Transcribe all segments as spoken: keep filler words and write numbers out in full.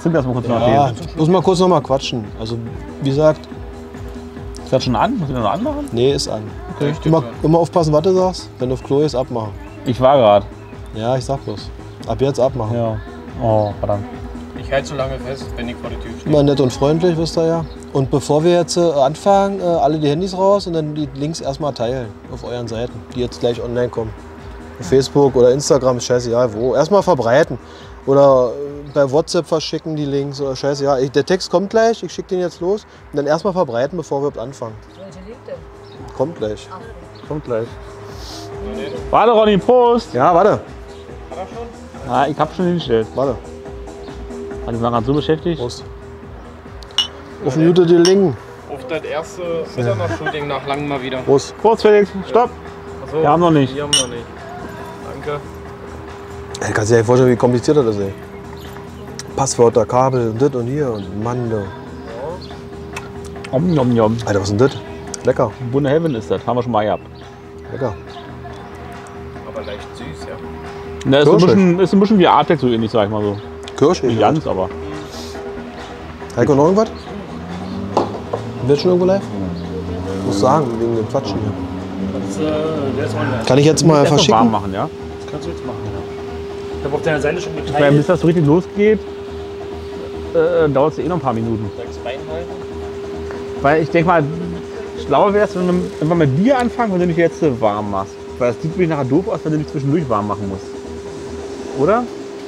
erzähl mir das mal kurz noch Ja, erzählen. muss mal kurz noch mal quatschen. Also, wie gesagt, Ist das schon an? Muss ich noch anmachen? nee, ist an. Okay. Immer, immer aufpassen, was du sagst. Wenn du auf Klo ist, abmachen. Ich war gerade. Ja, ich sag bloß. Ab jetzt abmachen. Ja. Oh, verdammt. Ich halte so lange fest, wenn ich vor der Tür stehe. Immer nett und freundlich, wisst ihr ja. Und bevor wir jetzt äh, anfangen, äh, alle die Handys raus und dann die Links erstmal teilen auf euren Seiten, die jetzt gleich online kommen. Auf Facebook oder Instagram, ist scheißegal wo. Erstmal verbreiten. Oder äh, bei WhatsApp verschicken die Links oder scheißegal. Ich, der Text kommt gleich, ich schicke den jetzt los. Und dann erstmal verbreiten, bevor wir überhaupt anfangen. Welche liegt denn? Kommt gleich. Kommt gleich. Warte, Ronny, Prost! Ja, warte. Hat er schon? Ja, ich hab schon hingestellt. Warte. Also, ich war gerade so beschäftigt. Prost. Auf Mute die Linken. Auf das erste Mitternacht-Shooting nach langem mal wieder. Prost. Prost, Felix. Stopp. Achso, Wir haben noch nicht. Wir haben noch nicht. Danke. Ey, kannst du dir vorstellen, wie kompliziert das ist, ey. Passwörter, Kabel und das und hier und Mann, du. Om, nom, nom. Alter, was ist denn das? Lecker, Wunder Heaven ist das. Haben wir schon mal gehabt. lecker. Aber leicht süß, ja. Ne, ist, ein Kirschig. bisschen, ist ein bisschen wie Artex so ähnlich, sag ich mal so. Kirsche. Nicht ganz, aber. Heiko, noch irgendwas? Wird schon irgendwo live? Muss sagen, wegen dem Quatschen hier. Das, äh, der ist online. Kann ich jetzt mal Erst noch warm verschicken? machen, ja? Das kannst du jetzt machen, ja. Ich habe auf deiner Seite schon Weil bis geteilt. das so richtig losgeht, äh, dauert es eh noch ein paar Minuten. Soll ich's reinhalten? Weil ich denke mal, schlauer wäre es, wenn wir einfach mit dir anfangen, wenn du dich jetzt äh, warm machst. Weil es sieht wirklich nachher doof aus, wenn du dich zwischendurch warm machen musst. Oder?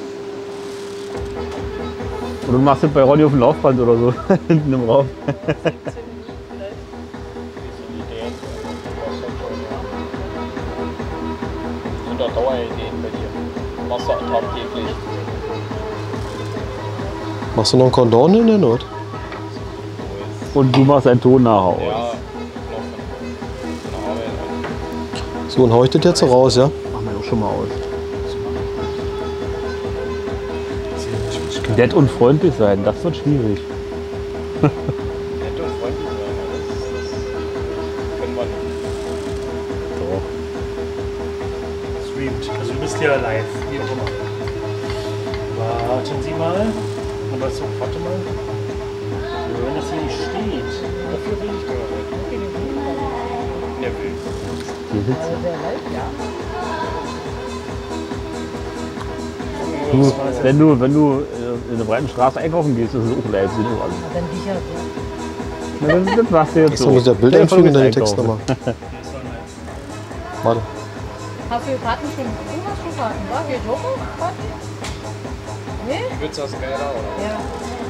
Oder du machst das bei Ronny auf dem Laufband oder so, hinten im Raum. Sind doch Dauerideen bei dir. Machst du tagtäglich. Machst du noch einen Kondom in der Not? Und du machst einen Ton nachher aus. Ja, noch von der Arbeit an. So, und hau ich das jetzt so raus, ja? Machen wir doch schon mal aus. Nett und freundlich sein, das wird schwierig. Nett und freundlich sein, das, das können wir nicht. Streamt. Also du bist ja live, wie auch immer. Warten Sie mal. Aber so, warte mal. Wenn das hier nicht steht. Dafür will ich gar nicht. Der will. Hier sitzt Also sehr live, ja. du, wenn du, wenn du äh, in der breiten Straße einkaufen gehst, ist es auch live. Sind auch alle. Na, dann sicher so. Na, dann, das machst du jetzt Jetzt so. muss ich das Bild Ja, einfügen und dann den einkaufen. Text nochmal. Warte. Hast du die Karten schon? Du hast schon Karten, war? Hier Joker? Karten? Nee? Willst du das geiler, oder? Ja.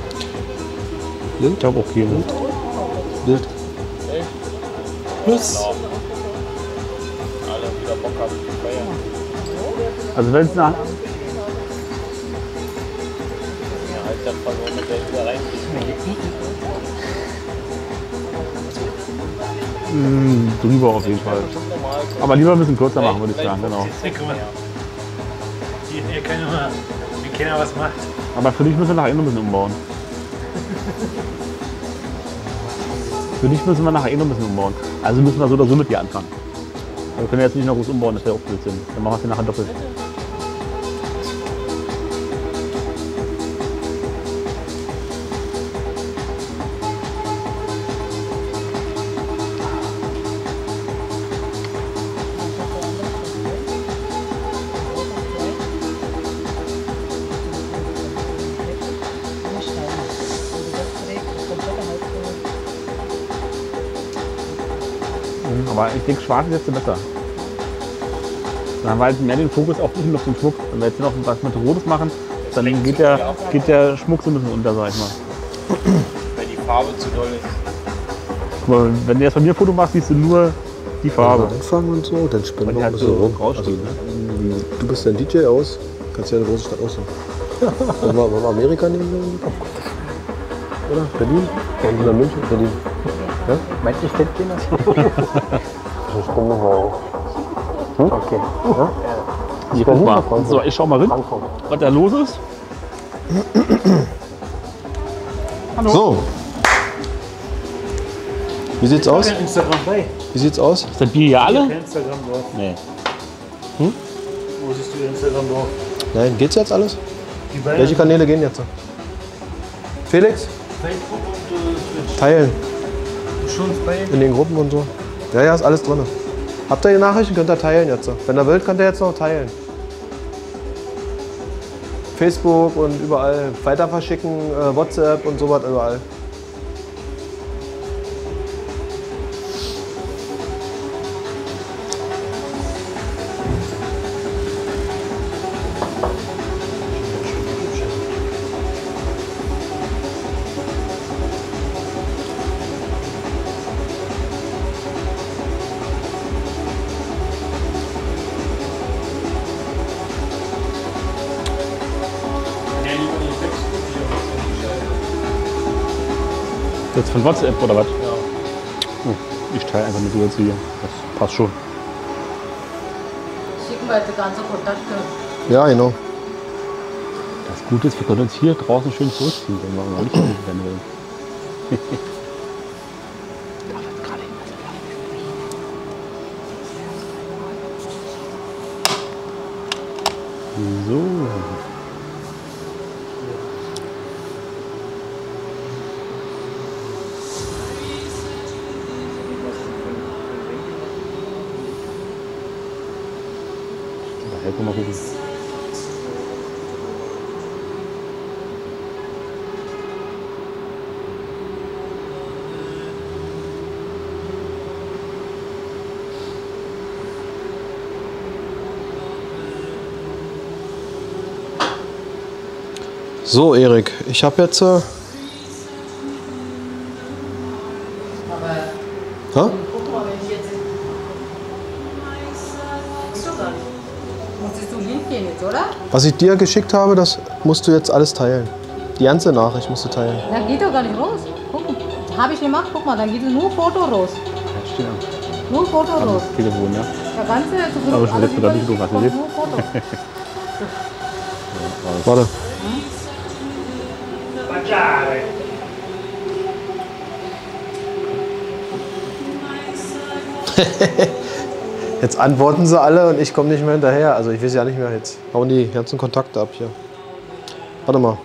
Ich glaube okay. Ne? Bild. Echt? Was? Klar. Alle wieder Bock haben zu feiern. Also wenn es nach... Ja, halt dann verloren mit der wieder rein. Mh, drüber auf jeden Fall. Aber lieber ein bisschen kürzer machen, würde ich sagen. Genau. Hier, guck mal. Hier, hier kann ja mal, wie keiner was macht. Aber für dich müssen wir nachher eh noch ein bisschen umbauen. Für dich müssen wir nachher eh noch ein bisschen umbauen. Also müssen wir so oder so mit dir anfangen. Wir können jetzt nicht noch groß umbauen, das wäre auch Blödsinn. Dann machen wir es dir nachher doppelt. Aber ich denke, schwarz ist jetzt besser. Dann haben wir halt mehr den Fokus auf dich und auf den Schmuck. Wenn wir jetzt noch was mit Rotes machen, dann geht der, geht der Schmuck so ein bisschen unter, sag ich mal. Weil die Farbe zu doll ist. Guck mal, wenn du jetzt von mir ein Foto machst, siehst du nur die Farbe. Anfangen und so, dann spinnen Weil wir die noch ein halt bisschen so rum. rausstehen, Also, du bist dein D J aus, kannst ja eine große Stadt aussuchen. Wollen wir, wollen wir Amerika nehmen? Oder? Berlin? Oder München? Berlin. Ja? Meinst du, ich kennt den das? Das stimmt auch. Hm? Okay. Ja? Ich guck mal. So, ich schau mal rein, was da los ist. Hallo. So. Wie sieht's aus? Kein Instagram bei. Wie sieht's aus? Ist das Bier hier alle? Kein Instagram drauf. Nee. Wo siehst du Instagram drauf? Nein, geht's jetzt alles? Die beiden. Welche Kanäle gehen jetzt? Felix? Facebook und äh, Twitch. Teilen. Du schon bei In den Gruppen und so. Ja, ja, ist alles drin. Habt ihr die Nachrichten, könnt ihr teilen jetzt. Wenn ihr wollt, könnt ihr jetzt noch teilen. Facebook und überall weiter verschicken, äh, WhatsApp und sowas überall. Jetzt von WhatsApp oder was? Ja. Oh, ich teile einfach mit dir jetzt hier. Das passt schon. Schicken wir die ganze Kontakte. Ja, genau. Das Gute ist, wir können uns hier draußen schön zurückziehen, wenn wir mal nicht werden wollen. So. Daher können wir gucken. So, Erik, ich habe jetzt. Äh, Aber hä? guck mal, wenn ich jetzt. Ist doch gar nicht. Musstest du hingehen jetzt, oder? Was ich dir geschickt habe, das musst du jetzt alles teilen. Die ganze Nachricht musst du teilen. Na, geht doch gar nicht raus. Guck, habe ich gemacht, guck mal, dann geht nur Foto raus. Ja, stimmt. Nur Foto Aber raus. das Telefon, ja. Der ganze so Aber ich will alles jetzt wieder nicht über- so, was kommt ihr seht. nur Foto. Warte. Jetzt antworten sie alle und ich komme nicht mehr hinterher. Also ich weiß ja nicht mehr jetzt. Hauen die ganzen Kontakte ab hier. Warte mal.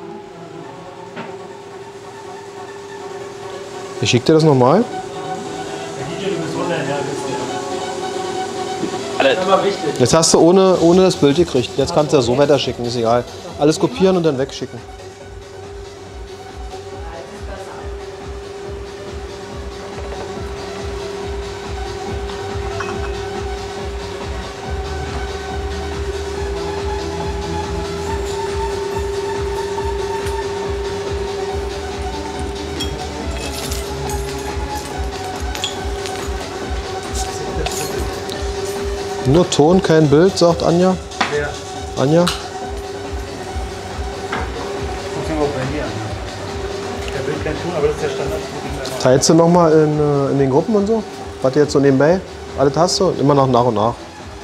Ich schicke dir das nochmal. Jetzt hast du ohne, ohne das Bild gekriegt. Jetzt kannst du ja so weiter schicken, ist egal. Alles kopieren und dann wegschicken. Nur Ton, kein Bild, sagt Anja. Wer? Anja? Guck dir mal bei mir an. Der will kein Ton, aber das ist der Standard. Teilst du nochmal in, äh, in den Gruppen und so? Was du jetzt so nebenbei alles hast du? Immer noch nach und nach.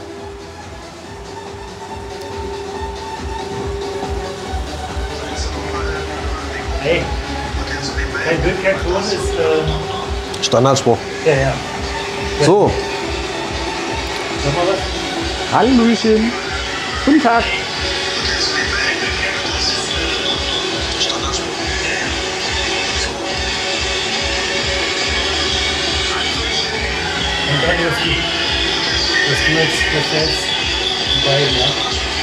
Hey, kein Bild, kein Ton ist. Ähm, Standardspruch. ja, ja. So, Sag mal was. Hallöchen. Guten Tag. Und dann dass du, dass du jetzt bestellst die beiden, ja?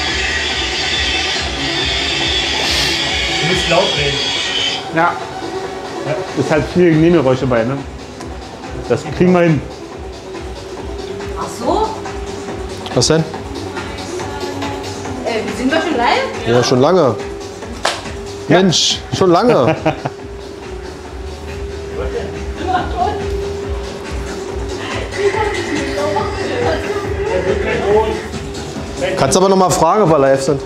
Du musst laut reden. Ja. Ist halt viel Nebengeräusche bei, ne? Das kriegen wir hin. Ach so? was denn? Äh, sind wir schon live? Ja, schon lange. Mensch, schon lange. Kannst aber noch mal fragen, ob wir live sind.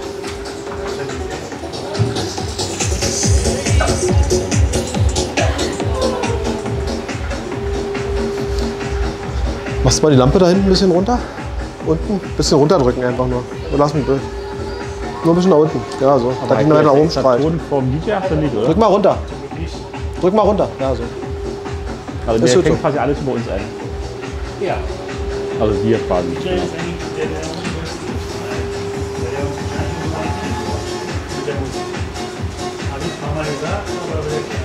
Machst du mal die Lampe da hinten ein bisschen runter? Unten? Ein bisschen runterdrücken einfach nur. Und lass mich durch. Nur ein bisschen nach unten. Ja, so. Da die noch nach oben strahlt. Ton vom D J hast du nicht, oder? Drück mal runter. Drück mal runter. Ja, so. Also Das der wird fängt so. quasi alles über uns ein. Ja. Also wir quasi. Der ist eigentlich der, der am größten ist. Weil der uns wahrscheinlich nur ein Kind war. Mit der Musik. Aber ich fahr mal gesagt, aber wirklich.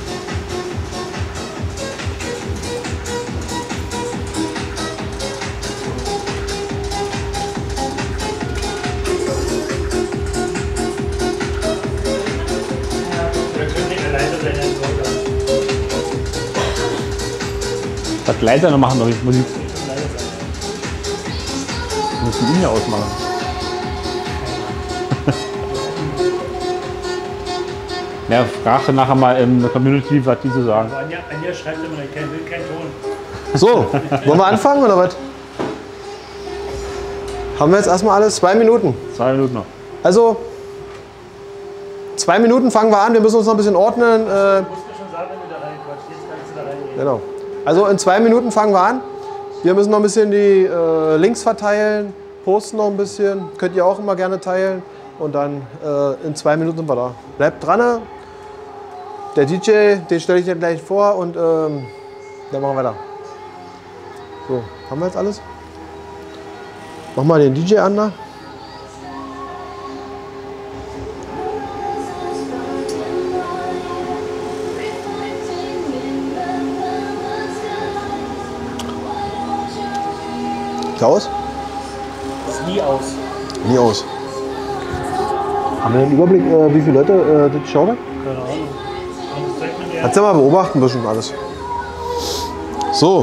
Wir können nicht alleine sein, Herr Gott. Was leiser noch machen, glaube ich, Musik. Wir müssen ihn ja ausmachen. Ja, frage nachher mal in der Community, was die so sagen. Aber Anja, Anja schreibt immer, ich will keinen Ton. So, wollen wir anfangen oder was? Haben wir jetzt erstmal alles? Zwei Minuten. Zwei Minuten noch. Also, zwei Minuten fangen wir an. Wir müssen uns noch ein bisschen ordnen. Äh, Du musst mir schon sagen, wenn du da reinquatscht. Jetzt kannst du da reingehen. genau. Also, in zwei Minuten fangen wir an. Wir müssen noch ein bisschen die äh, Links verteilen, posten noch ein bisschen. Könnt ihr auch immer gerne teilen. Und dann äh, in zwei Minuten sind wir da. Bleibt dran. Der D J, den stelle ich dir gleich vor und ähm, dann machen wir weiter. So, haben wir jetzt alles? Mach mal den D J an da. Sieht aus? Ist nie aus. Nie aus. Haben wir einen Überblick, äh, wie viele Leute äh, das schauen? Keine Ahnung. Das zeigt man ja. Kannst du mal beobachten, ein bisschen alles. So.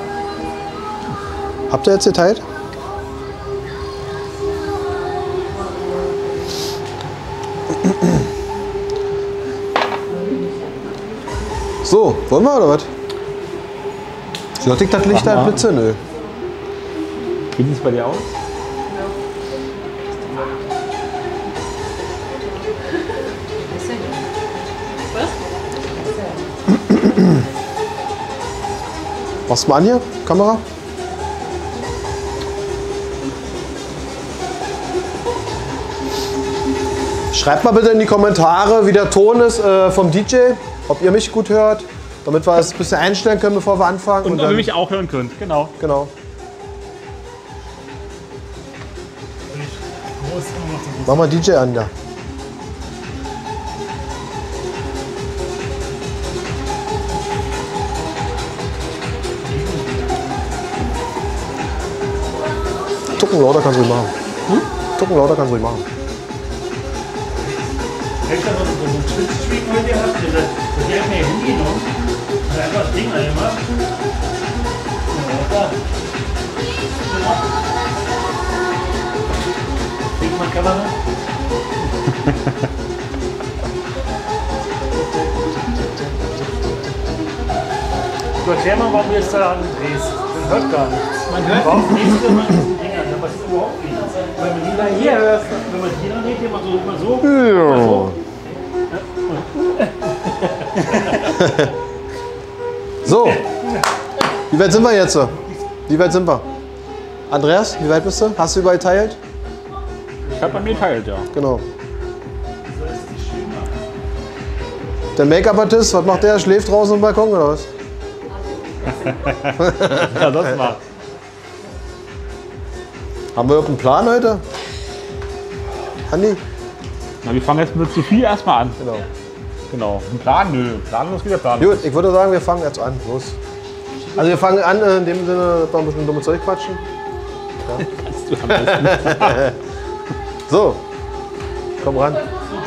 Habt ihr jetzt geteilt? So, wollen wir oder was? Schlottig das Licht Mach halt mal. Blitze? Nö. Wie sieht es bei dir aus? Machst du mal an hier, Kamera? Schreibt mal bitte in die Kommentare, wie der Ton ist äh, vom D J, ob ihr mich gut hört, damit wir es ein bisschen einstellen können, bevor wir anfangen. Und, ob dann, ihr mich auch hören könnt, genau. genau. Groß, immer noch so groß. Mach mal D J an da. Tucken lauter kannst du ruhig machen. Hm? Tucken lauter kannst du ruhig machen. Ich habe so einen Twitch-Stream heute gehabt, der sagt, der hat mir ihr Handy genommen und einfach das Ding angemacht. Ja, da. Kriegt man Kamera? Du erklär mal, warum du jetzt da drehst. Man hört gar nichts. Man hört warum drehst du immer an diesen Dingern? Da passiert überhaupt nichts. Wenn man die da hier hört, wenn man die dann dreht, immer so, immer so. Immer so. So, wie weit sind wir jetzt? Wie weit sind wir? Andreas, wie weit bist du? Hast du überall geteilt? Ich habe bei mir geteilt, ja. Genau. Der Make-up-Artist, was macht der? Schläft draußen am Balkon oder was? Ja, das war. Haben wir überhaupt einen Plan heute? Andi? Na, wir fangen jetzt mit Sophie erstmal an. Genau. Genau. Ein Plan? Nö. Planlos wieder Plan. Gut, ich würde sagen, wir fangen jetzt an. Los. Also wir fangen an, in dem Sinne, dass wir ein bisschen dumme Zeug quatschen. Kannst du am besten. So, komm ran.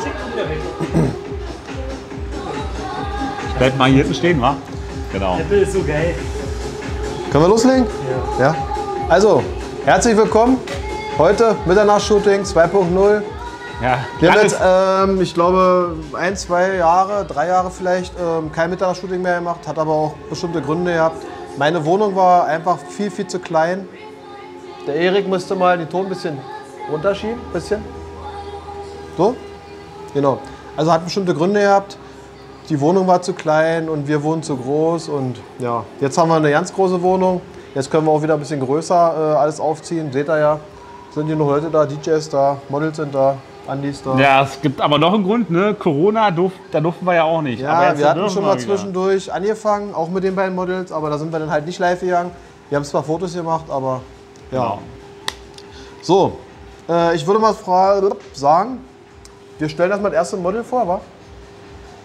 Bleib mal hier hinten stehen, wa? Genau. Apple ist so geil. Können wir loslegen? Ja. Ja. Also, herzlich willkommen. Heute Mitternacht-Shooting zwei Punkt null. Ja. Wir haben Langes- jetzt, ähm, ich glaube, ein, zwei Jahre, drei Jahre vielleicht ähm, kein Mitternacht-Shooting mehr gemacht, hat aber auch bestimmte Gründe gehabt. Meine Wohnung war einfach viel, viel zu klein. Der Erik musste mal den Ton ein bisschen runterschieben, bisschen. So? Genau. Also hat bestimmte Gründe gehabt. Die Wohnung war zu klein und wir wohnen zu groß und ja, jetzt haben wir eine ganz große Wohnung. Jetzt können wir auch wieder ein bisschen größer äh, alles aufziehen. Seht ihr ja, sind hier noch Leute da, D Js da, Models sind da, Andis da. Ja, es gibt aber noch einen Grund, ne? Corona, durf, da durften wir ja auch nicht. aber Ja, jetzt wir hatten dürfen schon wir mal wieder. zwischendurch angefangen, auch mit den beiden Models, aber da sind wir dann halt nicht live gegangen. Wir haben zwar Fotos gemacht, aber ja. Genau. So, äh, ich würde mal fra- sagen, wir stellen erstmal das erste Model vor, wa?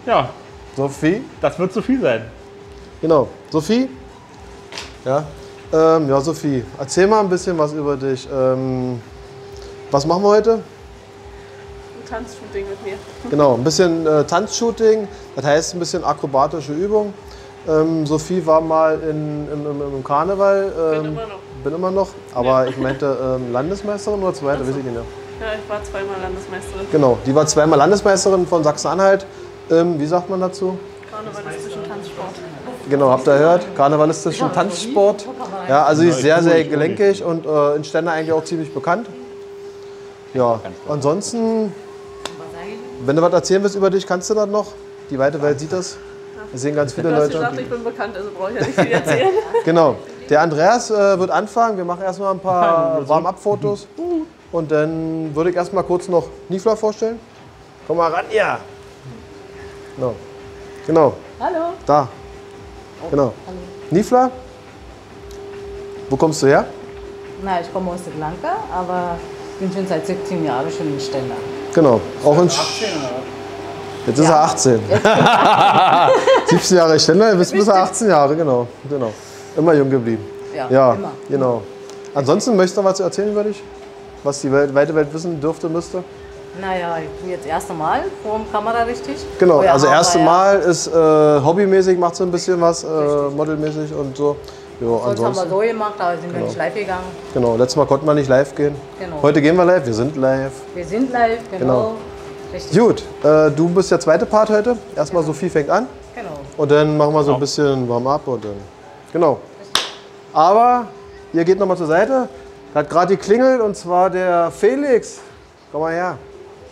Ja, Sophie. das wird zu viel sein. Genau. Sophie? Ja. Ähm, ja, Sophie, erzähl mal ein bisschen was über dich. Ähm, was machen wir heute? Ein Tanzshooting mit mir. Genau, ein bisschen äh, Tanzshooting, das heißt ein bisschen akrobatische Übung. Ähm, Sophie war mal in, im, im, im Karneval. Ähm, Bin immer noch. Bin immer noch, aber ich meinte ähm, Landesmeisterin oder zweite, weiß ich nicht mehr. Ja, ich war zweimal Landesmeisterin. Genau, die war zweimal Landesmeisterin von Sachsen-Anhalt. Ähm, wie sagt man dazu? Karnevalistischen Tanzsport. Genau, habt ihr gehört? Karnevalistischen Tanzsport. Ja, also sie ist sehr, sehr gelenkig und äh, in Stende eigentlich auch ziemlich bekannt. Ja, ansonsten, wenn du was erzählen willst über dich, kannst du das noch? Die weite Welt sieht das. Wir sehen ganz viele Du hast Leute. gesagt, ich bin bekannt, also brauche ich ja nicht viel erzählen. Genau. Der Andreas äh, wird anfangen. Wir machen erstmal ein paar Warm-up-Fotos. Und dann würde ich erstmal kurz noch Nifla vorstellen. Komm mal ran, ja. Genau. Genau. Hallo. Da. Genau. Hallo. Nifla, wo kommst du her? Na, ich komme aus Sri Lanka, aber bin schon seit siebzehn Jahren schon in Stender. Genau. Auch in Sch Jetzt ist er achtzehn. siebzehn Jahre Ständer, bis bis er achtzehn Jahre, genau. genau. Immer jung geblieben. Ja, Ja, immer. genau. Ansonsten möchtest du noch was erzählen über dich? Was die Welt, weite Welt wissen dürfte, müsste? Naja, ich bin jetzt das erste Mal vor der Kamera richtig. Genau, Vorher also haben wir erste ja- Mal ist äh, hobbymäßig, macht so ein bisschen was, äh, modelmäßig und so. Jo, Sonst haben wir ansonsten, so gemacht, aber sind wir nicht live gegangen. genau, letztes Mal konnten wir nicht live gehen. Genau. Heute gehen wir live, wir sind live. Wir sind live, genau. Genau. Richtig. Gut, äh, du bist der zweite Part heute. Erstmal Sophie fängt an Genau. und dann machen wir so ein bisschen Warm-up und dann. Genau. Aber ihr geht nochmal zur Seite. Hat gerade geklingelt und zwar der Felix. Komm mal her.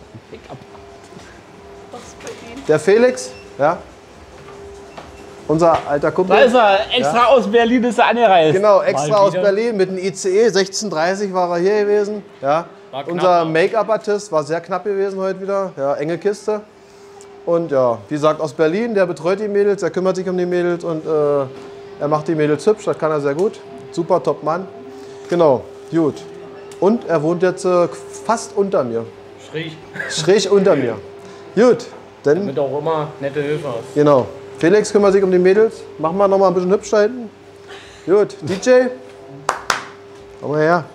Was ist bei Ihnen? Der Felix, ja. Unser alter Kumpel. Da ist er, extra aus Berlin ist er angereist. Genau, extra Mal aus wieder. Berlin mit dem I C E. sechzehn Uhr dreißig war er hier gewesen. Ja. War knapp, Unser ne? Make-up-Artist war sehr knapp gewesen heute wieder. Ja, enge Kiste. Und ja, wie gesagt, aus Berlin, der betreut die Mädels, der kümmert sich um die Mädels und äh, er macht die Mädels hübsch, das kann er sehr gut. Super Top-Mann. Genau, gut. Und er wohnt jetzt äh, fast unter mir. Schräg. Schräg unter mir. Gut, dann, Damit auch immer nette Hilfe hast. genau. Felix kümmert sich um die Mädels. Machen wir noch mal ein bisschen hübsch da hinten. Gut, D J. Komm mal her.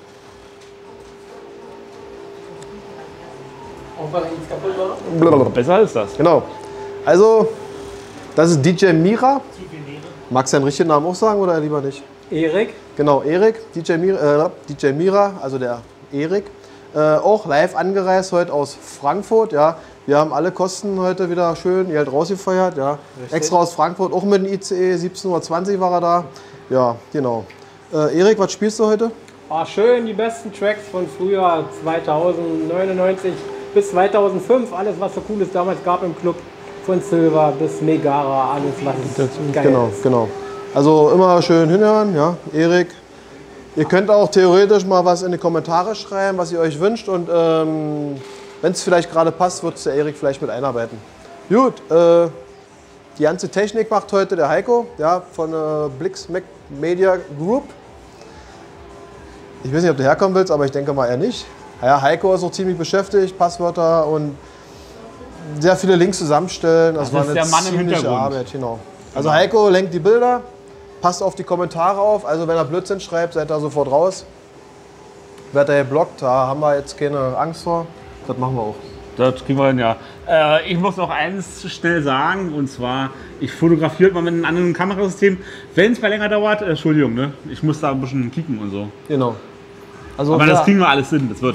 Blablabla. Besser ist das. Genau. Also, das ist D J Mira. Magst du deinen richtigen Namen auch sagen oder lieber nicht? Erik. Genau, Erik. D J Mira, äh, D J Mira, also der Erik. Äh, auch live angereist heute aus Frankfurt. Ja. Wir haben alle Kosten heute wieder schön Geld rausgefeuert. Ja. Extra aus Frankfurt, auch mit dem I C E. siebzehn Uhr zwanzig war er da. Ja, genau. Äh, Erik, was spielst du heute? Ah, schön, die besten Tracks von früher, zweitausendneunundneunzig bis zweitausendfünf. Alles, was so Cooles damals gab im Club. Von Silver bis Megara, alles, was geil Genau, ist. genau. Also immer schön hinhören, ja, Erik. Ihr könnt auch theoretisch mal was in die Kommentare schreiben, was ihr euch wünscht. Und ähm, wenn es vielleicht gerade passt, wird es der Erik vielleicht mit einarbeiten. Gut, äh, die ganze Technik macht heute der Heiko, ja, von äh, Blix Mac Media Group. Ich weiß nicht, ob du herkommen willst, aber ich denke mal eher nicht. Ja, Heiko ist auch ziemlich beschäftigt, Passwörter und sehr viele Links zusammenstellen. Das, Das war ist eine der Mann im ziemliche Hintergrund. Arbeit, genau. Also Heiko lenkt die Bilder, passt auf die Kommentare auf. Also wenn er Blödsinn schreibt, seid da sofort raus. Wird er geblockt, da haben wir jetzt keine Angst vor. Das machen wir auch. Das kriegen wir hin, ja. Äh, ich muss noch eins schnell sagen, und zwar, ich fotografiere mal mit einem anderen Kamerasystem. Wenn es mal länger dauert, äh, Entschuldigung, ne? Ich muss da ein bisschen kicken und so. Genau. Also Aber ja, das kriegen wir alles hin, das wird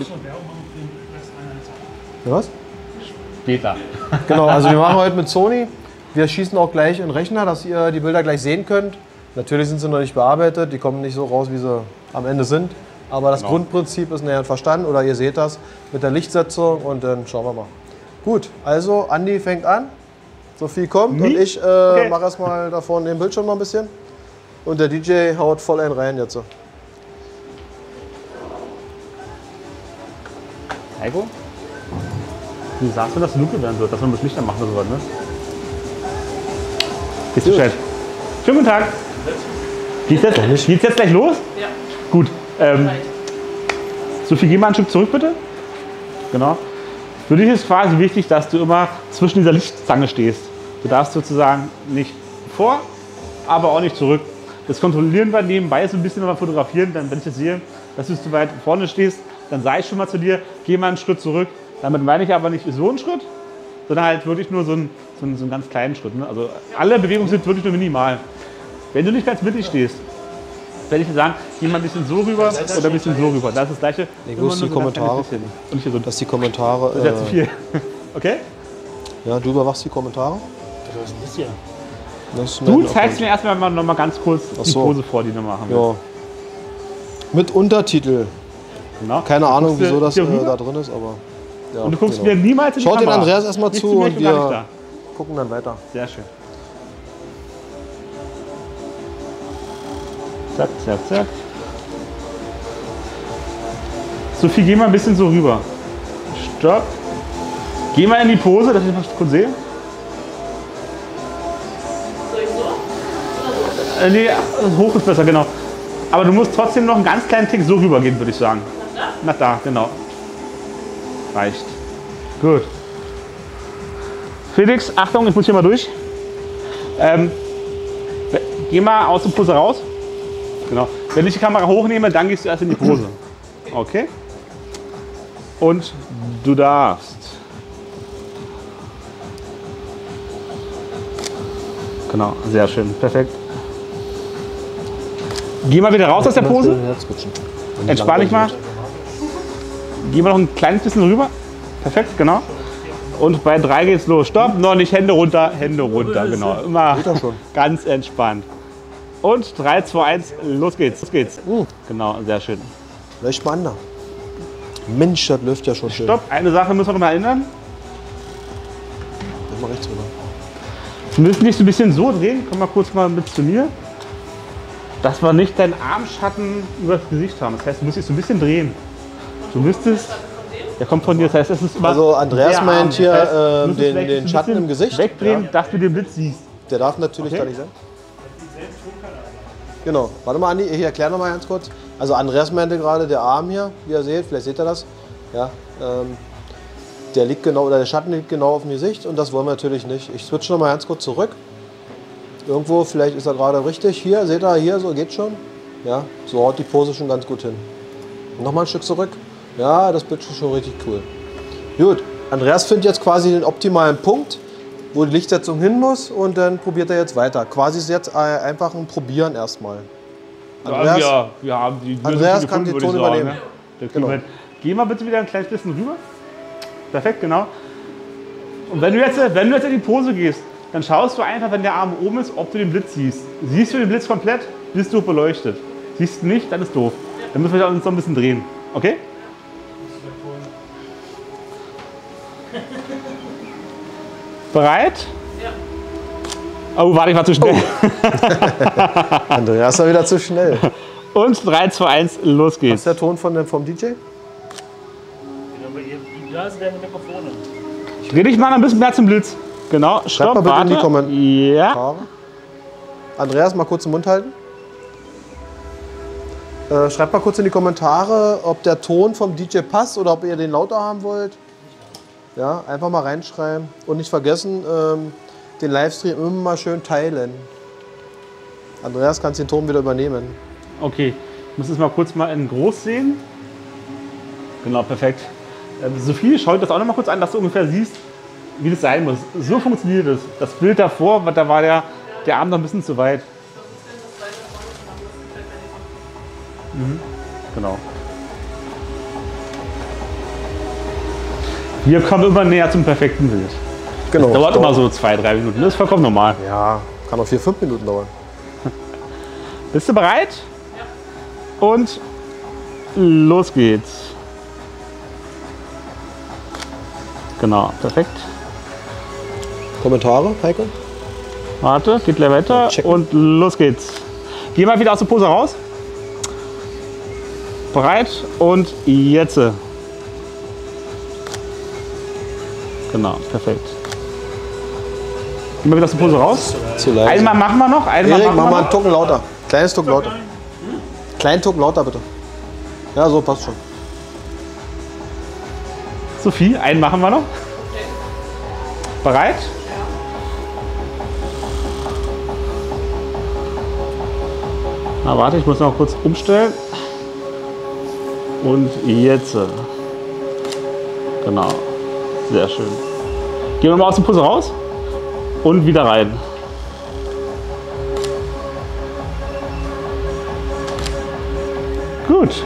was? später. Genau, also wir machen heute mit Sony. Wir schießen auch gleich in den Rechner, dass ihr die Bilder gleich sehen könnt. Natürlich sind sie noch nicht bearbeitet, die kommen nicht so raus, wie sie am Ende sind. Aber das Genau. Grundprinzip ist näher verstanden oder ihr seht das mit der Lichtsetzung und dann schauen wir mal. Gut, also Andi fängt an, Sophie kommt und Mich? ich äh, Okay. mache erstmal da vorne den Bildschirm noch ein bisschen. Und der D J haut voll einen rein jetzt. Heiko? Wie sagst du, dass es dunkel werden wird, dass man das Licht anmachen oder so was, ne? Ist Bescheid. Schönen guten Tag. Geht's jetzt, geht's jetzt gleich los? Ja. Gut. Ähm, Sophie, geh mal ein Stück zurück, bitte. Genau. Für dich ist quasi wichtig, dass du immer zwischen dieser Lichtzange stehst. Du darfst sozusagen nicht vor, aber auch nicht zurück. Das kontrollieren wir nebenbei so ein bisschen, wenn wir fotografieren. Dann, wenn ich jetzt sehe, dass du zu weit vorne stehst, dann sage ich schon mal zu dir, geh mal einen Schritt zurück. Damit meine ich aber nicht so einen Schritt, sondern halt wirklich nur so einen, so einen, so einen ganz kleinen Schritt. Ne? Also alle Bewegungen sind wirklich nur minimal. Wenn du nicht ganz mittig stehst, werde ich dir sagen, geh mal ein bisschen so rüber oder ein bisschen so rüber. Das ist das Gleiche. Ich wusste die Immer nur so ein Kommentare. ganz kleines bisschen. Und nicht gesund. Dass die Kommentare. Das ist ja zu Äh, viel. Okay? ja, du überwachst die Kommentare. Das ist ein bisschen. Das ist Du nett, zeigst mir erstmal mal noch mal ganz kurz Ach die so. Pose vor, die du machen willst. Ja. Mit Untertitel. Genau. Keine Ahnung, Guckst du wieso das hier äh, rüber? da drin ist, aber. Ja, Und du guckst genau. mir niemals in die Schaut den Kamera. Andreas erstmal Nicht zu mir, und ich bin gar nicht wir da. gucken dann weiter. Sehr schön. Zack, zack, zack. Sophie, geh mal ein bisschen so rüber. Stopp. Geh mal in die Pose, dass ich das kurz sehe. Soll ich so? Äh, nee, hoch ist besser, genau. Aber du musst trotzdem noch einen ganz kleinen Tick so rüber gehen, würde ich sagen. Nach da? Nach da, genau. Reicht. Gut. Felix, Achtung, ich muss hier mal durch. Ähm, geh mal aus der Pose raus. Genau. Wenn ich die Kamera hochnehme, dann gehst du erst in die Pose. Okay? Und du darfst. Genau, sehr schön, perfekt. Geh mal wieder raus aus der Pose. Entspann dich mal. Geh mal noch ein kleines bisschen rüber. Perfekt, genau. Und bei drei geht's los. Stopp, noch nicht Hände runter, Hände runter. Genau, immer ganz entspannt. Und drei, zwei, eins, los geht's. Los geht's. Genau, sehr schön. Leucht mal an da. Mensch, das läuft ja schon schön. Stopp, eine Sache müssen wir noch mal erinnern. Lass mal rechts rüber. Wir müssen dich so ein bisschen so drehen. Komm mal kurz mal mit zu mir. Dass wir nicht deinen Armschatten über das Gesicht haben. Das heißt, du musst dich so ein bisschen drehen. Du müsstest. Der kommt von dir. Das heißt, es ist immer Also Andreas sehr meint arm. hier, Das heißt, du ähm, musst den- vielleicht den ein Schatten bisschen im Gesicht. Wegdrehen, Ja. dass du den Blitz siehst. Der darf natürlich Okay. da nicht sein. Genau. Warte mal, Andi, ich erkläre noch mal ganz kurz. Also Andreas meinte gerade, der Arm hier, wie ihr seht, vielleicht seht ihr das. Ja, ähm, der liegt genau, oder der Schatten liegt genau auf dem Gesicht und das wollen wir natürlich nicht. Ich switche noch mal ganz kurz zurück. Irgendwo, vielleicht ist er gerade richtig. Hier, seht ihr, hier, so geht schon. Ja, so haut die Pose schon ganz gut hin. Noch mal ein Stück zurück. Ja, das Bild ist schon richtig cool. Gut, Andreas findet jetzt quasi den optimalen Punkt, wo die Lichtsetzung hin muss und dann probiert er jetzt weiter. Quasi ist jetzt äh, einfach ein Probieren erstmal. Andreas, Ja, wir, wir haben die Andreas Lösung kann den würde Ton ich sagen, übernehmen. ne? Der Genau. Kühlheit. Geh mal bitte wieder ein kleines bisschen rüber. Perfekt, genau. Und wenn du jetzt, wenn du jetzt in die Pose gehst, dann schaust du einfach, wenn der Arm oben ist, ob du den Blitz siehst. Siehst du den Blitz komplett, bist du beleuchtet. Siehst du nicht, dann ist doof. Dann müssen wir uns noch ein bisschen drehen. Okay? Bereit? Ja. Oh, warte, ich war zu schnell. Andreas war wieder zu schnell. Und drei, zwei, eins, los Was geht's. ist der Ton von dem, vom D J? Da sind deine Mikrofone. Dreh dich mal ein bisschen mehr zum Blitz. Genau, stopp, mal bitte warte. in die Kommentare. Ja, Andreas, mal kurz den Mund halten. Äh, schreibt mal kurz in die Kommentare, ob der Ton vom D J passt oder ob ihr den lauter haben wollt. Ja, einfach mal reinschreiben. Und nicht vergessen, ähm, den Livestream immer schön teilen. Andreas, kannst den Ton wieder übernehmen. okay. Ich muss es mal kurz mal in groß sehen. Genau, perfekt. Äh, Sophie, schau dir das auch noch mal kurz an, dass du ungefähr siehst, wie das sein muss. So funktioniert es. Das Bild davor, da war der, der Arm noch ein bisschen zu weit. Mhm. Genau. Wir kommen immer näher zum perfekten Bild. Genau. Das dauert immer so zwei, drei Minuten. Das ist vollkommen normal. Ja, kann auch vier, fünf Minuten dauern. Bist du bereit? Ja. Und los geht's. Genau, perfekt. Kommentare, Heike? Warte, geht gleich weiter Checken. und los geht's. Geh mal wieder aus der Pose raus. Bereit und jetzt. Genau, perfekt. Geh mal wieder aus der Pose raus. Zu leise. Einmal machen wir noch. Einmal Erik, mach machen mal wir einen noch. Tucken lauter. Kleines Tucken lauter. Kleinen Tucken lauter, bitte. Ja, so passt schon. Sophie, einen machen wir noch. Bereit? Ah, warte, ich muss noch kurz umstellen. Und jetzt. Genau. Sehr schön. Gehen wir mal aus dem Puzzle raus und wieder rein. Gut.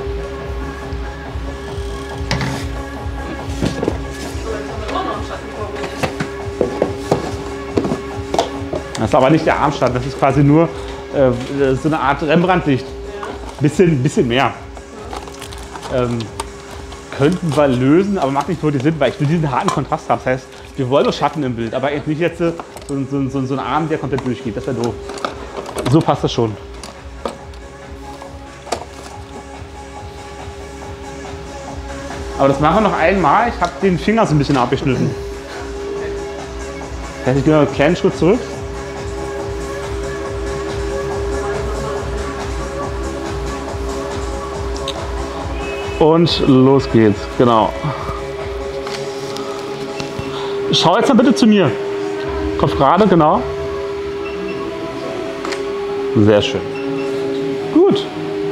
Das ist aber nicht der Armstand, das ist quasi nur äh, so eine Art Rembrandt-Licht. Bisschen, bisschen mehr. Ähm, könnten wir lösen, aber macht nicht wirklich Sinn, weil ich will diesen harten Kontrast haben. Das heißt, wir wollen nur Schatten im Bild, aber nicht jetzt so, so, so, so ein Arm, der komplett durchgeht. Das wäre doof. So passt das schon. Aber das machen wir noch einmal. Ich habe den Finger so ein bisschen abgeschnitten. Das heißt, ich gehe noch einen kleinen Schritt zurück. Und los geht's, genau. Schau jetzt mal bitte zu mir. Kopf gerade, genau. Sehr schön. Gut.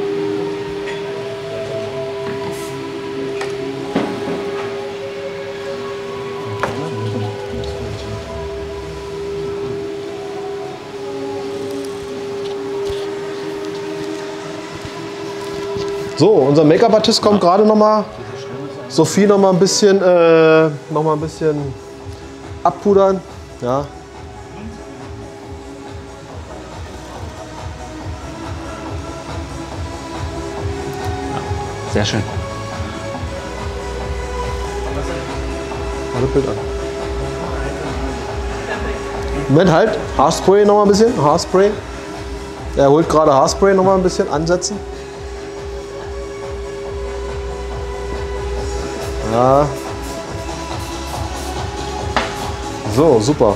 So, unser Make-up-Artist kommt gerade noch mal. Sophie noch mal ein bisschen, äh, noch mal ein bisschen abpudern. Ja. Sehr schön. Warte, Bild an. Moment, halt. Haarspray noch mal ein bisschen. Haarspray. Er holt gerade Haarspray noch mal ein bisschen ansetzen. Ja. So, super.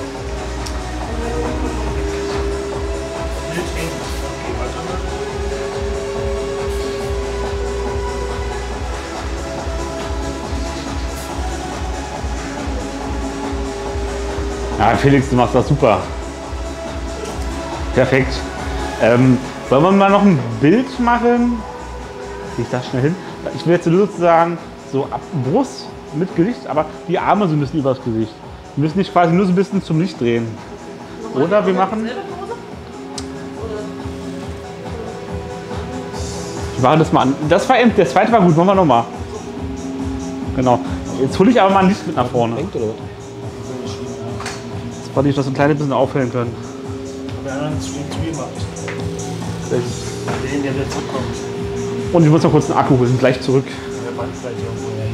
Ja, Felix, du machst das super. Perfekt. Ähm, wollen wir mal noch ein Bild machen? Ich da schnell hin. Ich will jetzt sozusagen so ab Brust mit Gesicht, aber die Arme so ein bisschen übers Gesicht. Wir müssen nicht quasi nur so ein bisschen zum Licht drehen. Oder wir machen. Ich mache das mal an. Das war eben, der zweite war gut, machen wir nochmal. Genau. Jetzt hole ich aber mal ein Licht mit nach vorne. Hängt oder was? Das wollte ich das ein kleines bisschen aufhellen können. Wir haben einen Stream gemacht. Den, der dazu kommt. Und ich muss noch kurz einen Akku, wir sind gleich zurück. Der Bandbreite irgendwo her.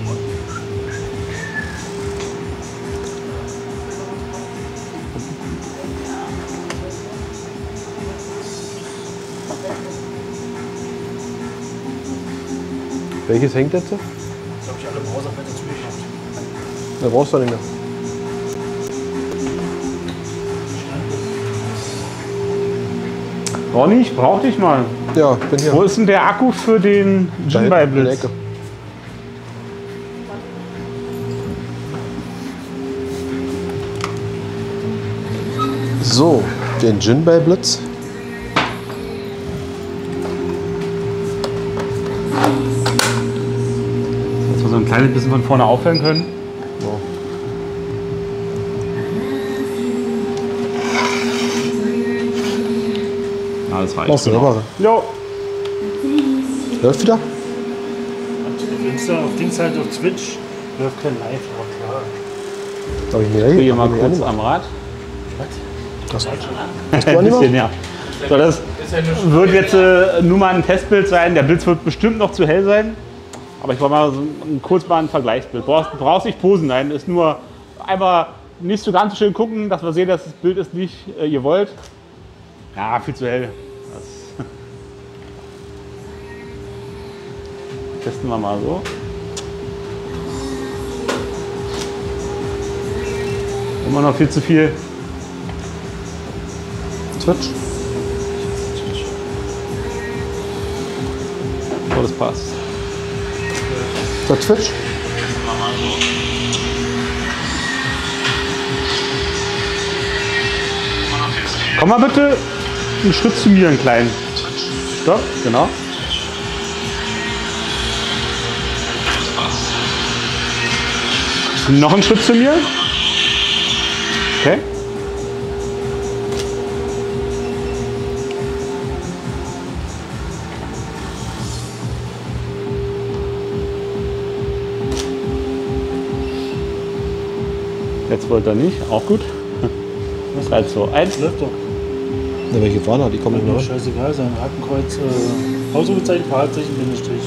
Welches hängt jetzt? Ich glaube, ich alle Browserfenster zugemacht. Da brauchst du nicht mehr. Ronny, ich brauch dich mal. Ja, ich bin hier. Wo ist denn der Akku für den Da hinten in der Jinbei-Blitz? Ecke. So, den Jinbei-Blitz. Dass wir so ein kleines bisschen von vorne aufhören können. So. Ja, das reicht. Machst du nochmal. Jo. Läuft wieder? Auf Insta, auf Dings halt auf Twitch läuft kein Live, aber klar. Darf ich mir Ich gehe hab mal ich mir kurz angemacht. am Rad. Das Ein war nicht bisschen, mal? ja. So, das wird jetzt äh, nur mal ein Testbild sein. Der Blitz wird bestimmt noch zu hell sein. Aber ich wollte mal so ein, kurz mal ein Vergleichsbild. Du brauchst, brauchst nicht posen, nein. Ist nur einfach nicht so ganz so schön gucken, dass wir sehen, dass das Bild ist nicht äh, ihr wollt. Ja, viel zu hell. Das testen wir mal so. Immer noch viel zu viel. Twitch. So, das passt. Ist das Twitch? Komm mal bitte einen Schritt zu mir, einen kleinen. Stopp, genau. Noch einen Schritt zu mir. Okay. Jetzt wollte er nicht, auch gut. drei, zwei, eins. Läuft doch. Ja, welche Fahne hat? Die kommen nicht mehr rein. Scheißegal, sein Hakenkreuz, äh, Ausrufezeichen, Fragezeichen, Bindestrich.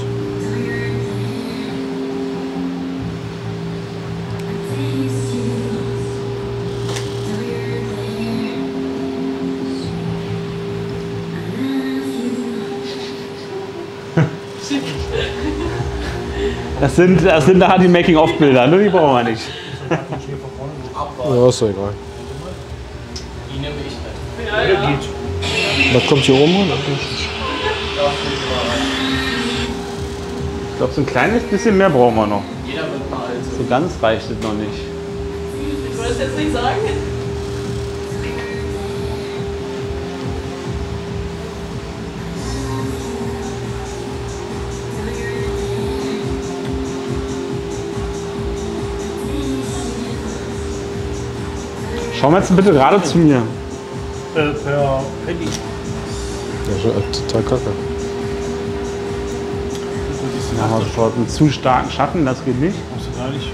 Das sind, das sind nachher die Making-of-Bilder, nur die brauchen wir nicht. Ja, ist doch egal. Die nehme ich mit. Ja, geht. Was kommt hier oben ran? Ich glaube, so ein kleines bisschen mehr brauchen wir noch. Jeder mit einer Alte. So ganz reicht es noch nicht. Ich wollte es jetzt nicht sagen. Schau mal jetzt bitte gerade zu mir. Äh, per Handy. Ja, schon total kacke. Ja, aber sofort einen zu starken Schatten, das geht nicht. Brauchst du gar nicht.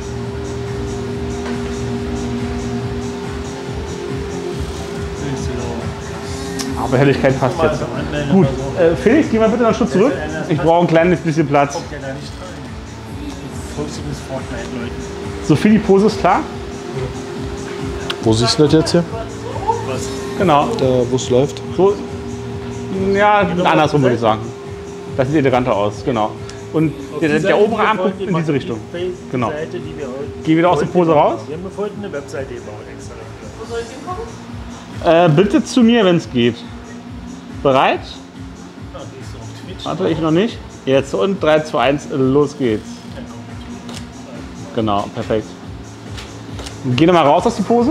Aber Helligkeit passt jetzt. Gut, äh, Felix, geh mal bitte noch einen Schritt zurück. Ich brauche ein kleines bisschen Platz. Kommt ja da nicht rein. Folgst du bis Fortnite-Leuten. Sophie, die Pose ist klar? Wo siehst du das jetzt hier? Was? Genau. Da, wo es läuft? So, ja, andersrum würde ich sagen. Das sieht eleganter aus, genau. Und der, der obere Arm guckt in diese Richtung. Genau. Seite, die wir heute Geh wieder aus der Pose raus. Wir haben heute eine Webseite gebaut extra dafür. Wo soll ich hinkommen? Äh, bitte zu mir, wenn es geht. Bereit? Ah, gehst du auf Twitch? Warte, ich noch nicht. Jetzt und drei, zwei, eins, los geht's. Genau, perfekt. Geh noch mal raus aus die Pose.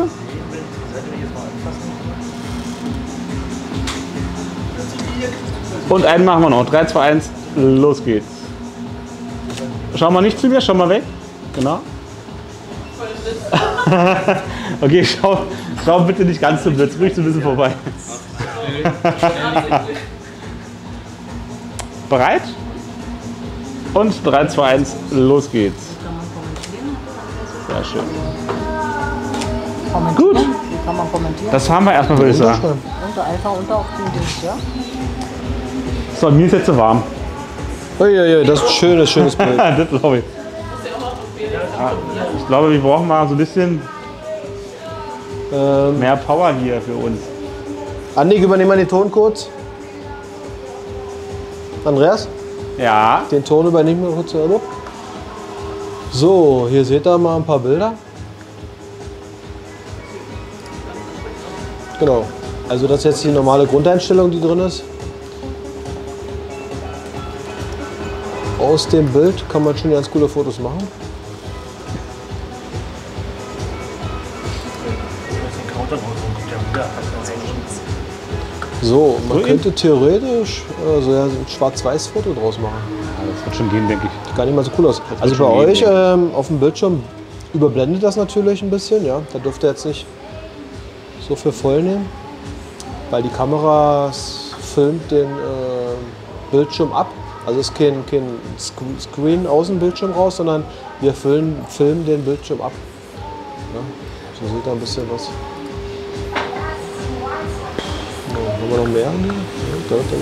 Und einen machen wir noch. drei, zwei, eins, los geht's. Schau mal nicht zu mir, schau mal weg. Genau. Okay, schau, schau bitte nicht ganz so blöd, ruhig so ein bisschen vorbei. Bereit? Und drei, zwei, eins, los geht's. Sehr schön. Kommentieren. Gut. Wie kann man kommentieren? Das haben wir erstmal, würde ich sagen. Unter, einfach unter auf den Dings, ja? So, mir ist jetzt so warm. Uiuiui, das ist ein schönes, schönes Bild. Das glaube ich. Ja, ich glaube, wir brauchen mal so ein bisschen ähm, mehr Power hier für uns. Annik, übernehmen wir den Ton kurz. Andreas, Ja, den Ton übernehmen wir kurz. Hallo. So, hier seht ihr mal ein paar Bilder. Genau. Also das ist jetzt die normale Grundeinstellung, die drin ist. Aus dem Bild kann man schon ganz coole Fotos machen. So, man So könnte theoretisch also ja, ein Schwarz-Weiß-Foto draus machen. das wird schon gehen, denke ich. Sieht gar nicht mal so cool aus. Also bei schon euch gehen, ähm, auf dem Bildschirm überblendet das natürlich ein bisschen. Ja, da dürft ihr jetzt nicht so viel voll nehmen, weil die Kamera filmt den äh, Bildschirm ab. Also es ist kein, kein Screen Außenbildschirm raus, sondern wir filmen, filmen den Bildschirm ab. Ja, so seht ihr ein bisschen was. So, haben wir noch mehr? Ja, da, da.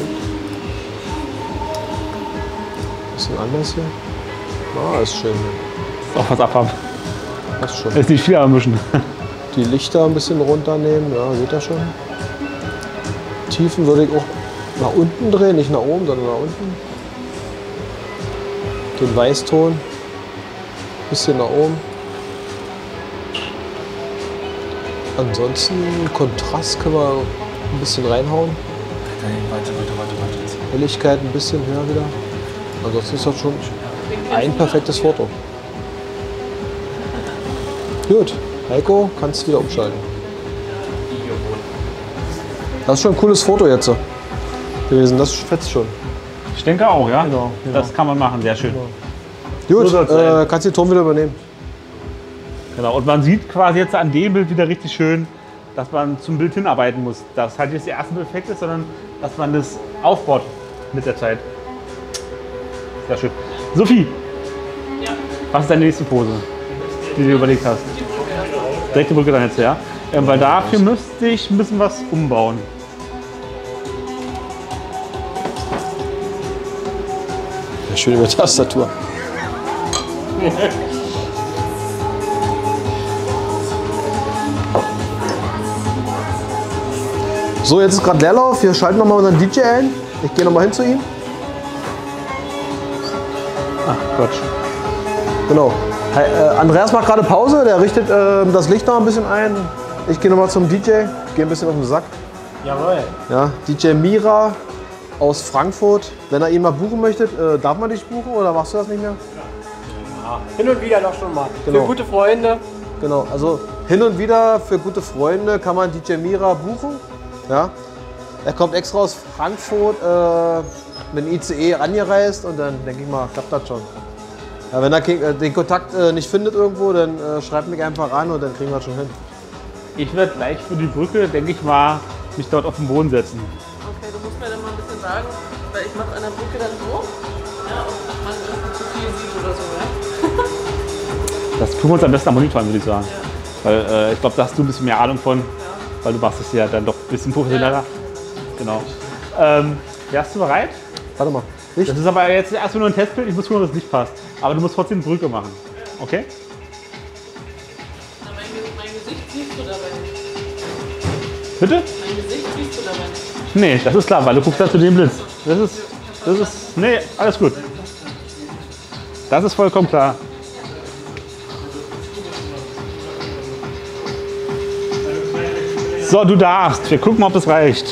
Bisschen anders hier. Ah, ist schön. Auch was abhaben. Passt schon. Ist nicht viel ermischen. Die Lichter ein bisschen runternehmen, ja, seht ihr schon. Tiefen würde ich auch nach unten drehen, nicht nach oben, sondern nach unten. Den Weißton bisschen nach oben. Ansonsten Kontrast können wir ein bisschen reinhauen. Warte, warte, warte, warte. Helligkeit ein bisschen höher wieder. Ansonsten ist das schon ein perfektes Foto. Gut, Heiko, kannst wieder umschalten. Das ist schon ein cooles Foto jetzt. gewesen. Das fetzt schon. Ich denke auch, ja? Genau, genau. Das kann man machen, sehr schön. Gut, So soll's sein. äh, kannst du den Ton wieder übernehmen. Genau. Und man sieht quasi jetzt an dem Bild wieder richtig schön, dass man zum Bild hinarbeiten muss. Dass halt jetzt der erste Effekt ist, sondern dass man das aufbaut mit der Zeit. Sehr schön. Sophie, Ja, was ist deine nächste Pose, die du dir überlegt hast? die Brücke erstmal. Direkt die Brücke dann jetzt, ja? Ähm, weil dafür müsste ich ein bisschen was umbauen. Ja, schön über Tastatur. So, jetzt ist gerade Leerlauf. Wir schalten nochmal unseren D J ein. Ich gehe nochmal hin zu ihm. Ach, Quatsch. Genau. Hey, äh, Andreas macht gerade Pause. Der richtet äh, das Licht noch ein bisschen ein. Ich gehe nochmal zum D J. Gehe ein bisschen auf den Sack. Jawohl. Ja, D J Mira aus Frankfurt. Wenn er ihn mal buchen möchte, äh, darf man dich buchen oder machst du das nicht mehr? Hin und wieder doch schon mal. Genau. Für gute Freunde. Genau, also hin und wieder für gute Freunde kann man D J Mira buchen. Ja. Er kommt extra aus Frankfurt äh, mit dem I C E angereist und dann denke ich mal, klappt das schon. Ja, wenn er den Kontakt äh, nicht findet irgendwo, dann äh, schreibt mich einfach an und dann kriegen wir das schon hin. Ich werde gleich für die Brücke, denke ich mal, mich dort auf den Boden setzen. Okay, du musst mir dann mal ein bisschen sagen, weil ich mache an der Brücke dann so. Ja, und man nicht zu viel sieht oder so, ja. Das tun wir uns am besten am Monitor an, würde ich sagen. Weil äh, ich glaube, da hast du ein bisschen mehr Ahnung von, weil du machst es ja dann doch ein bisschen professioneller. Genau. Ähm, wärst du bereit? Warte mal. Licht? Das ist aber jetzt erstmal nur ein Testbild, ich muss gucken, ob das Licht passt. Aber du musst trotzdem Brücke machen. Okay? Na, mein, Ge- mein Gesicht siehst du dabei nicht. Bitte? Mein Gesicht siehst du dabei nicht. Nee, das ist klar, weil du guckst ja zu dem Blitz. Das ist, das ist, nee, alles gut. Das ist vollkommen klar. So, du darfst. Wir gucken mal, ob das reicht.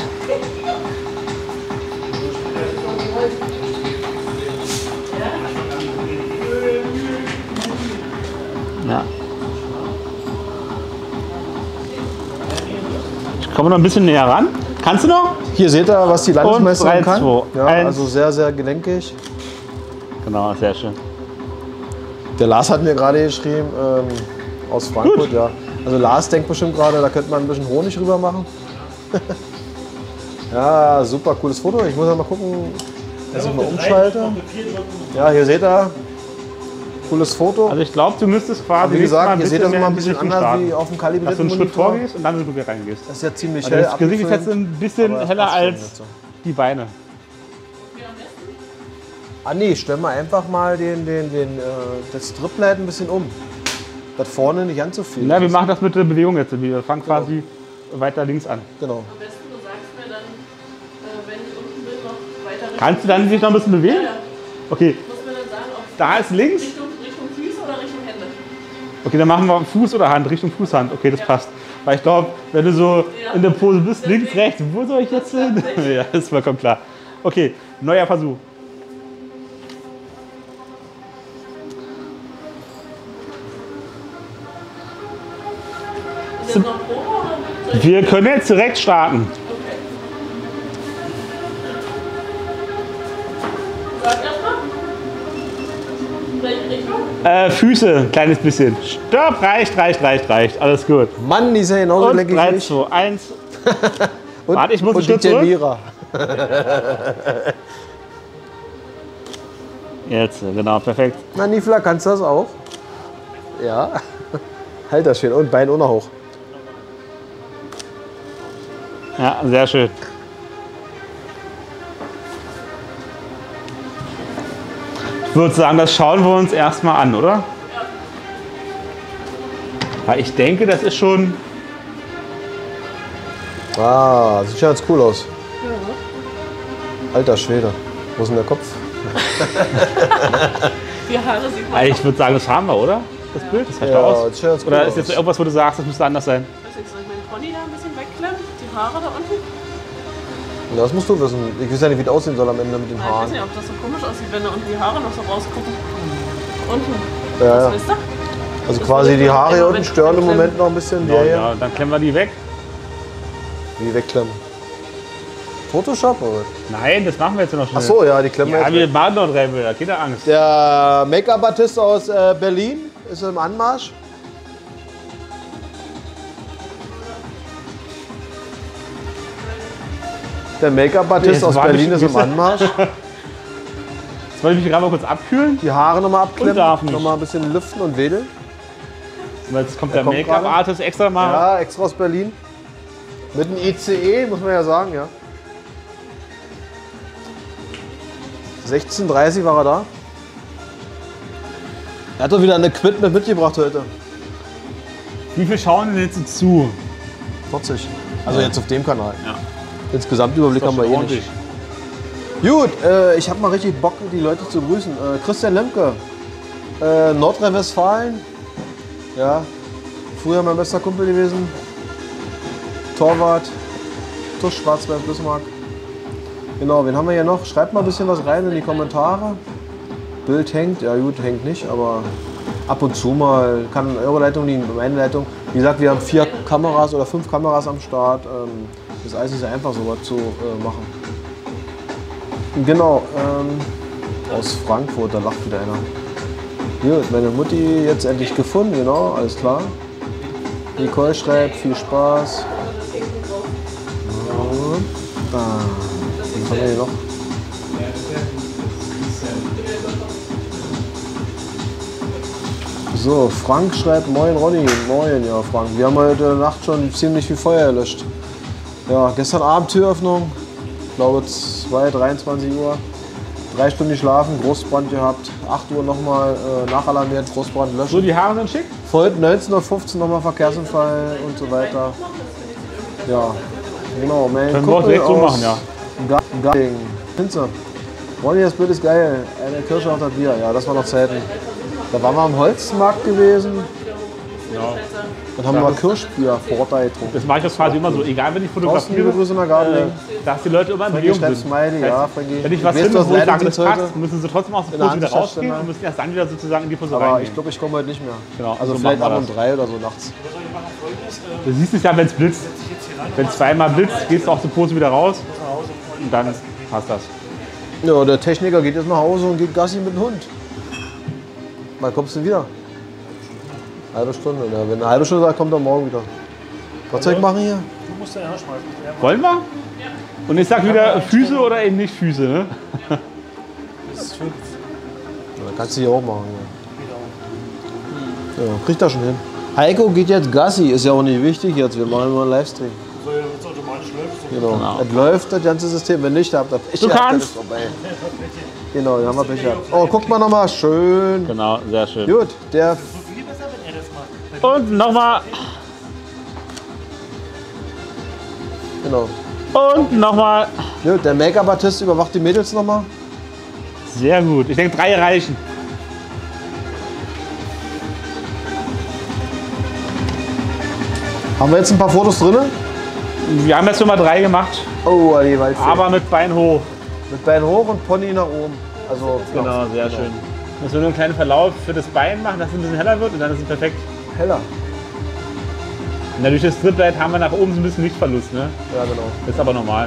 Ja. Ich komme noch ein bisschen näher ran. Kannst du noch? Hier seht ihr, was die Landesmeisterin Und drei, kann. zwei, Ja, eins. also sehr, sehr gelenkig. Genau, sehr schön. Der Lars hat mir gerade geschrieben, ähm, aus Frankfurt, ja. Also Lars denkt bestimmt gerade, da könnte man ein bisschen Honig rüber machen. Ja, super cooles Foto. Ich muss ja mal gucken, dass ich mal umschalte. Ja, hier seht ihr, cooles Foto. Also ich glaube, du müsstest quasi Aber wie gesagt, ihr seht das mehr immer ein in die bisschen Richtung anders starten. wie auf dem Kali Dass du einen Schritt Monitor. vorgehst und dann in die Brücke reingehst. Das ist ja ziemlich Also hell das Gesicht ist jetzt abgefilmt, ein bisschen aber das heller passt schon als jetzt so. die Beine. Ah nee, stellen wir einfach mal den, den, den, äh, das Striplight ein bisschen um. Das vorne nicht ganz so viel. Na, wir machen das mit der Bewegung jetzt. Wir fangen quasi weiter links an. Genau. Am besten, du sagst mir dann, äh, wenn ich unten bin, noch weiter Richtung. Kannst du dann dich noch ein bisschen bewegen? Ja, ja. Okay, Du musst mir dann sagen, ob da ist links. Richtung, Richtung Füße oder Richtung Hände. Okay, dann machen wir Fuß oder Hand, Richtung Fußhand. Okay, das passt. Weil ich glaube, wenn du so in der Pose bist, links, rechts, wo soll ich jetzt hin? Ja, ist vollkommen klar. Okay, neuer Versuch. Ist jetzt noch Probe oder wird Wir können jetzt direkt starten. Okay. Sag erstmal. Welche Richtung? Äh, Füße, ein kleines bisschen. Stopp, reicht, reicht, reicht, reicht. Alles gut. Mann, die ist ja genauso Und leckig drei, wie ich. zwei, eins. Und, Warte, ich muss einen und Schritt D J zurück. Mira. Jetzt, genau, perfekt. Na, Nifla, kannst du das auch? Ja. Halt das schön. Und Bein auch noch hoch. Ja, sehr schön. Ich würde sagen, das schauen wir uns erstmal an, oder? Weil ich denke, das ist schon. Ah, sieht schon ganz cool aus. Alter Schwede. Wo ist denn der Kopf? Die Haare sieht man. Also ich würde sagen, das haben wir, oder? Das Bild, das reicht Ja, aus. das sieht ganz cool Oder ist aus. jetzt irgendwas, wo du sagst, das müsste anders sein? Ich weiß nicht, soll ich meinen Pony da ein bisschen wegklemmen? Die Haare da unten? Das musst du wissen. Ich weiß ja nicht, wie es aussehen soll am Ende mit den Ah, ich weiß Haaren. nicht, ob das so komisch aussieht, wenn da unten die Haare noch so rausgucken. Unten. Ja, ja. Was wisst ihr? Also Das quasi würde die ich Haare hier im unten Moment stören im wegklemmen. Moment noch ein bisschen. Ja, Der hier. ja, dann klemmen wir die weg. Wie wegklemmen. Photoshop oder? Nein, das machen wir jetzt noch schnell. Ach so, ja, die klemmen wir Ja, jetzt wir weg. machen noch drei Bilder, keine Angst. Der Make-up-Artist aus äh, Berlin ist im Anmarsch. Der Make-up-Artist Jetzt aus war Berlin ich- ist im Anmarsch. Jetzt wollte ich mich gerade mal kurz abkühlen. Die Haare nochmal Und darf abklemmen, nicht. nochmal ein bisschen lüften und wedeln. Und jetzt kommt Der der kommt Make-up-Artist extra mal. Ja, extra aus Berlin. Mit einem I C E, muss man ja sagen, ja. sechzehn Uhr dreißig war er da. Er hat doch wieder ein Equipment mitgebracht heute. Wie viel schauen denn jetzt zu? vierzig. Also jetzt auf dem Kanal. Ja. Insgesamt Überblick haben wir eh nicht. Gut, äh, ich habe mal richtig Bock, die Leute zu grüßen. Äh, Christian Lemke, äh, Nordrhein-Westfalen. Ja, früher mein bester Kumpel gewesen. Torwart, Tusch, Schwarzwald, Bismarck. Genau, wen haben wir hier noch? Schreibt mal ein bisschen was rein in die Kommentare. Bild hängt, ja gut, hängt nicht, aber ab und zu mal kann an eure Leitung liegen, meine Leitung. Wie gesagt, wir haben vier Kameras oder fünf Kameras am Start. Ähm, das ist alles nicht so einfach, sowas zu äh, machen. Genau, ähm, aus Frankfurt, da lacht wieder einer. Gut, meine Mutti jetzt endlich gefunden, genau, alles klar. Nicole schreibt, viel Spaß. Und da. Was haben wir hier noch? So, Frank schreibt, moin Ronny, moin, ja Frank. Wir haben heute Nacht schon ziemlich viel Feuer gelöscht. Ja, gestern Abend Türöffnung, ich glaube zwei, dreiundzwanzig Uhr. Drei Stunden geschlafen, Großbrand gehabt. acht Uhr nochmal äh, nachalarmiert, Großbrand löschen. So, die Haare sind schick. Folgt neunzehn Uhr fünfzehn nochmal Verkehrsunfall und so weiter. Ja, genau. Mein Können wir auch direkt so machen, ja. Garting. Pinze. Ronny, das Bild ist geil. Eine Kirsche auf das Bier. Ja, das war noch Zeiten. Da waren wir am Holzmarkt gewesen. Genau. Dann haben wir mal Kirschbier vor Ort getrunken. Das mache ich das quasi immer so, egal wenn ich Thorsten, fotografiere, liebe Grüße nach Gardeling. äh, dass die Leute immer in Frankie Bewegung schreibt sind. Smiley, Das heißt, ja, Frankie. wenn ich Ich was weiß, finde, du hast wo ich sage, das Leidendienst heute passt, müssen sie trotzdem aus in der der Pose wieder Handtasche rausgehen stehen und müssen erst dann wieder sozusagen in die Pose Aber reingehen. ich glaube, ich komme heute nicht mehr. Genau, Also so vielleicht machen wir ab um drei oder so nachts. Du siehst es ja, wenn es blitzt. Wenn es zweimal blitzt, gehst du aus der Pose wieder raus und dann passt das. Ja, der Techniker geht jetzt nach Hause und geht Gassi mit dem Hund. Wann kommst du denn wieder? Halbe Stunde. Ja, wenn eine halbe Stunde sagt, kommt er morgen wieder. Was soll ich machen hier? Du musst den herschmeißen. Wollen wir? Und ich sag wieder Füße oder eben nicht Füße, ne? Das ist fünf. Ja, kannst du hier auch machen. Ja. Ja, kriegt er schon hin. Heiko geht jetzt Gassi, ist ja auch nicht wichtig jetzt. Wir machen immer einen Livestream. So, wenn es automatisch läuft. So. Genau. Genau. Es läuft das ganze System. Wenn nicht, habt ihr Pech. Du gehabt, dann kannst. ist vorbei. Genau, dann haben wir Pech gehabt. Oh, guckt mal nochmal. Schön. Genau, sehr schön. Gut, der. Viel besser, wenn er das macht. Und nochmal. Genau. Und nochmal. Gut, der Make-up-Artist überwacht die Mädels nochmal. Sehr gut. Ich denke, drei reichen. Haben wir jetzt ein paar Fotos drin? Wir haben jetzt Nummer drei gemacht, Oh, die Waldfee. aber mit Bein hoch. Mit Bein hoch und Pony nach oben. Also Genau, sehr schön. Müssen wir nur einen kleinen Verlauf für das Bein machen, dass es ein bisschen heller wird und dann ist es perfekt. heller. Und durch das Striplight haben wir nach oben so ein bisschen Lichtverlust, ne? Ja, genau. Das ist aber normal.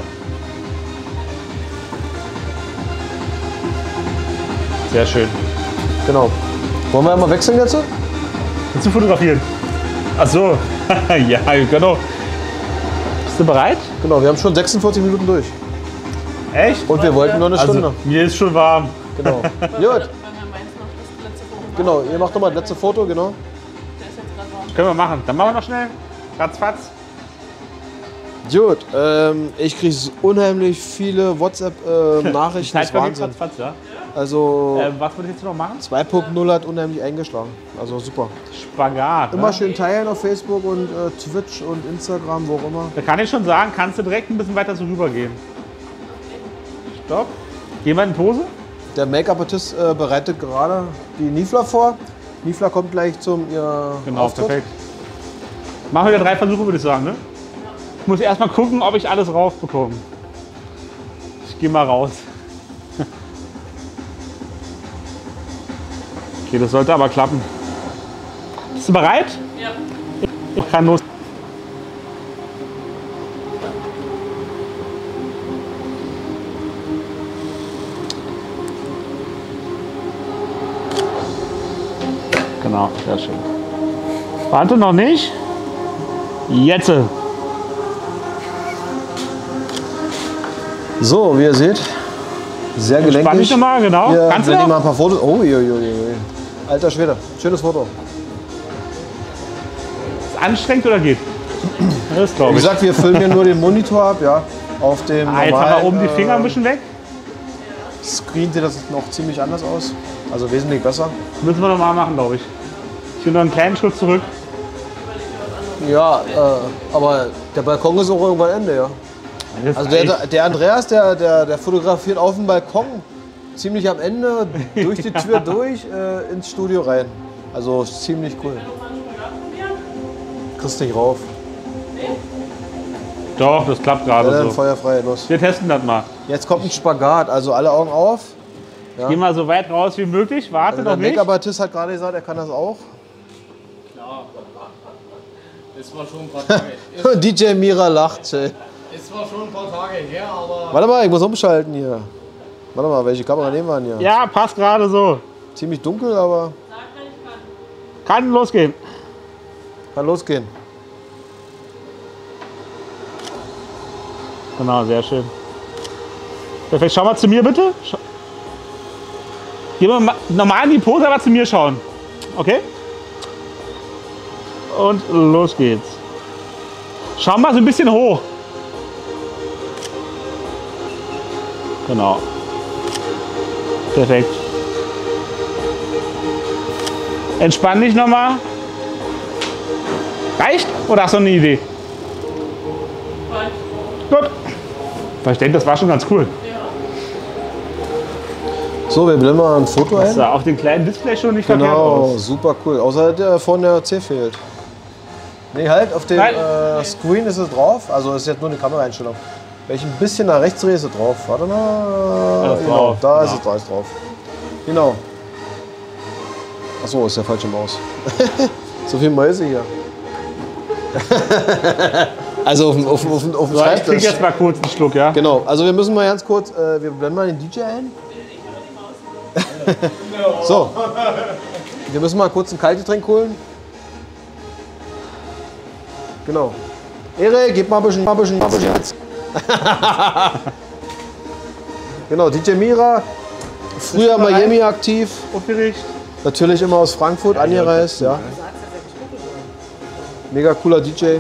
Sehr schön. Genau. Wollen wir einmal wechseln jetzt? Willst du fotografieren? Ach so. Ja, wir können auch. Bist du bereit? Genau, wir haben schon sechsundvierzig Minuten durch. Echt? Und wir wollten nur eine Stunde. Also, mir ist schon warm. Genau. Gut. Wenn wir meins noch das letzte Foto machen. Genau, ihr macht nochmal das letzte Foto, genau. Der ist jetzt gerade warm. Können wir machen. Dann machen wir noch schnell. Ratzfatz. Gut, ähm, ich kriege unheimlich viele WhatsApp-Nachrichten. Zeit das ist vergeht Wahnsinn. ratzfatz, ja. Also Ähm, was würdest du jetzt noch machen? zwei Punkt null hat unheimlich eingeschlagen. Also super. Spagat. Immer Ne? schön teilen auf Facebook und äh, Twitch und Instagram, wo auch immer. Da kann ich schon sagen, kannst du direkt ein bisschen weiter so rübergehen. Stopp. Gehen wir in Pose? Der Make-up-Artist äh, bereitet gerade die Nifla vor. Nifla kommt gleich zum ihr Genau, Auftritt. perfekt. Machen wir wieder drei Versuche, würde ich sagen, ne? Ich muss erst mal gucken, ob ich alles rausbekomme. Ich gehe mal raus. Okay, das sollte aber klappen. Bist du bereit? Ja. Ich kann los. Genau, sehr schön. Warte, noch nicht. Jetzt. So, wie ihr seht, sehr Spann dich gelenkig. nochmal, genau. Wir Kannst du blenden noch? mal ein paar Fotos. Oh, ui, ui, ui. Alter Schwede, schönes Foto. Ist anstrengend oder geht? Das Wie glaube ich. gesagt, wir filmen hier nur den Monitor ab, ja. Auf dem Ah, jetzt haben normalen, wir oben die Finger ein äh, bisschen weg. Screen sieht das noch ziemlich anders aus. Also wesentlich besser. Müssen wir nochmal machen, glaube ich. Ich will noch einen kleinen Schritt zurück. Ja, äh, aber der Balkon ist auch irgendwann Ende, ja. Das Also reicht. der, der Andreas, der, der, der fotografiert auf dem Balkon, ziemlich am Ende, durch die Tür durch, äh, ins Studio rein. Also ziemlich cool. Kriegst nicht rauf. Doch, das klappt Ja, gerade dann so. feuerfrei, los. Wir testen das mal. Jetzt kommt ein Spagat, also alle Augen auf. Ja. Geh mal so weit raus wie möglich. Warte Also der noch nicht. Make-up-Artist hat gerade gesagt, er kann das auch. Das war schon ein paar Tage. D J Mira lacht, ey. Es war schon ein paar Tage her, aber Warte mal, ich muss umschalten hier. Warte mal, welche Kamera nehmen wir denn hier? Ja, passt gerade so. Ziemlich dunkel, aber Kann losgehen. kann losgehen. Genau, sehr schön. Perfekt, schau mal zu mir bitte. Schau. Geh mal normal in die Pose, aber zu mir schauen. Okay? Und los geht's. Schau mal so ein bisschen hoch. Genau. Perfekt. Entspann dich nochmal. Reicht? Oder hast du noch eine Idee? Gut. Weil ich denke, das war schon ganz cool. So, wir blenden mal ein Foto Das ein. sah auf dem kleinen Display schon nicht verkehrt Genau, aus. super cool. Außer der vorne der C fehlt. Nee, halt, auf dem Nein. äh, Screen ist es drauf. Also ist jetzt nur eine Kameraeinstellung. Wenn ich ein bisschen nach rechts drehe, ist es drauf. Warte mal. Da ist Genau, drauf, da genau. ist es da ist drauf. Genau. Achso, ist der falsche Maus. So viel Mäuse hier. Also auf dem, auf dem, auf dem, auf dem So, ich trinke Schreibtisch. jetzt mal kurz einen Schluck, ja? Genau, also wir müssen mal ganz kurz, äh, wir blenden mal den D J ein. So, wir müssen mal kurz ein Kaltgetränk holen. Genau. Erik, gib mal ein bisschen, mal ein bisschen, mal ein bisschen. Genau, D J Mira, früher Miami aktiv, Aufgeregt. natürlich immer aus Frankfurt angereist, ja. Mega cooler D J.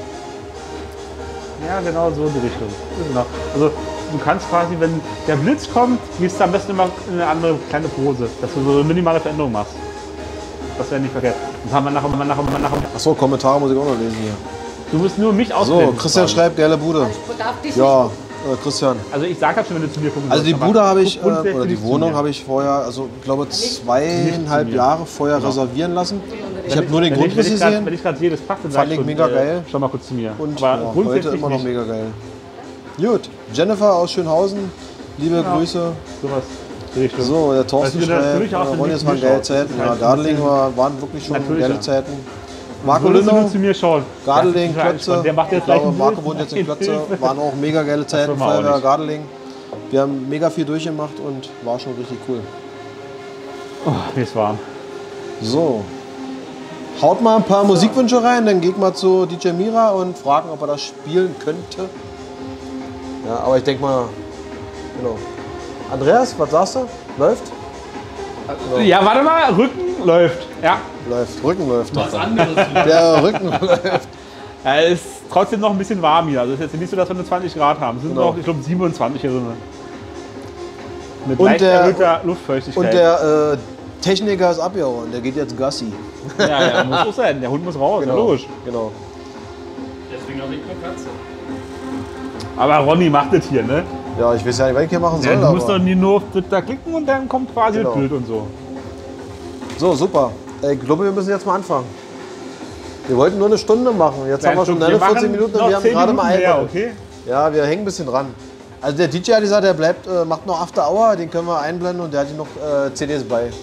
Ja, genau so in die Richtung. Genau. Also du kannst quasi, wenn der Blitz kommt, gehst du am besten immer in eine andere kleine Pose, dass du so eine minimale Veränderung machst. Das wäre nicht verkehrt. Das haben wir nachher, nachher, nachher, nachher. Achso, Kommentare muss ich auch noch lesen hier. Du musst nur mich So, ausblenden. Christian quasi. schreibt, geile Bude. Ich darf dich Ja, äh, Christian. Also ich sag halt schon, wenn du zu mir gucken Also die sollst, aber Bude habe ich, guck grundsätzlich äh, oder die zu Wohnung mir. habe ich vorher, also ich glaube zweieinhalb mir. Jahre vorher Genau. reservieren lassen. Ich habe nur den Wenn ich, wenn Grundriss ich grad- gesehen Wenn ich gerade sehe, das passt, dann Fand sag ich schon, mega geil. Schau mal kurz zu mir. und aber ja, grundsätzlich heute immer noch nicht. mega geil. Gut, Jennifer aus Schönhausen, liebe Grüße. Sowas in die Richtung. So, der Thorsten Weil du schreibt, natürlich auch äh, so Ronny, nicht es waren zuschaust. geile Das Zeiten. ist Ja, halt Gardeling ein bisschen- war, waren wirklich schon Natürlich, geile ja. Zeiten. Marco Würdest du nur Lindau, zu mir schauen. Gardeling, Das ist Klötze. Der macht jetzt Ich glaube, gleich ein Marco Bild. wohnt jetzt in Klötze. Hilfe. Waren auch mega geile Zeiten, will man auch Feuerwehr nicht. Gardeling. Wir haben mega viel durchgemacht und war schon richtig cool. Oh, mir ist warm. So. Haut mal ein paar Musikwünsche rein, dann geht mal zu D J Mira und fragen, ob er das spielen könnte. Ja, aber ich denke mal, genau. Andreas, was sagst du? Läuft? Ja, warte mal, Rücken läuft. Ja. Läuft. Rücken läuft. was anderes. Der Rücken läuft. Ja, es ist trotzdem noch ein bisschen warm hier. Also es ist jetzt nicht so, dass wir nur zwanzig Grad haben. Es sind Genau. noch, ich glaube, siebenundzwanzig hier drin. Mit Und leicht der- erhöhter Luftfeuchtigkeit. Und der äh, Techniker ist abgehauen, der geht jetzt Gassi. ja, ja, muss auch sein. Der Hund muss raus, ja, logisch. Genau. Deswegen habe ich eine Katze. Aber Ronny macht das hier, ne? Ja, ich weiß ja nicht, was ich hier machen soll. Ja, du musst aber doch nie nur auf das da klicken und dann kommt quasi Genau. das Bild und so. so, super. Ich glaube, wir müssen jetzt mal anfangen. Wir wollten nur eine Stunde machen. Jetzt haben wir schon neunundvierzig Minuten und wir haben gerade mal mehr, ein. okay? Ja, wir hängen ein bisschen dran. Also der D J hat gesagt, der bleibt, äh, macht noch After Hour, den können wir einblenden und der hat hier noch äh, C Ds bei.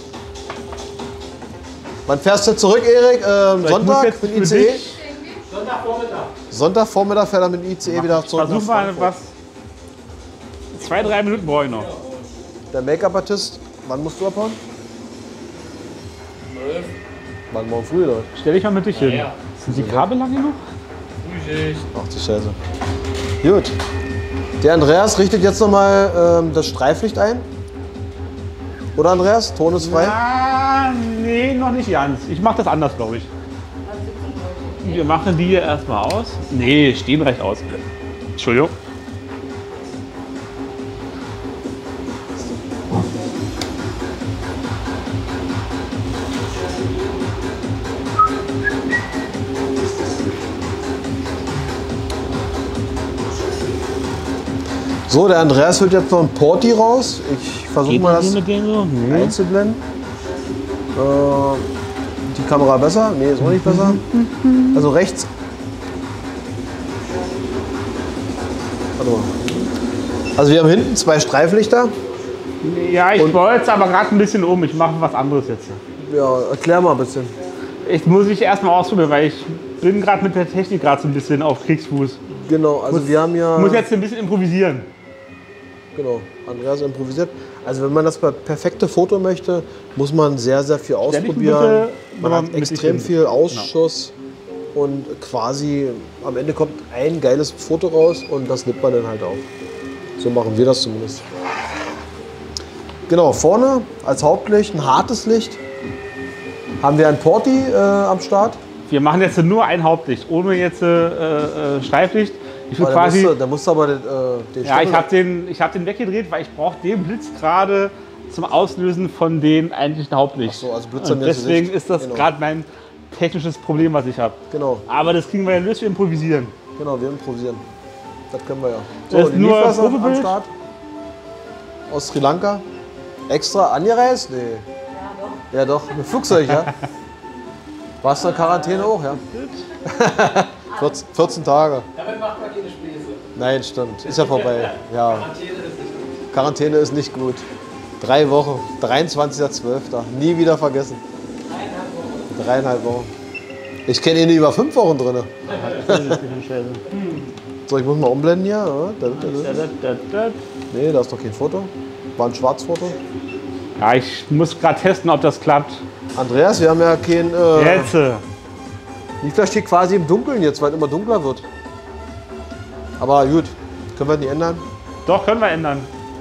Wann fährst du zurück, Erik? Ähm, muss Sonntag jetzt mit für I C E? dich- Sonntagvormittag fährt er mit I C E wieder zurück Versuch nach mal Frankfurt. was. Zwei, drei Minuten brauche ich noch. Der Make-up-Artist, wann musst du abhauen? zwölf. Wann morgen früh, Leute? Stell dich mal mit dich hin. Ja. Sind die Kabel lang genug? Frühschicht. Ach du Scheiße. Gut. Der Andreas richtet jetzt nochmal ähm, das Streiflicht ein. Oder Andreas? Ton ist frei? Ah, nee, noch nicht ganz. Ich mache das anders, glaube ich. Wir machen die hier erstmal aus. Nee, stehen reicht aus. Entschuldigung. So, der Andreas holt jetzt noch ein Porti raus. Ich versuche mal das mit denen so? Nee. einzublenden. Äh, die Kamera besser? Nee, ist auch nicht besser. Also rechts. Warte mal. Also wir haben hinten zwei Streiflichter. Ja, ich wollte es aber gerade ein bisschen um. Ich mache was anderes jetzt. Ja, erklär mal ein bisschen. Ich muss ich erstmal ausprobieren, weil ich bin gerade mit der Technik gerade so ein bisschen auf Kriegsfuß. Genau, also Muss- wir haben ja... Ich muss jetzt ein bisschen improvisieren. Genau, Andreas improvisiert. Also wenn man das perfekte Foto möchte, muss man sehr, sehr viel dich ausprobieren. bitte Man mal hat mit dich extrem hin. viel Ausschuss und quasi am Ende kommt ein geiles Foto raus und das nimmt man dann halt auf. So machen wir das zumindest. Genau, vorne als Hauptlicht ein hartes Licht. Haben wir ein Porti äh, am Start. Wir machen jetzt nur ein Hauptlicht, ohne jetzt äh, äh, Streiflicht. Ich will Aber da quasi. musst du, da musst du aber den, äh, den Ja, ich Stempel- habe den, ich hab den weggedreht, weil ich brauche den Blitz gerade zum Auslösen von den eigentlichen Hauptlicht. Ach so, also Blitz Und am nächsten deswegen Licht. ist das Genau. gerade mein technisches Problem, was ich habe. Genau, Aber das kriegen wir ja löst, wir improvisieren. genau, wir improvisieren. Das können wir ja. Das So, ist die nur Liefwasser am Probebild. Start. Aus Sri Lanka. Extra angereist? Nee. Ja doch. Mit Flugzeug, ja? Warst du in Quarantäne auch, ja? vierzehn, vierzehn Tage. Damit macht man keine Späße. Nein, stimmt. Ist ja vorbei. Ja. Quarantäne ist nicht gut. Drei Wochen. dreiundzwanzigster zwölfter Nie wieder vergessen. Dreieinhalb Wochen. Ich kenne ihn über fünf Wochen drin. So, ich muss mal umblenden hier. Ja, da, da, da. Nee, da ist doch kein Foto. War ein Schwarzfoto. Ja, ich muss gerade testen, ob das klappt. Andreas, wir haben ja kein. Äh, Jetzt. äh, Niklas steht quasi im Dunkeln jetzt, weil es immer dunkler wird. Aber gut, können wir nicht ändern. Doch, können wir ändern.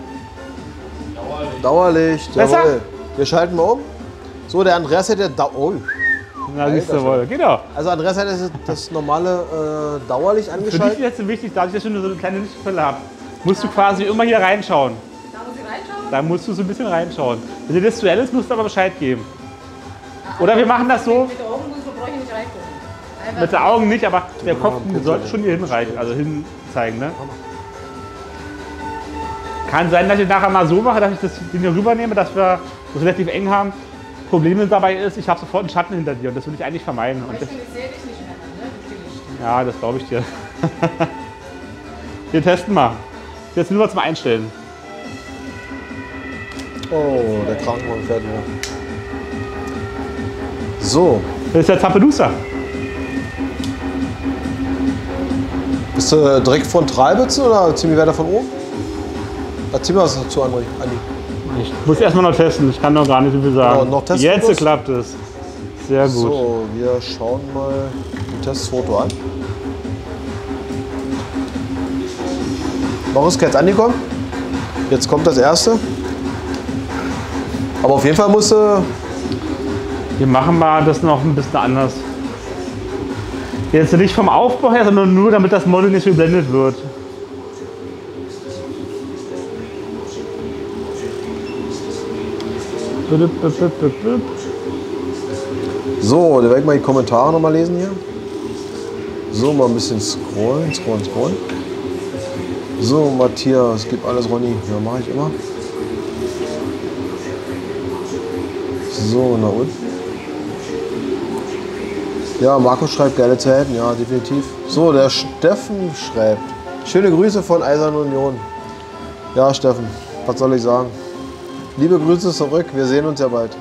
Dauerlicht, Besser? jawohl. Wir schalten mal um. So, der Andreas hat ja. Da oh. Na, Alter, siehst du wohl. Genau. Also, Andreas hat das, das normale äh, Dauerlicht Für dich angeschaltet. ist jetzt wichtig, dadurch, dass ich nur so eine kleine Lichtquelle habe, musst du quasi immer hier reinschauen. Da muss ich reinschauen. Da musst du so ein bisschen reinschauen. Wenn dir das zu hell ist, musst du aber Bescheid geben. Oder wir machen das so, Mit den Augen muss ich, brauche ich nicht reingucken. Einfach mit den Augen nicht, aber der Kopf sollte schon hier hinreichen, also hin zeigen. Ne? Kann sein, dass ich nachher mal so mache, dass ich das Ding hier rübernehme, dass wir das relativ eng haben. Problem dabei ist, ich habe sofort einen Schatten hinter dir und das will ich eigentlich vermeiden. Und Ich das, finde, ich sehe dich nicht mehr, ne? Durch die Licht. ja, das glaube ich dir. Wir testen mal. Jetzt nur mal zum Einstellen. Oh, der Krankenwagen fährt wieder. So, Das ist der Tappedusa. bist du direkt frontal bitte oder ziemlich weiter von oben? Erzähl mal was dazu, André. Andi. Ich muss erstmal noch testen, ich kann noch gar nicht so viel sagen. Ja, noch Testfotos? Jetzt klappt es. Sehr gut. So, wir schauen mal ein Testfoto an. Noch ist jetzt angekommen. Jetzt kommt das erste. Aber auf jeden Fall musst du. Wir machen mal das noch ein bisschen anders. Jetzt nicht vom Aufbau her, sondern nur, damit das Model nicht geblendet wird. So, da werde ich mal die Kommentare noch mal lesen hier. So, mal ein bisschen scrollen, scrollen, scrollen. So, Matthias, gib alles Ronny. Ja, mache ich immer. So, na und? Ja, Markus schreibt geile Zeiten, ja, definitiv. So, der Steffen schreibt. Schöne Grüße von Eisern Union. Ja, Steffen, was soll ich sagen? Liebe Grüße zurück, wir sehen uns ja bald.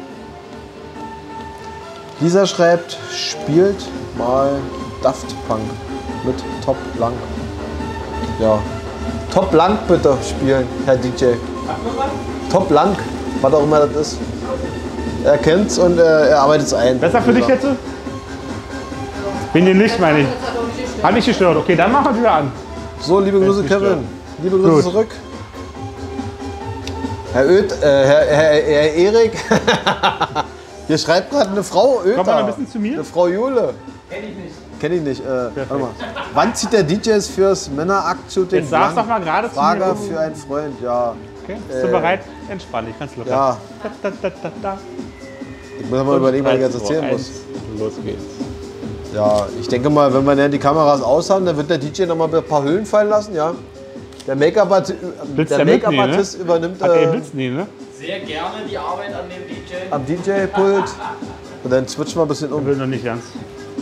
Lisa schreibt, spielt mal Daft Punk mit Top Lang. Ja, Top Lang bitte spielen, Herr D J. Top Lang, was auch immer das ist. Er kennt's und äh, er arbeitet es ein. Besser für dich jetzt? Bin dir nicht, meine ich. Hat mich gestört. Okay, dann machen wir wieder an. So, liebe Grüße, Jetzt Kevin. Liebe Grüße Gut. zurück. Herr Oeth, äh, Herr, Herr, Herr Erik. Hier schreibt gerade eine Frau Oether. Komm mal ein bisschen zu mir. Eine Frau Jule. Kenn ich nicht. Kenn ich nicht. Äh, warte mal. Wann zieht der D Js fürs Männerakt-Shooting? Jetzt sag's doch mal gerade zu Frage mir. für einen Freund, ja. Okay, bist du Äh, bereit? Entspann dich, ganz locker. Ja. Da, da, da, da, da. Ich muss mal überlegen, was ich jetzt drei, erzählen zwei, muss. eins. Los geht's. Ja, ich denke mal, wenn wir dann die Kameras aus haben, dann wird der D J noch mal ein paar Hüllen fallen lassen, ja. Der Make-up-Artist Willst der du mitnehmen, Make-up-Artist ne? übernimmt Hat der äh, Blitz nehmen, ne? Sehr gerne die Arbeit an dem D J. am D J-Pult. Und dann switchen wir ein bisschen um. Will noch nicht ganz.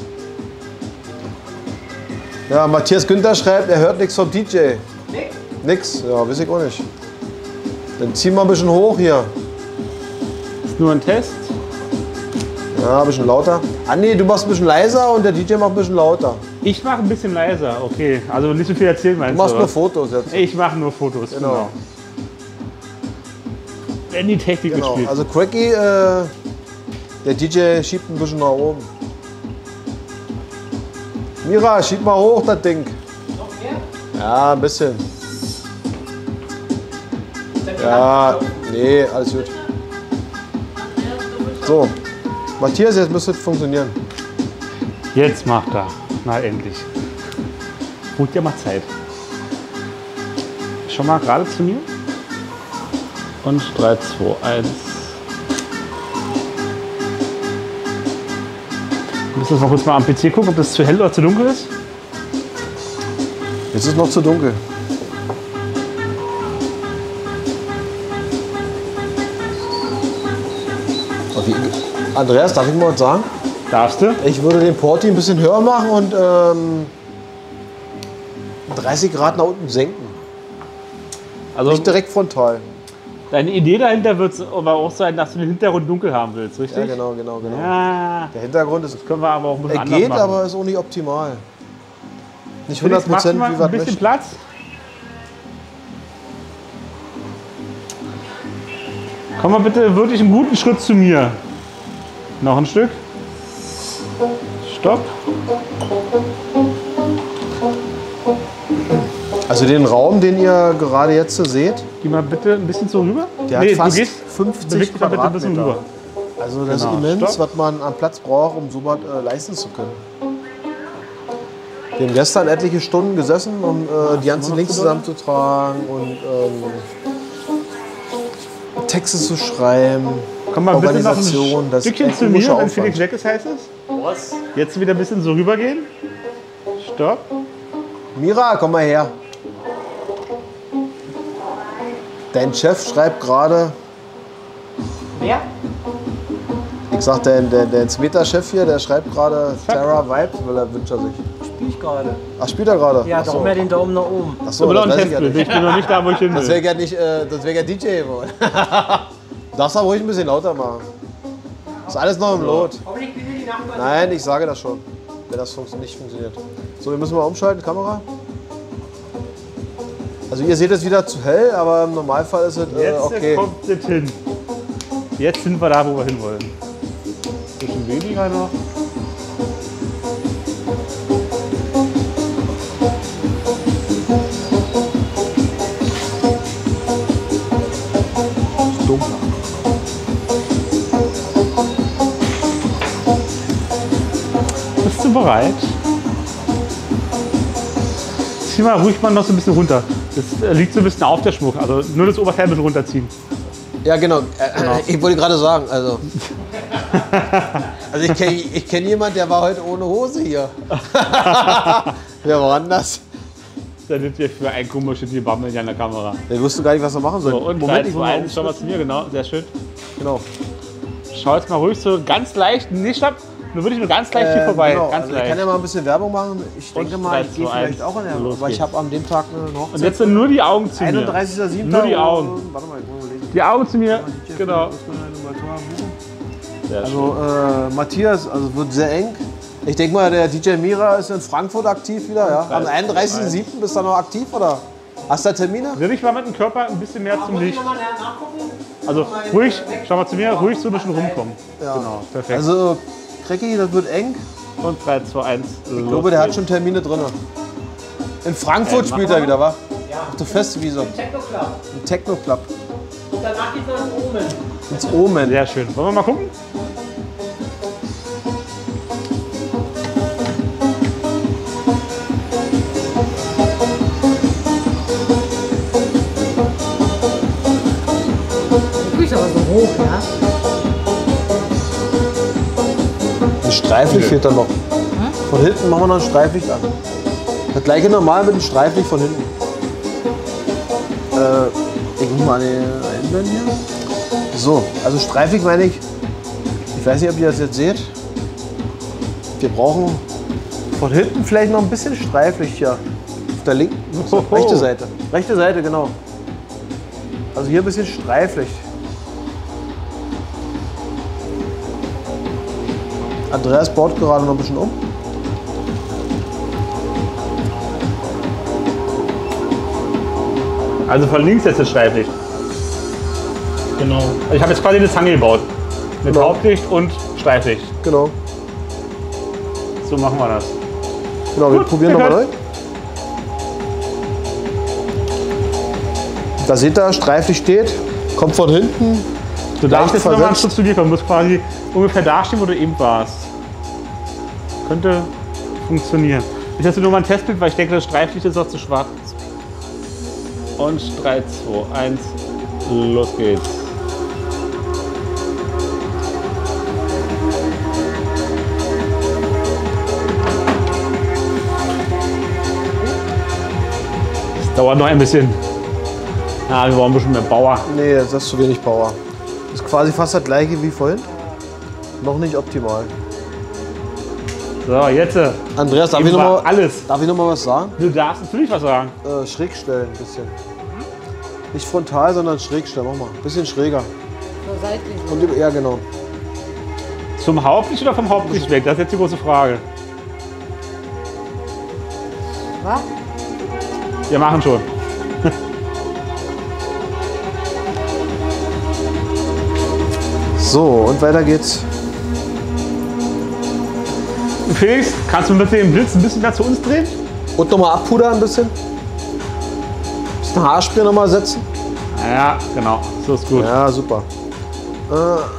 Ja, Matthias Günther schreibt, er hört nichts vom D J. Nix? Nix, ja, weiß ich auch nicht. Dann ziehen wir ein bisschen hoch hier. Ist nur ein Test. Ja, ein bisschen lauter. Andi, du machst ein bisschen leiser und der D J macht ein bisschen lauter. Ich mache ein bisschen leiser, okay. Also nicht so viel erzählen, Du meinst machst du? nur was? Fotos jetzt. Ich mache nur Fotos, genau. Genau. Wenn die Technik Genau. mitspielt. Also Cracky, äh, der D J schiebt ein bisschen nach oben. Mira, schieb mal hoch das Ding. Noch mehr? Ja, ein bisschen. Ja, nee, alles gut. So, Matthias, jetzt müsste es funktionieren. Jetzt macht er. Na endlich. Gut, ja mal Zeit. Schon mal gerade zu mir. Und drei, zwei, eins. Wir müssen jetzt mal kurz mal am P C gucken, ob das zu hell oder zu dunkel ist. Jetzt ist es noch zu dunkel. Aber wie- Andreas, darf ich mal was sagen? Darfst du? Ich würde den Porti ein bisschen höher machen und ähm, dreißig Grad nach unten senken. Also Nicht direkt frontal. deine Idee dahinter wird aber auch sein, dass du den Hintergrund dunkel haben willst, richtig? Ja, genau, genau, genau. Ja, Der Hintergrund ist, können wir aber auch ein bisschen er anders geht, machen. aber ist auch nicht optimal. Nicht Felix, hundert machst du Prozent mal wie ein wir bisschen möchten. Platz. Komm mal bitte wirklich einen guten Schritt zu mir. Noch ein Stück. Stopp. Also den Raum, den ihr gerade jetzt so seht, Geh mal bitte ein bisschen so rüber. der Nee, hat fast du gehst, fünfzig beweg dich mal bitte ein bisschen Quadratmeter. rüber. Also das Genau, ist immens, stopp. was man an Platz braucht, um so was äh, leisten zu können. Wir haben gestern etliche Stunden gesessen, um äh, die ganzen Links zusammenzutragen und ähm, Texte zu schreiben. Komm mal bitte noch Organisation, ein das ist Stückchen echt zu ein mir, großer wenn Felix Aufwand. weg ist, heißt es. Was? Jetzt wieder ein bisschen so rübergehen. Stopp. Mira, komm mal her. Dein Chef schreibt gerade. Wer? Ich sag, dein, dein, dein Meta-Chef hier, der schreibt gerade Terra Vibes, weil er wünscht er sich. Spiel ich gerade. Ach, spielt er gerade? Ja, Ach so. doch mehr den Daumen nach oben. Ach Ich so, bin noch das ein weiß ich ja Testbild. nicht. Ich bin noch nicht da, wo ich hin Das will. wäre ja nicht, äh, das wäre ja D J geworden. Darfst aber ruhig ein bisschen lauter machen. Ist alles noch im Lot. Hoffentlich will die Nachbarn. Nein, ich sage das schon, wenn das funkt- nicht funktioniert. So, wir müssen mal umschalten, Kamera. Also ihr seht es wieder zu hell, aber im Normalfall ist es äh, Jetzt okay. kommt es hin. Jetzt sind wir da, wo wir hin wollen. Ein bisschen weniger noch. Dunkler. Bist du bereit? Zieh mal ruhig mal noch so ein bisschen runter. Das äh, liegt so ein bisschen auf der Schmuck. Also nur das Oberteil ein bisschen runterziehen. Ja, genau. Äh, Ich wollte gerade sagen, also. Also ich kenne ich kenn jemanden, der war heute ohne Hose hier. Wer war denn das? Da sind wir für ein komisches Gebammel hier an der Kamera. Der wusste gar nicht, was er machen soll. So, und Moment, drei, ich zwei, muss mal eins, schau mal zu mir, genau, sehr schön. Genau. Schau jetzt mal ruhig so ganz leicht, nicht stopp, nur wirklich nur ganz leicht hier Äh, vorbei. genau. Ganz Also ich leicht. kann ja mal ein bisschen Werbung machen. Ich denke Und mal, drei, ich gehe zwei, vielleicht eins, auch in der los aber ich geht's. habe an dem Tag eine Und Hochzeit. jetzt sind nur die Augen zu mir. einunddreißigster siebter Nur die Augen. Warte mal, ich muss überlegen. Die Augen zu mir, genau. Sehr schön. Also äh, Matthias, also wird sehr eng. Ich denke mal, der D J Mira ist in Frankfurt aktiv wieder, ja? Am einunddreißigsten siebten bist du noch aktiv, oder? Hast du da Termine? Dreh dich mal mit dem Körper ein bisschen mehr zum Muss ich Licht. nochmal nachgucken? Also ruhig, schau mal zu mir, ruhig so ein bisschen rumkommen. Ja. Genau, perfekt. Also, Cracky, das wird eng. Und drei, zwei, eins. Ich glaube, der hat schon Termine drin. In Frankfurt Äh, spielt machen er wir wieder, wa? Ja. Auf der Festwiese. Techno Club. Im Techno Club. Und danach geht's nach oben. Ins Omen. Sehr schön. Wollen wir mal gucken? Du bist aber so hoch, ja? Ein Streiflicht fehlt da noch. Von hinten machen wir noch ein Streiflicht an. Das gleiche normal mit dem Streiflicht von hinten. Äh, ich muss mal einblenden hier. So, also Streiflicht meine ich, ich weiß nicht, ob ihr das jetzt seht. Wir brauchen von hinten vielleicht noch ein bisschen Streiflicht hier. Auf der linken, so, rechte Seite. Rechte Seite, genau. Also hier ein bisschen Streiflicht. Andreas baut gerade noch ein bisschen um. Also von links jetzt das Streiflicht. Genau. Also ich habe jetzt quasi eine Zange gebaut. Mit Genau. Hauptlicht und Streiflicht. Genau. So machen wir das. Genau, wir Gut, probieren wir nochmal neu. Da seht ihr, Streiflicht steht, kommt von hinten. Du darfst Leicht jetzt nochmal einen versetzt. Schritt zu dir kommen. Du musst quasi ungefähr da stehen, wo du eben warst. Könnte funktionieren. Ich lasse nur mal ein Testbild, weil ich denke, das Streiflicht ist auch zu schwach. Und drei, zwei, eins, los geht's. Das dauert noch ein bisschen. Ja, wir brauchen ein bisschen mehr Power. Nee, das ist zu wenig Power. Das ist quasi fast das gleiche wie vorhin. Noch nicht optimal. So, jetzt. äh, Andreas, darf eben ich noch war mal, alles. darf ich noch mal was sagen? Du darfst natürlich was sagen. Äh, schräg stellen ein bisschen. Nicht frontal, sondern schräg stellen. Mach mal. Bisschen schräger. So seitlich. Und über, ja, genau. Zum Hauptlicht oder vom Hauptlicht weg? Das ist jetzt die große Frage. Was? Wir machen schon. So, und weiter geht's. Felix, kannst du mit dem Blitz ein bisschen mehr zu uns drehen? Und nochmal abpudern ein bisschen. Bisschen Haarspray nochmal setzen. Ja, genau. So ist gut. Ja, super. Äh,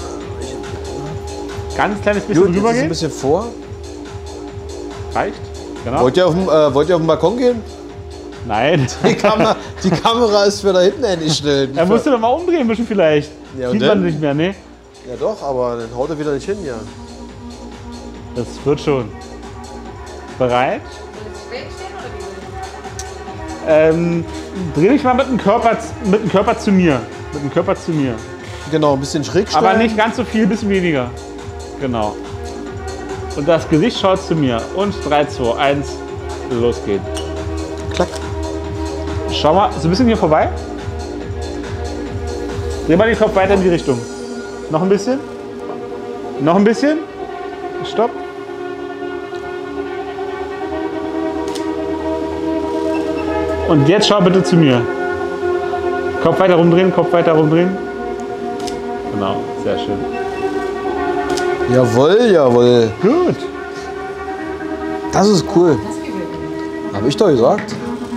Ganz kleines bisschen gut, jetzt ist ein rübergehen. bisschen vor. Reicht. Genau. Wollt ihr, auf dem, äh, wollt ihr auf den Balkon gehen? Nein. Die, Kamera, die Kamera ist für da hinten eingestellt. Er musste doch mal umdrehen müssen vielleicht. Ja, und Sieht dann? man nicht mehr, ne? Ja doch, aber dann haut er wieder nicht hin, ja. Das wird schon. Bereit? Soll ich schräg stehen oder wie? Ähm, dreh dich mal mit dem, Körper, mit dem Körper zu mir. Mit dem Körper zu mir. Genau, ein bisschen schräg stellen. Aber nicht ganz so viel, ein bisschen weniger. Genau. Und das Gesicht schaut zu mir. Und drei, zwei, eins, los geht's. Klack. Schau mal, so ein bisschen hier vorbei. Dreh mal den Kopf weiter in die Richtung. Noch ein bisschen. Noch ein bisschen. Stopp. Und jetzt schau bitte zu mir. Kopf weiter rumdrehen, Kopf weiter rumdrehen. Genau, sehr schön. Jawohl, jawohl. Gut. Das ist cool. Das gefällt mir. Hab ich doch gesagt.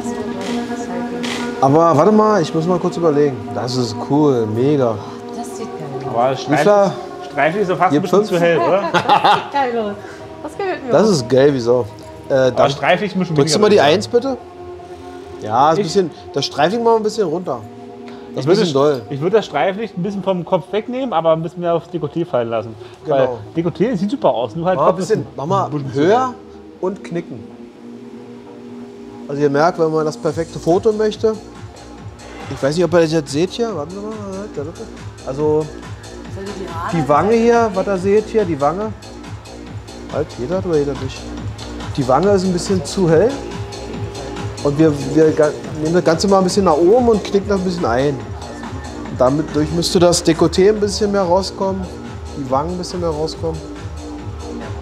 Aber warte mal, ich muss mal kurz überlegen. Das ist cool, mega. Das sieht geil aus. Aber Wie viel? Streifen, Streifen ist so fast Hier ein bisschen fünf? zu hell, oder? Geil aus. Das gefällt mir. Das auch. ist geil, wieso? Äh, Aber dann Streifen ist ein bisschen drückst du weniger, mal die würde ich eins bitte? Ja, ist ein Ich- bisschen, das Streifling mal ein bisschen runter. Das Ich ist ein würde, bisschen doll. ich würde das Streiflicht ein bisschen vom Kopf wegnehmen, aber ein bisschen mehr aufs Dekolleté fallen lassen. Weil Genau. Dekolleté sieht super aus. Nur halt Mach mal ein Kopf ist bisschen, mach mal höher und knicken. Also ihr merkt, wenn man das perfekte Foto möchte. Ich weiß nicht, ob ihr das jetzt seht hier. Warten Sie mal. Also Soll ich die Haare? die Wange hier, was ihr seht hier, die Wange. Halt, geht das oder geht das nicht? Die Wange ist ein bisschen zu hell. Und wir, wir ga- nehmen das Ganze mal ein bisschen nach oben und knicken das ein bisschen ein. Und damit durch müsste das Dekolleté ein bisschen mehr rauskommen. Die Wangen ein bisschen mehr rauskommen.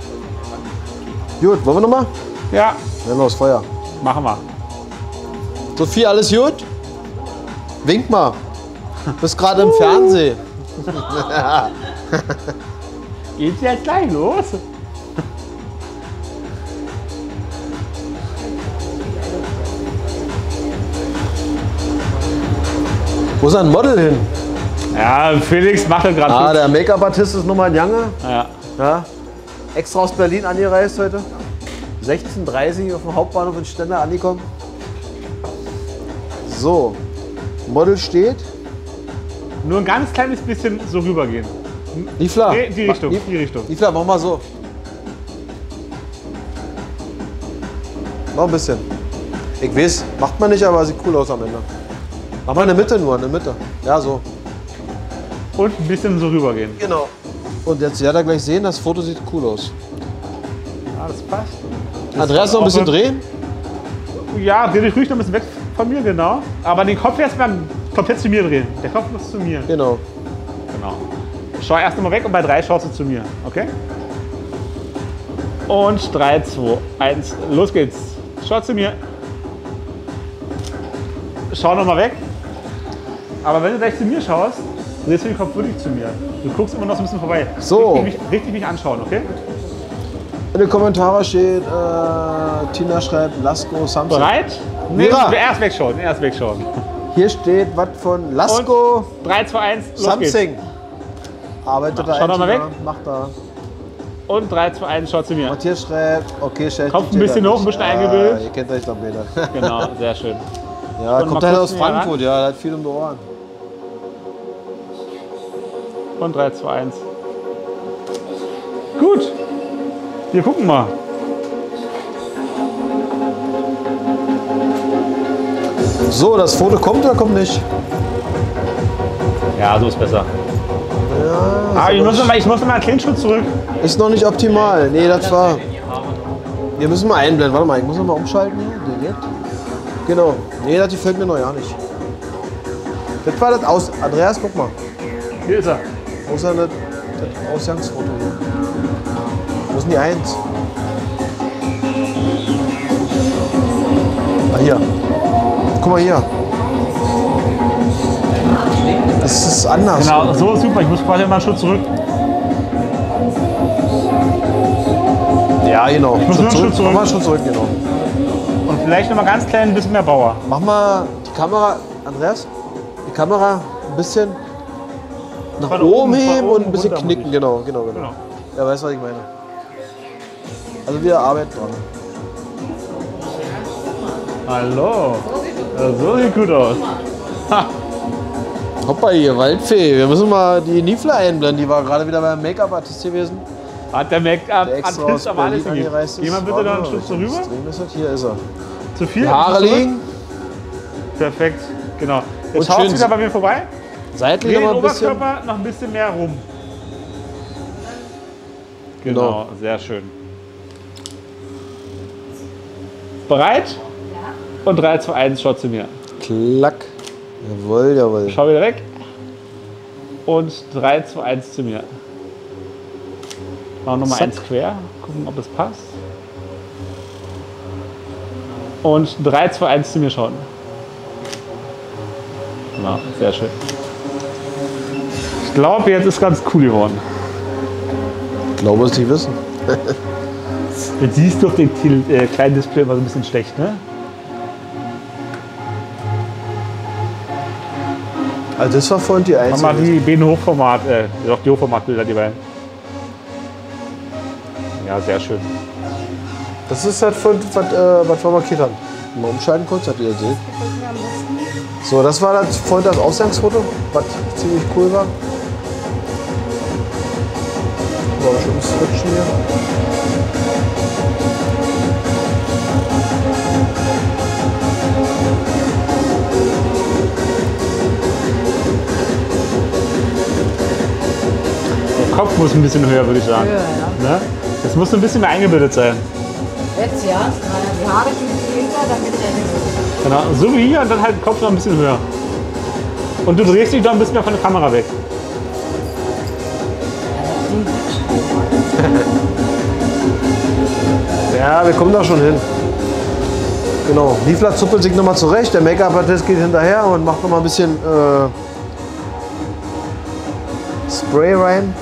Gut, wollen wir nochmal? Ja, Dann los, Feuer. machen wir. Sophie, alles gut? Wink mal. Bist gerade im Fernsehen. Geht's jetzt gleich los? Wo ist ein Model hin? Ja, Felix macht das gerade. Ah, der Make-up-Artist ist nochmal ein Jange. Ja. Ja. Extra aus Berlin angereist heute. sechzehn Uhr dreißig auf dem Hauptbahnhof in Stendal angekommen. So, Model steht. Nur ein ganz kleines bisschen so rübergehen. Nifla. Nee, die Richtung, Nif- die Richtung. Nifla, mach mal so. Noch ein bisschen. Ich weiß, macht man nicht, aber sieht cool aus am Ende. Mach mal in der Mitte nur, in der Mitte. Ja, so. Und ein bisschen so rübergehen. Genau. Und jetzt werdet ihr gleich sehen, das Foto sieht cool aus. Ja, das passt. Andreas, noch ein bisschen drehen? Ja, dreh dich ruhig noch ein bisschen weg von mir, genau. Aber den Kopf erst mal komplett zu mir drehen. Der Kopf muss zu mir. Genau. Genau. Schau erst nochmal weg und bei drei schaust du zu mir. Okay? Und drei, zwei, eins, los geht's. Schau zu mir. Schau nochmal weg. Aber wenn du gleich zu mir schaust, drehst du den Kopf wirklich zu mir. Du guckst immer noch so ein bisschen vorbei. So. Richtig mich, richtig mich anschauen, okay? In den Kommentaren steht, äh, Tina schreibt Lasko Samsung. Bereit? Nee, Mira. erst wegschauen, erst wegschauen. Hier steht was von Lasko drei, zwei, eins, los geht's. Samsung. Arbeitet da Schau doch mal Tina, weg. Macht da. Und drei, zwei, eins, schau zu mir. Matthias schreibt, okay, stellt Kopf ein bisschen hoch, ein bisschen eingebildet. Ihr kennt euch doch wieder. Genau, sehr schön. Ja, Und kommt mal halt kurz aus näher Frankfurt, ja, der hat viel um die Ohren. Und drei, zwei, eins. Gut. Wir gucken mal. So, das Foto kommt oder kommt nicht? Ja, so ist besser. Ja, Aber ich ist, muss noch mal, ich muss noch mal einen kleinen Schritt zurück. ist noch nicht optimal. Nee, das war. Wir müssen mal einblenden. Warte mal, ich muss noch mal umschalten hier. Delete. Genau. Nee, das gefällt mir noch ja nicht. Das war das Aus. Andreas, guck mal. Hier ist er. Außer das, das Ausgangsfoto hier. Wo ist denn die eins? Ah, hier. Guck mal hier. Das ist anders. Genau, so ist super. Ich muss quasi mal einen Schritt zurück. Ja, genau. muss nur einen Schritt zurück. Mach mal einen Schritt zurück, genau. Und vielleicht noch mal ganz klein ein bisschen mehr Bauer. Mach mal die Kamera, Andreas, die Kamera ein bisschen nach Von oben oben, von heben oben und ein bisschen runter knicken. muss ich. Genau, genau, genau. Genau. Ja, weißt du, was ich meine? Also wir arbeiten dran. Hallo. Ja, so sieht gut aus. Ha. Hoppa hier, Waldfee. Wir müssen mal die Nifla einblenden. Die war gerade wieder beim Make-up-Artist gewesen. Hat der Der extra aus Make-up-Artist aber alles Berlin gegeben. angereist ist. Geh mal bitte noch einen Schritt so rüber. Hier ist er. Zu viel? Die Haare Zurück. liegen. Perfekt, genau. Jetzt Und schaust schön du wieder bei mir vorbei. Seitlich Dreh den noch ein bisschen. Oberkörper noch ein bisschen mehr rum. Genau, Genau. sehr schön. Bereit? Ja. Und drei, zwei, eins, schau zu mir. Klack. Jawohl, jawohl. Schau wieder weg. Und drei, zwei, eins zu mir. Machen wir nochmal Zack. eins quer. Gucken, ob es passt. Und drei, zwei, eins zu mir schauen. Genau, sehr schön. Ich glaube, jetzt ist ganz cool geworden. Ich glaube, es die wissen. Jetzt siehst du auf dem Til- äh, kleinen Display immer so ein bisschen schlecht, ne? Also das war vorhin die Mach einzige. mal die beiden Hochformat, äh, doch die Hochformatbilder, die beiden. Ja, sehr schön. Das ist halt von was, äh, was wir markiert haben. Mal umschalten kurz, habt ihr das seht. So, das war das, vorhin das Ausgangsfoto, was ziemlich cool war. Mal schon switchen hier. Der Kopf muss ein bisschen höher, würde ich sagen. Ja, ja. Ne? Das muss ein bisschen mehr eingebildet sein. Jetzt ja, naja, die Haare schon hinter, damit er nicht. Genau, so wie hier und dann halt den Kopf noch ein bisschen höher. Und du drehst dich noch ein bisschen mehr von der Kamera weg. Ja, wir kommen da schon hin. Genau. Niefler zuppelt sich nochmal zurecht. Der Make-up-Artist geht hinterher und macht nochmal ein bisschen äh, Spray rein.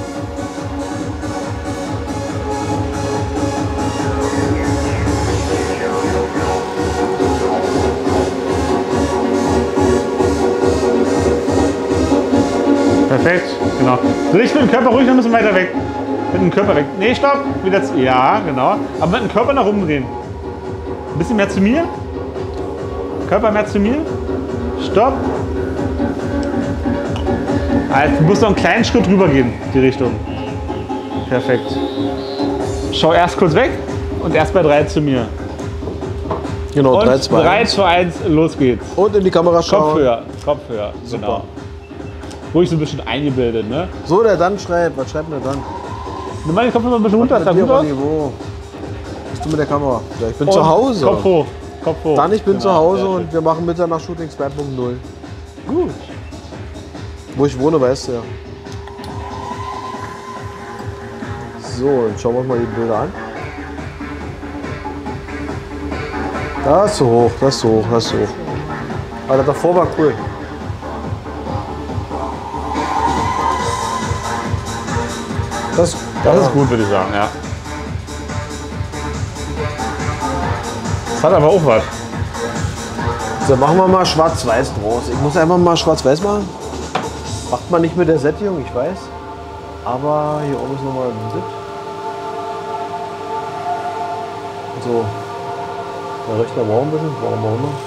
Perfekt, genau. Dreh ich mit dem Körper ruhig noch ein bisschen weiter weg. Mit dem Körper weg. Nee, stopp. Wieder zu, ja, genau. Aber mit dem Körper nach oben drehen. Ein bisschen mehr zu mir. Körper mehr zu mir. Stopp. Also, du musst noch einen kleinen Schritt rüber gehen, die Richtung. Perfekt. Schau erst kurz weg und erst bei drei zu mir. Genau, Und drei, zwei. drei, zwei, eins, los geht's. Und in die Kamera schauen. Kopf höher, Kopf höher. Super. Genau. Ruhig so ein bisschen eingebildet, ne? So, der dann schreibt. Was schreibt der dann? Nimm mal den Kopf noch ein bisschen runter, ist da gut aus? Niveau. Bist du mit der Kamera? Ja, ich bin Und zu Hause. Kopf hoch, Kopf hoch. Dann, ich bin Genau, zu Hause sehr und schön. wir machen Mitternacht-Shooting zwei Punkt null. Gut. Wo ich wohne, weißt du ja. So, dann schauen wir uns mal die Bilder an. Das ist so hoch, das ist so hoch, das ist so hoch. Aber das davor war cool. Das, Das ist gut, würde ich sagen, ja. Das hat aber auch was. So, machen wir mal schwarz-weiß draus. Ich muss einfach mal schwarz-weiß machen. Macht man nicht mit der Sättigung, ich weiß. Aber hier oben ist nochmal ein Bit. So. Der Rechner braucht ein bisschen. Warum auch immer.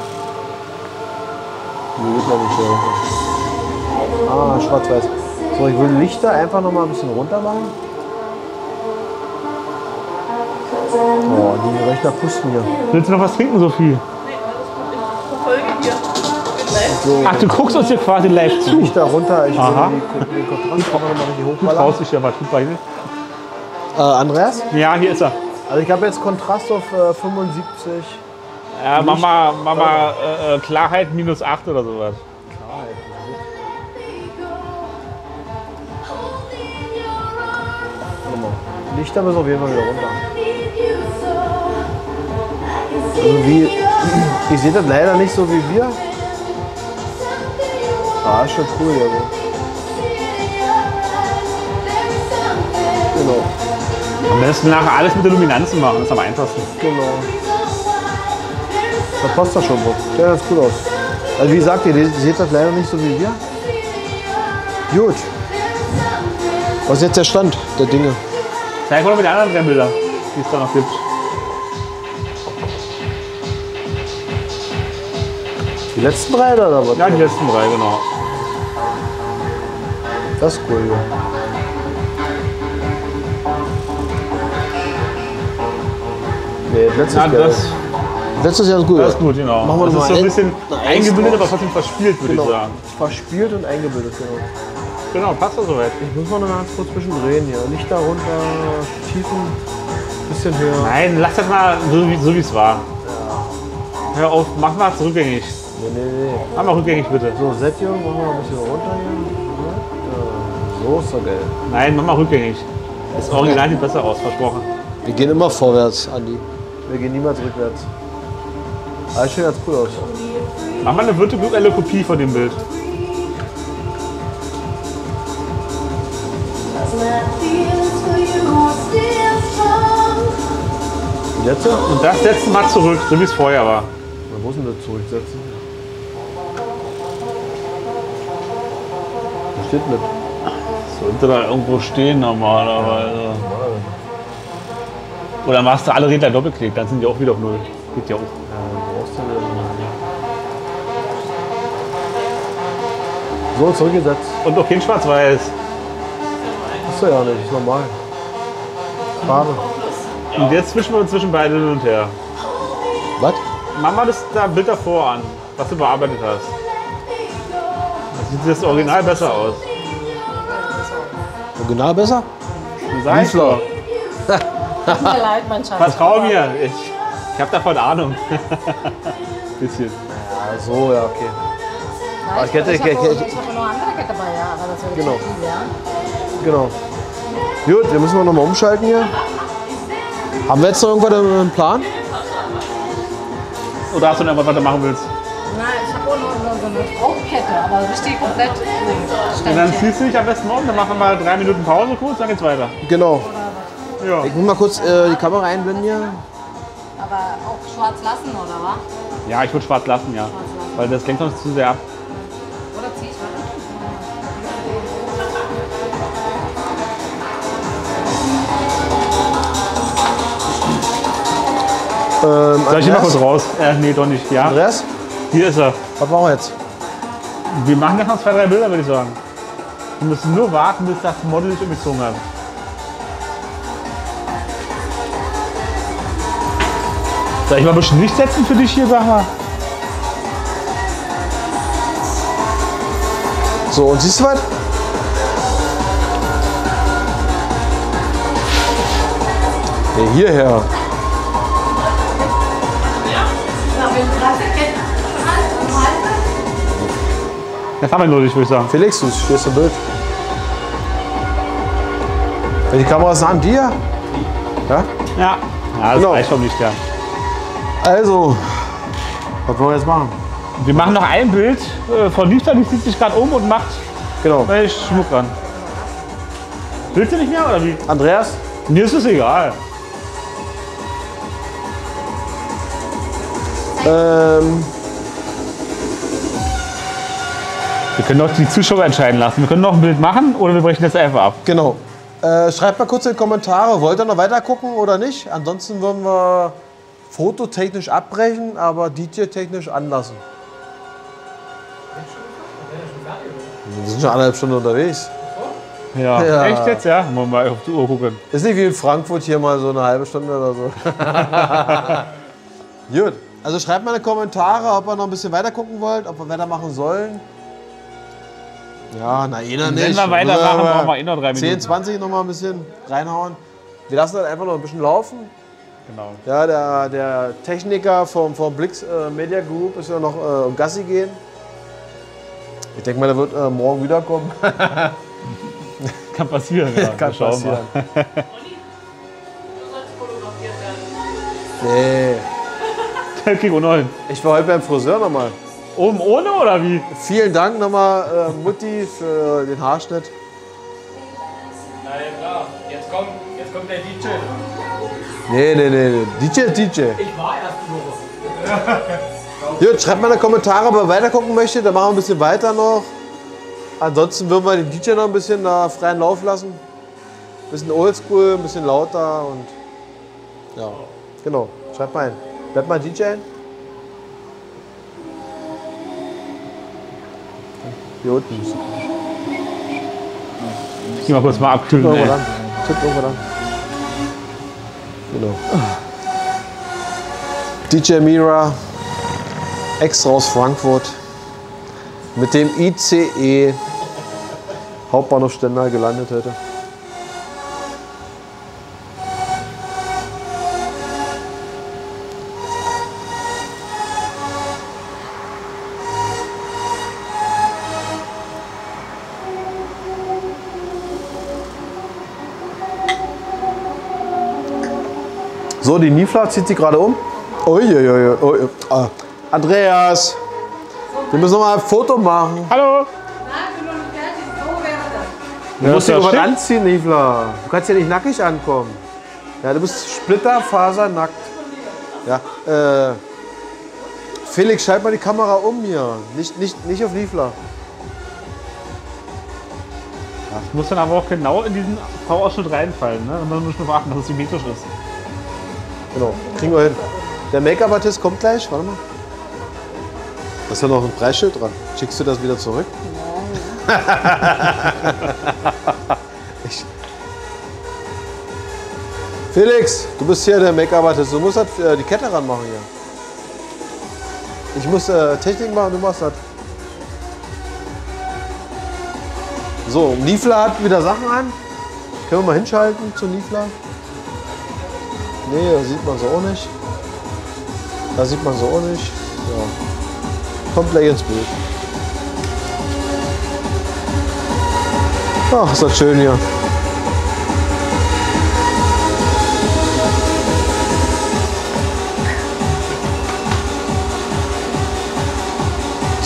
Hier geht man nicht schnell. Ah, schwarz-weiß. So, ich will Lichter einfach nochmal ein bisschen runter machen. Oh, die Rechner pusten hier. Willst du noch was trinken, Sophie? Nee, alles gut. Ich verfolge hier. Geht live. So, Ach, du guckst uns hier quasi live zu. Lichter runter. Ich will Aha. die- den Kontrast einfach nochmal richtig Du hochballern. traust dich ja was gut bei dir. Äh, Andreas? Ja, hier ist er. Also ich habe jetzt Kontrast auf äh, fünfundsiebzig. Ja, mach mal, mach mal äh, äh, Klarheit minus acht oder sowas. Klarheit. Lichter müssen auf jeden Fall wieder runter. Also wie, ihr seht das leider nicht so wie wir. Ah, ist schon cool hier so. Genau, Am besten nachher alles mit der Luminanz machen, das ist am einfachsten. genau. Da passt das schon drauf. Sieht ganz cool aus. Also wie gesagt, ihr seht das leider nicht so wie wir. Gut. Was ist jetzt der Stand der Dinge? Zeig mal noch mit den anderen drei Bilder, die es da noch gibt. Die letzten drei oder was? Ja, die letzten drei, genau. Das ist cool, ja. Nee, das letzte Ja, ist geil. das, Letztes Jahr ist gut. das ist gut, genau. Machen wir das noch ist so mal ein ein- bisschen ein eingebildet, drauf. aber trotzdem verspielt, würde Genau. ich sagen. Verspielt und eingebildet, genau. Genau, passt das soweit. Ich muss mal noch ganz kurz zwischen drehen hier. Lichter runter, Tiefen, bisschen höher. Nein, lass das mal so, wie so wie es war. Hör auf, mach mal rückgängig. Nee, nee, nee. Mach mal rückgängig bitte. So, Sättigung, machen wir noch ein bisschen runter hier. Ja, so ist doch geil. Nein, mach mal rückgängig. Das Original sieht besser aus, versprochen. Wir gehen immer vorwärts, Andi. Wir gehen niemals rückwärts. Aber das sieht ganz cool aus. Mach mal eine virtuelle Kopie von dem Bild. Und jetzt? Und das setzt mal zurück, so wie es vorher war. Na, wo ist denn das zurücksetzen? Da steht mit. Sollte da irgendwo stehen normalerweise. Oder machst du alle Räder Doppelklick, dann sind die auch wieder auf Null. Geht ja auch. Ja, wo brauchst du denn? So, zurückgesetzt. Und auch kein Schwarz-Weiß. Ist doch ja nicht, ist normal. Farbe. Und jetzt zwischen wir zwischen beide hin und her. Was? Mach mal das da Bild davor an, was du bearbeitet hast. Da sieht das Original besser aus. Original besser? Sag ich doch. Tut mir leid, mein Schatz. Vertrau mir, ich, ich habe davon Ahnung. Bisschen. Ja, so, ja, okay. Nein, ich hätte- ich habe ich- ich- ich habe noch andere Kette dabei, ja. Aber das wäre Genau. viel, ja. Genau. Gut, wir müssen wir nochmal umschalten hier. Haben wir jetzt noch irgendwas im Plan? Oder hast du noch was, was du machen willst? Nein, ich habe auch noch, noch so eine Aufkette, aber richtig komplett. Nee, Und dann ziehst du dich am besten um, dann machen wir mal drei Minuten Pause kurz, dann geht's weiter. Genau. Ja. Ich muss mal kurz äh, die Kamera einblenden hier. Aber auch schwarz lassen, oder was? Ja, ich würde schwarz lassen, ja. Weil das lenkt uns zu sehr ab. Oder zieh ich weiter? Ähm, Soll ich hier mal Andreas? kurz raus? Äh, nee, doch nicht. Ja, Andreas, hier ist er. was machen wir jetzt? Wir machen jetzt noch zwei, drei Bilder, würde ich sagen. Wir müssen nur warten, bis das Model sich umgezogen hat. Soll ich mal ein bisschen Licht setzen für dich hier, sag mal? So, und siehst du was? Nee, hierher. Das haben wir nur nicht, würde ich sagen. Felix, du stehst im Bild. Die Kamera ist an dir. Ja? Ja. Ja, das Genau. reicht schon nicht, ja. Also, was wollen wir jetzt machen? Wir machen noch ein Bild äh, von Liebster, die zieht sich gerade um und macht Genau. äh, Schmuck ran. Willst du nicht mehr oder wie? Andreas? Mir ist es egal. Ähm, Wir können doch die Zuschauer entscheiden lassen. Wir können noch ein Bild machen oder wir brechen das einfach ab. genau. Äh, schreibt mal kurz in die Kommentare, wollt ihr noch weiter gucken oder nicht? Ansonsten würden wir fototechnisch abbrechen, aber D J-technisch anlassen. Wir sind schon anderthalb Stunden unterwegs. Ja. Ja. Echt jetzt, ja? Wollen wir mal auf die Uhr gucken. Ist nicht wie in Frankfurt hier mal so eine halbe Stunde oder so. Gut. Also schreibt mal in die Kommentare, ob ihr noch ein bisschen weiter gucken wollt, ob wir weitermachen sollen. Ja, na, eh noch nicht. Wenn wir weitermachen, brauchen wir eh noch drei Minuten. zehn, zwanzig noch mal ein bisschen reinhauen. Wir lassen das einfach noch ein bisschen laufen. Genau. Ja, der, der Techniker vom, vom Blix äh, Media Group ist ja noch äh, um Gassi gehen. Ich denke mal, der wird äh, morgen wiederkommen. Kann passieren, ja. Kann Wir schauen passieren. mal. Du sollst fotografiert werden. Nee. Das krieg ich auch noch hin. Ich war heute beim Friseur nochmal. Oben ohne oder wie? Vielen Dank nochmal, äh, Mutti, für den Haarschnitt. Na ja, klar. Jetzt kommt, jetzt kommt der D J. Nee, nee, nee, nee. D J ist D J. Ich war erst die Woche. Gut, schreibt mal in die Kommentare, ob ihr weiter gucken möchtet. Dann machen wir ein bisschen weiter noch. Ansonsten würden wir den D J noch ein bisschen da freien Lauf lassen. Ein bisschen oldschool, ein bisschen lauter und ja, genau. Schreibt mal ein. Bleibt mal D J ein. Hier unten. Ich geh mal kurz mal abkühlen. Irgendwo ey. dann. Tipp irgendwo dann. Genau. D J Mira, extra aus Frankfurt, mit dem I C E Hauptbahnhof Stendal gelandet hätte. So, die Nifla zieht sie gerade um. Uiuiui. Ui. Ah. Andreas, wir müssen noch mal ein Foto machen. Hallo! Nein, ich bin noch nicht fertig. So wäre das. Du musst dir das noch was schick? anziehen, Nifla. Du kannst ja nicht nackig ankommen. Ja, du bist splitterfasernackt. Ja, äh, Felix, schalt mal die Kamera um hier. Nicht, nicht, nicht auf Nifla. Das muss dann aber auch genau in diesen V-Ausschnitt reinfallen. Ne? Und man muss nur beachten, dass es symmetrisch ist. Genau, kriegen wir hin. Der Make-up-Artist kommt gleich. Warte mal. Da ist ja noch ein Preisschild dran. Schickst du das wieder zurück? ich. Felix, du bist hier der Make-up-Artist. Du musst halt, äh, die Kette ranmachen hier. Ich muss äh, Technik machen, du machst das. So, Nifla hat wieder Sachen an. Können wir mal hinschalten zu Nifla? Nee, da sieht man so auch nicht. Da sieht man so auch nicht. Ja. Kommt gleich ins Bild. Ach, ist das schön hier.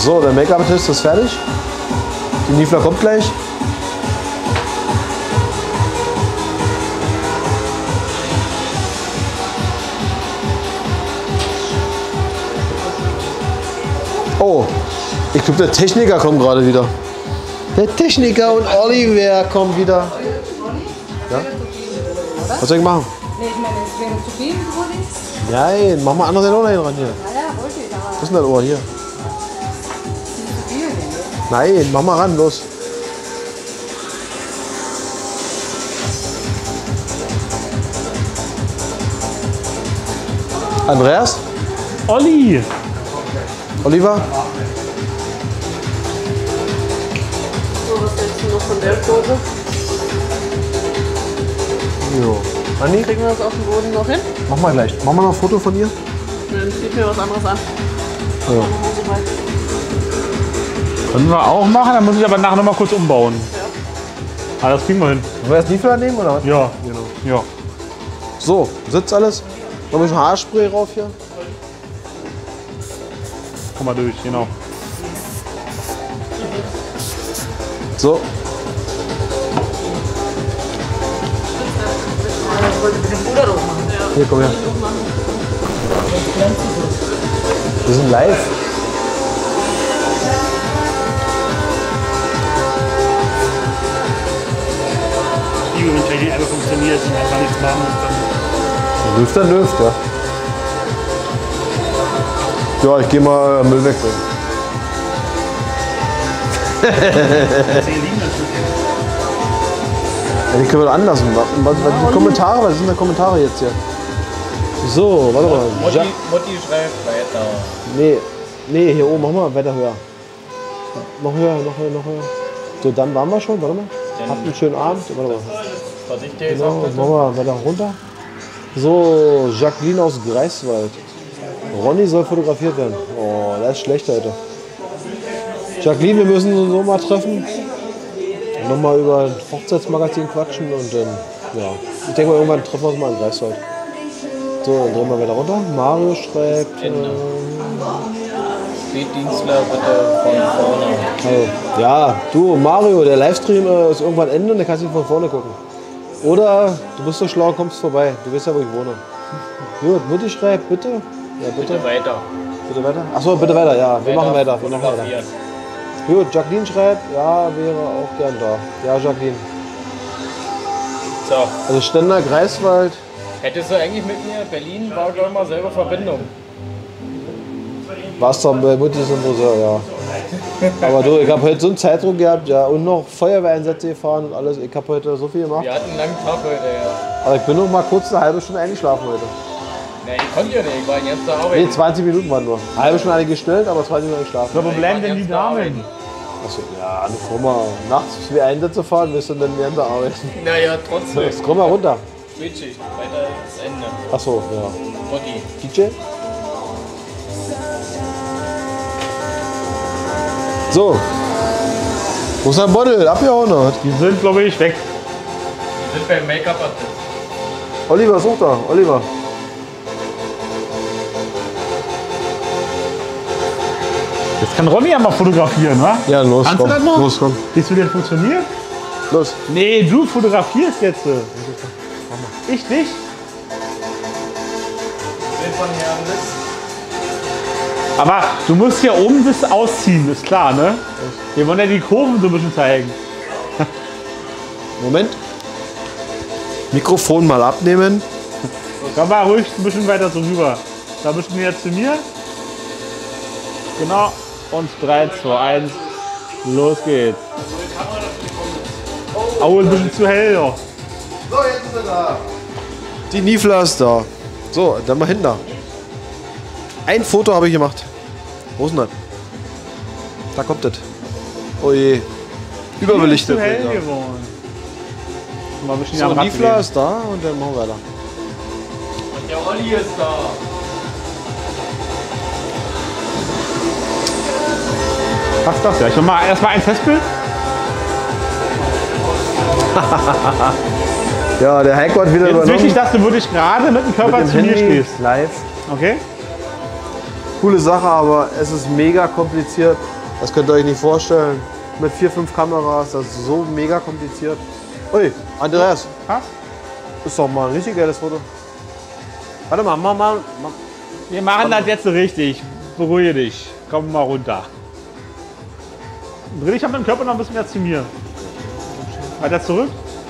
So, der Make-up-Test ist fertig. Die Nifla kommt gleich. Oh, ich glaube, der Techniker kommt gerade wieder. Der Techniker und Oliver kommen wieder. Ja? Was soll ich machen? Nee, ich meine, es wäre zu viel, Brudi. Nein, mach mal anders Ohr ran hier. Ja, ja, wollte ich, aber Was ist denn das Ohr hier? zu viel. Nein, mach mal ran, los. Andreas? Olli! Oliver? So, was hältst du noch von der Pose? Jo. Anni? Kriegen wir das auf dem Boden noch hin? Mach mal gleich. Mach mal noch ein Foto von dir. Dann zieht mir was anderes an. Ja. Machen wir so weit. Können wir auch machen, dann muss ich aber nachher noch mal kurz umbauen. Ja. Aber das kriegen wir hin. Wollen wir jetzt Nifla nehmen oder was? Ja. Genau. Ja. So, sitzt alles. Noch ein bisschen Haarspray rauf hier. Komm mal durch, genau. So. Hier, komm her. Wir sind live. Die, wenn Technik einfach funktioniert und einfach nichts machen muss, dann Lüft, dann Lüft, ja. Ja, ich geh mal Müll wegbringen. zehn liegen dann schon. Ja, die können wir doch anlassen. Was, was, was, die Kommentare, was sind da Kommentare jetzt hier? So, warte mal. Mutti, Ja, Mutti schreibt weiter. nee, nee, hier oben, mach mal weiter höher. Noch höher, noch höher, noch höher. So, dann waren wir schon, warte mal. Habt einen schönen Abend. Warte mal. Vorsichtig, Genau, sagt machen wir weiter runter. So, Jacqueline aus Greifswald. Ronny soll fotografiert werden. Oh, das ist schlecht heute. Jacqueline, wir müssen uns so mal treffen. Nochmal über ein Hochzeitsmagazin quatschen und dann, ja. Ich denke mal, irgendwann treffen wir uns mal in Greifswald. So, dann drehen wir wieder runter. Mario schreibt. Äh, Spätdienstler bitte von vorne. also, ja, du, Mario, der Livestream äh, ist irgendwann Ende und dann kannst du von vorne gucken. Oder du bist so schlau, kommst vorbei. Du weißt ja, wo ich wohne. Gut, Mutti schreibt, bitte. Ja, bitte. Bitte weiter. Bitte weiter? Achso, bitte weiter, ja. Wir machen weiter. Wir machen weiter. fotografieren. Gut, Jacqueline schreibt, ja, wäre auch gern da. Ja, Jacqueline. So, Also Stender, Greifswald. hättest du eigentlich mit mir Berlin, war doch mal selber Verbindung. Warst du bei Mutti im Friseur, ja. Aber du, ich habe heute so einen Zeitdruck gehabt, ja, und noch Feuerwehreinsätze gefahren und alles. Ich habe heute so viel gemacht. Wir hatten einen langen Tag heute, ja. Aber ich bin noch mal kurz eine halbe Stunde eingeschlafen heute. Ne, ich konnte ja nicht, ich war jetzt zur Arbeit. Nee, zwanzig Minuten waren nur. Eine halbe Stunde hatte ich gestellt, aber zwanzig Minuten geschlafen. So, wo bleiben denn die Damen? Achso, ja, also komm mal, nachts wie Einsätze fahren, wirst du dann mehr arbeiten. Naja, trotzdem. Jetzt komm mal runter. Spätschicht, weiter ist Ende. Achso, ja. Mutti. D J? So. Wo ist dein Bottle? Abgehauen oder was? Die sind, glaube ich, weg. Wir sind beim Make-up-Artist. Oliver, such da. Oliver. Jetzt kann Ronny ja mal fotografieren, wa? Ja, los, Kannst komm. du das noch? Los, komm. Siehst du, wie das funktioniert? Los. Nee, du fotografierst jetzt. Ich nicht. Bild von Herrn Liss. Aber du musst ja oben das ausziehen, ist klar, ne? Wir wollen ja die Kurven so ein bisschen zeigen. Moment. Mikrofon mal abnehmen. Komm mal ruhig ein bisschen weiter so rüber. Da ein bisschen näher zu mir. Genau. Und drei, zwei, eins. Los geht's. Oh, ein bisschen zu hell noch. So, jetzt ist er da. Die Nifla ist da. So, dann mal hin da. Ein Foto habe ich gemacht. Wo ist denn das? Da kommt das. Oh je. Überbelichtet. Zu hell Ja. geworden. Mal ein bisschen So, am Rad Nifla drehen. ist da und dann machen wir weiter. Und der Olli ist da. Passt das ja. Ich mach mal erstmal ein Testbild. Ja, der Heiko hat wieder Jetzt ist übernommen. wichtig, dass du wirklich gerade mit dem Körper Mit zu dem mir Handy stehst. live. Okay? Coole Sache, aber es ist mega kompliziert. Das könnt ihr euch nicht vorstellen. Mit vier, fünf Kameras, das ist so mega kompliziert. Ui, Andreas, Passt? ist doch mal ein richtig geiles Foto. Warte mal, mach mal. Mach. Wir machen das jetzt so richtig. Beruhige dich. Komm mal runter. Dreh dich am Körper noch ein bisschen mehr zu mir. Weiter zurück.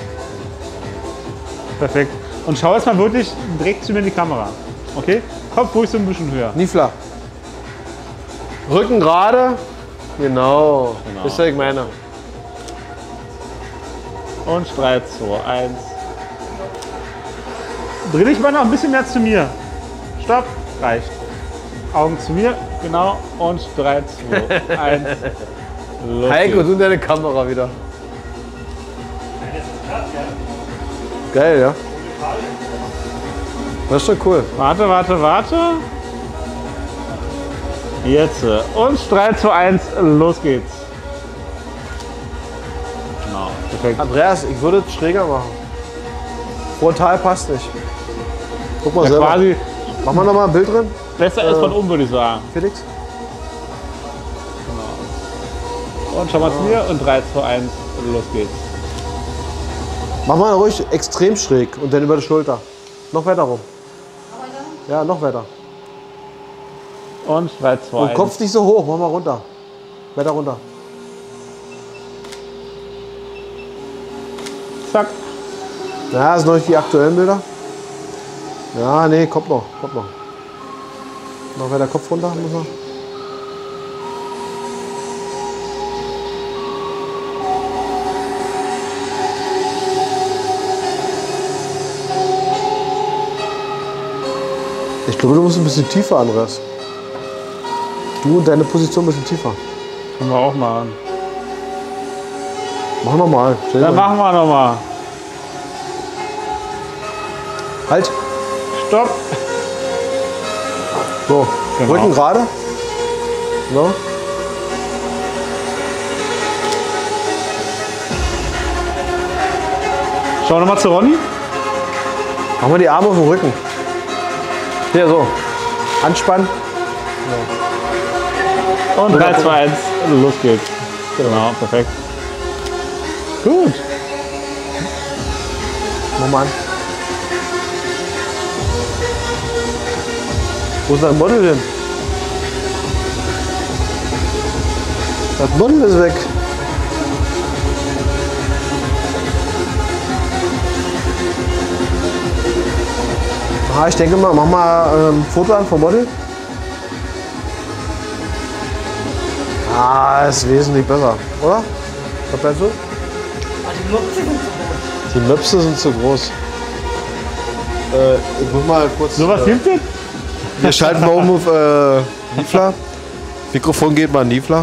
Perfekt. Und schau jetzt mal wirklich direkt zu mir in die Kamera. Okay? Kopf ruhig so ein bisschen höher. Nie flach. Rücken gerade. Genau. Genau. Das ist was ich meine. Und drei, zwei, eins. Dreh dich mal noch ein bisschen mehr zu mir. Stopp. Reicht. Augen zu mir. Genau. Und drei, zwei, eins. Los Heiko, geht's. du deine Kamera wieder. Geil, ja? Das ist schon cool. Warte, warte, warte. Jetzt. Und drei, zwei, eins. Los geht's. Genau. Perfekt. Andreas, ich würde es schräger machen. Frontal passt nicht. Guck mal Ja, selber. quasi Machen wir noch mal ein Bild drin, besser ist von oben, würde ich sagen. Felix? Und schau mal zu mir. Und drei, zwei, eins. Los geht's. Mach mal ruhig extrem schräg und dann über die Schulter. Noch weiter rum. Ja, noch weiter. Und drei, zwei, Und eins. Kopf nicht so hoch, mach mal runter. Weiter runter. Zack. Ja, das sind noch nicht die aktuellen Bilder. Ja, nee, kommt noch, kommt noch. Noch weiter Kopf runter, muss man. Ich glaube, du musst ein bisschen tiefer, Andreas. Du und deine Position ein bisschen tiefer. Können wir auch machen. Mach nochmal. Dann machen wir nochmal. Halt. Stopp. So, Genau. Rücken gerade. So. Schau nochmal zu Ronny. Mach mal die Arme auf den Rücken. Hier, so. Anspannen. Und drei, zwei, eins. Los geht's. Genau, perfekt. Gut. Mach mal an. Wo ist dein Model denn? Das Model ist weg. Ah, ich denke mal, mach mal ein ähm, Foto an vom Model. Ah, ist wesentlich besser, oder? Was meinst du? Die Möpse sind zu groß. Äh, ich muss mal kurz. So was äh, gibt es? Wir schalten mal um auf äh, Nifla. Mikrofon geht mal an Nifla.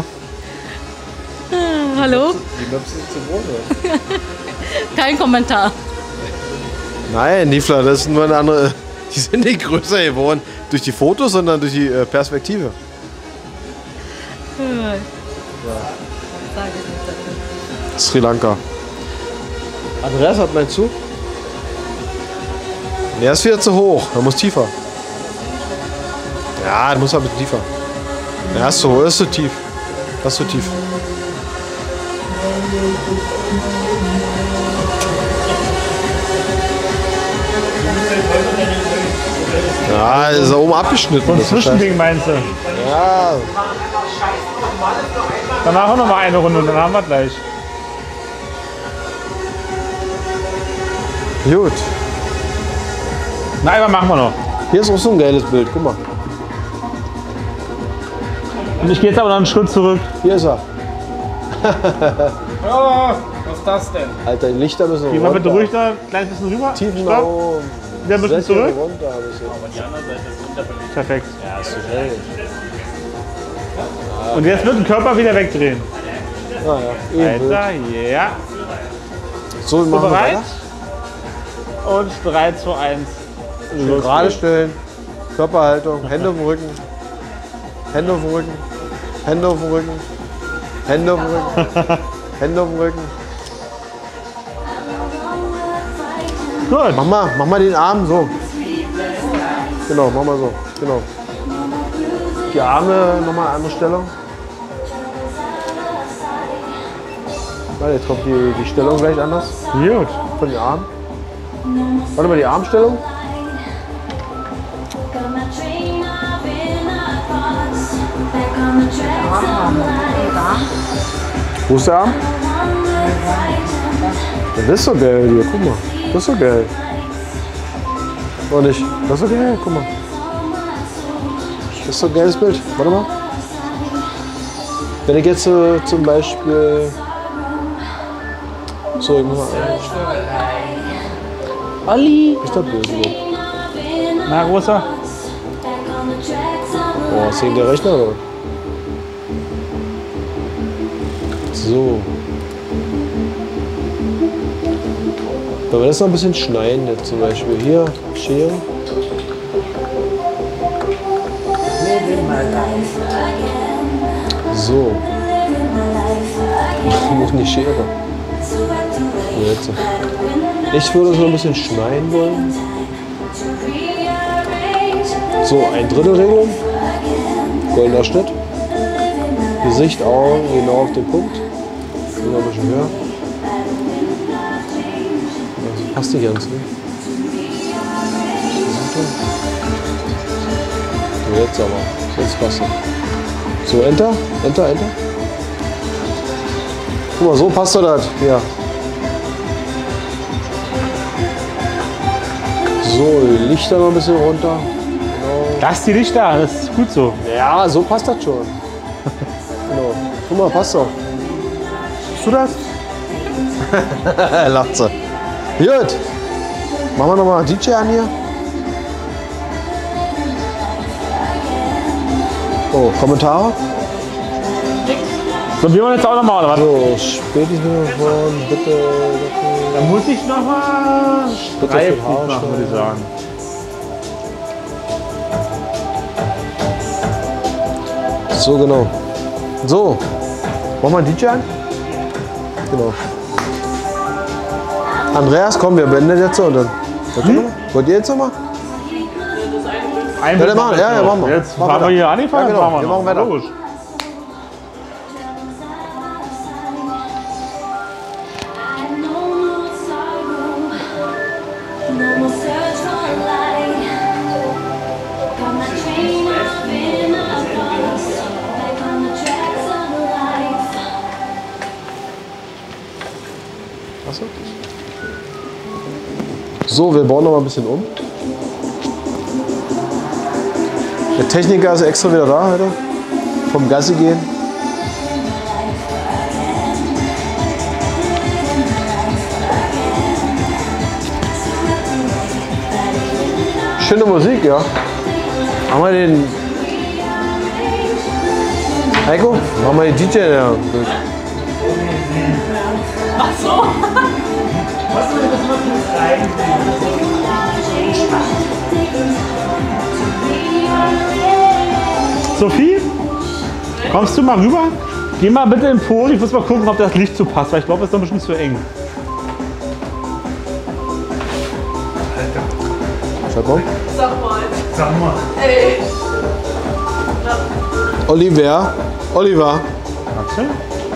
Hallo? Die Möpse sind zu groß, oder? Kein Kommentar. Nein, Nifla, das ist nur eine andere. Die sind nicht größer geworden durch die Fotos, sondern durch die äh, Perspektive. Sag ich nicht dazu. Sri Lanka. Andreas, hat meinst du? Der ist wieder zu hoch, er muss tiefer. Ja, er muss ein bisschen tiefer. Ja, ist so, ist so tief. Das ist so tief. Ja, ist er oben abgeschnitten. So ein das ist Zwischending meinst du? scheiße. Ja, Dann machen wir noch mal eine Runde und dann haben wir gleich. gut. Nein, aber machen wir noch. Hier ist auch so ein geiles Bild, guck mal. Und ich gehe jetzt aber noch einen Schritt zurück. Hier ist er. Oh, was ist das denn? Alter, die Lichter müssen Geh mal bitte runter. ruhig da ein kleines bisschen rüber. Tiefen nach Stopp. oben. Wieder ein bisschen Sätze zurück. runter, ein bisschen. Perfekt. Ja, ist so hell. Und jetzt wird den Körper wieder wegdrehen. Ah, ja. Eben Weiter, ja. So, wir So machen wir bereit? weiter. Und drei, zwei, eins. Schön gerade stellen. Körperhaltung. Hände auf dem Rücken. Hände auf dem Rücken. Hände auf dem Rücken. Hände auf dem Rücken. Hände auf dem Rücken. Gut. Mach mal, mach mal den Arm so. Genau, mach mal so. Genau. Die Arme nochmal an andere Stellung. Warte, jetzt kommt die, die Stellung gleich anders. Gut. Von den Armen. Warte mal, die Armstellung. Wo ist der Arm? Ja, das ist so geil hier, guck mal. Das ist so geil. Oder nicht? Das ist so geil, guck mal. Das ist so ein geiles Bild. Warte mal. Wenn ich jetzt äh, zum Beispiel. So, ich mach mal. Olli. Ist das böse? Na, Rosa. Oh, ist hier der Rechner oder? So. Wenn wir das noch ein bisschen schneiden, jetzt zum Beispiel hier, scheren. So. Ich muss nicht Schere. Jetzt. Ich würde es noch ein bisschen schneiden wollen. So, ein Drittel Regelung. Goldener Schnitt. Gesicht, Augen, genau auf den Punkt. Noch ein bisschen höher. Das passt nicht ganz, ne? So, jetzt aber. Jetzt passt es. So, Enter, Enter, Enter. Guck mal, so passt das. Ja. So, Lichter noch ein bisschen runter. Genau. Lass die Lichter, das ist gut so. Ja, so passt das schon. Genau. Guck mal, passt doch. Siehst du das? Lacht sie. Gut. Machen wir nochmal D J an hier. Oh, Kommentare? So, wir wollen jetzt auch nochmal, oder was? So, spätestens von bitte. bitte. Da muss ich nochmal Streifen Haare machen, würde ich sagen. So, genau. So. Machen wir einen D J an? Genau. Andreas, komm, wir beenden jetzt und dann. Hm? Wollt ihr jetzt nochmal? Ein Ja, dann machen, ja, ja, machen wir. Jetzt Machen haben wir wir hier angefangen, Ja, genau. machen wir, Wir noch. machen weiter. Logisch. Achso. So, wir bauen noch mal ein bisschen um. Der Techniker ist extra wieder da heute. Vom Gassi gehen. Schöne Musik, ja. Machen wir den. Heiko, machen wir den D J, ja. Ach so. Sophie, kommst du mal rüber? Geh mal bitte in den Pool, ich muss mal gucken, ob das Licht so passt, weil ich glaube, das ist noch ein bisschen zu eng. Sag mal. Sag mal. Sag mal. Ey. Oliver. Oliver. Axel?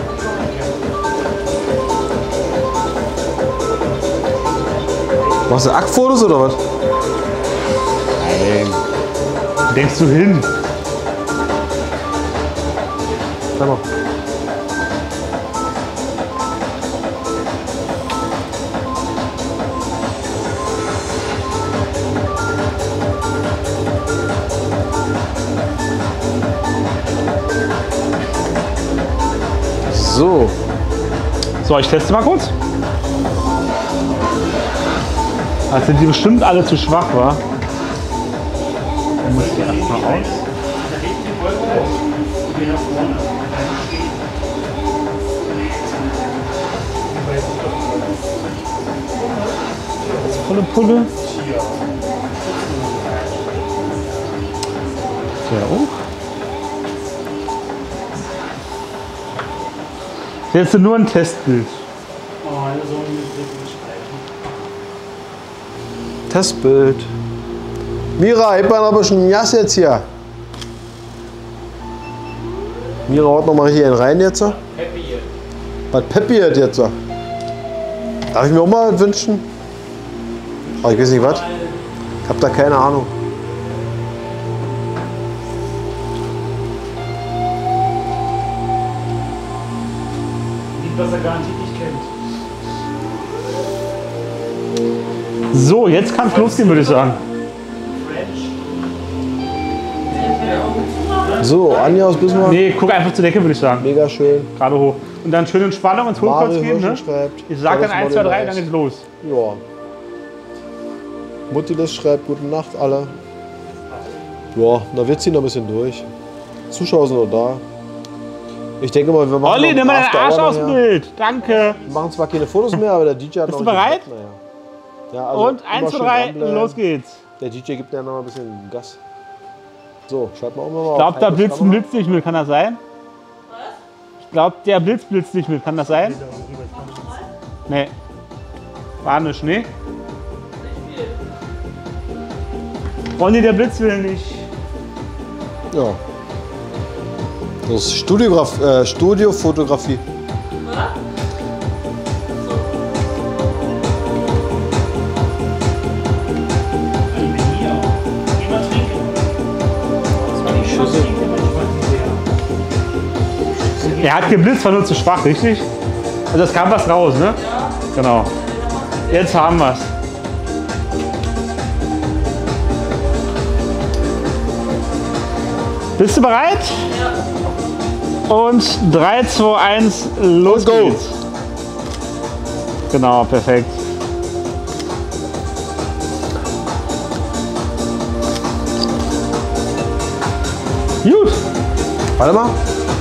Machst du Aktfotos oder was? Nein. Denkst du hin? Sag mal. So. So, ich teste mal kurz. Also sind die bestimmt alle zu schwach, wa? Dann muss ich die erstmal aus. Jetzt volle Pulle. Sehr hoch. Jetzt nur ein Testbild. Testbild. Mira, ich bin aber ein bisschen nass jetzt hier. Mira haut noch mal hier einen rein jetzt. Happy hier. Was Peppi hat jetzt so. Darf ich mir auch mal was wünschen? Aber ich weiß nicht was. Ich hab da keine Ahnung. Lied, was er garantiert nicht kennt. So, jetzt kann es losgehen, würde ich sagen. So, Anja aus Bismarck. Nee, guck einfach zur Decke, würde ich sagen. Mega schön. Gerade hoch. Und dann schön in Spannung ins Hochkreuz Mario gehen, ne? Hirschen schreibt. Ich sag dann Tolles eins, zwei, drei, Model dann geht's los. Ja. Muttilis schreibt gute Nacht alle. Ja, da wird sie noch ein bisschen durch. Zuschauer sind noch da. Ich denke mal, wir machen Olli, noch nimm mal deinen After Arsch Hour aus nachher. dem Bild. Danke. Wir machen zwar keine Fotos mehr, aber der D J hat Bist noch du ein bisschen bereit? Bock, naja. Ja, also Und immer eins, zwei, schön drei, dranbleiben. los geht's. Der D J gibt ja noch ein bisschen Gas. So, schreibt mal auch mal Ich auf. glaube, da Heikos blitzt ein Kamera. Blitz nicht mit, kann das sein? Ich glaube, der Blitz blitzt nicht mit, kann das sein? Nee. War nicht, ne? Ronny, der Blitz will nicht. Ja. Das ist Studiograf äh, Studiofotografie. Er hat geblitzt, war nur zu schwach, richtig? Also es kam was raus, ne? Ja. Genau. Jetzt haben wir's. Bist du bereit? Ja. Und drei, zwei, eins, los go. geht's. Genau, perfekt. Gut. Warte mal.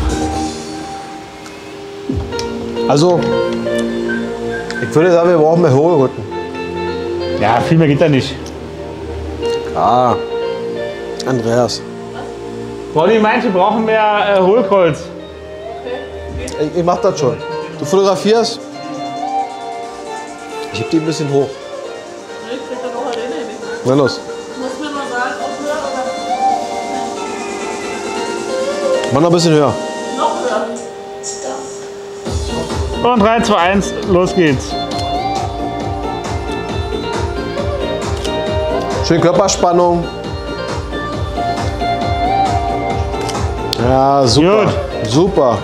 Also, ich würde sagen, wir brauchen mehr hohe Rücken. Ja, viel mehr geht da nicht. Ah, Andreas. Ronny meint, wir brauchen mehr äh, Hohlkreuz. Ich, ich mach das schon. Du fotografierst. Ich heb die ein bisschen hoch. Ich krieg das auch alleine nicht. Na los. Du musst mir nur sagen, ob höher oder Mach noch ein bisschen höher. noch höher. Und drei, zwei, eins, los geht's. Schön Körperspannung. Ja, super. Gut. Super.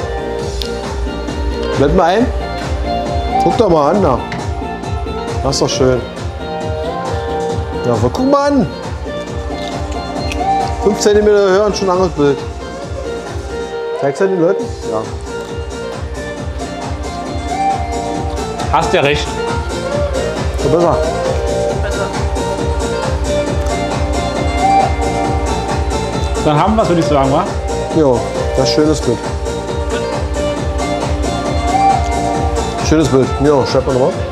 Blend mal ein. Guck doch mal an da. Das ist doch schön. Ja, aber guck mal an. fünf Zentimeter höher und schon ein anderes Bild. Zeigst du den Leuten? Ja. Hast ja recht. So besser. Besser. Dann haben wir es, würde ich sagen, wa? Jo, das ist ein schönes Bild. Schönes Bild. Jo, schreib mal nochmal.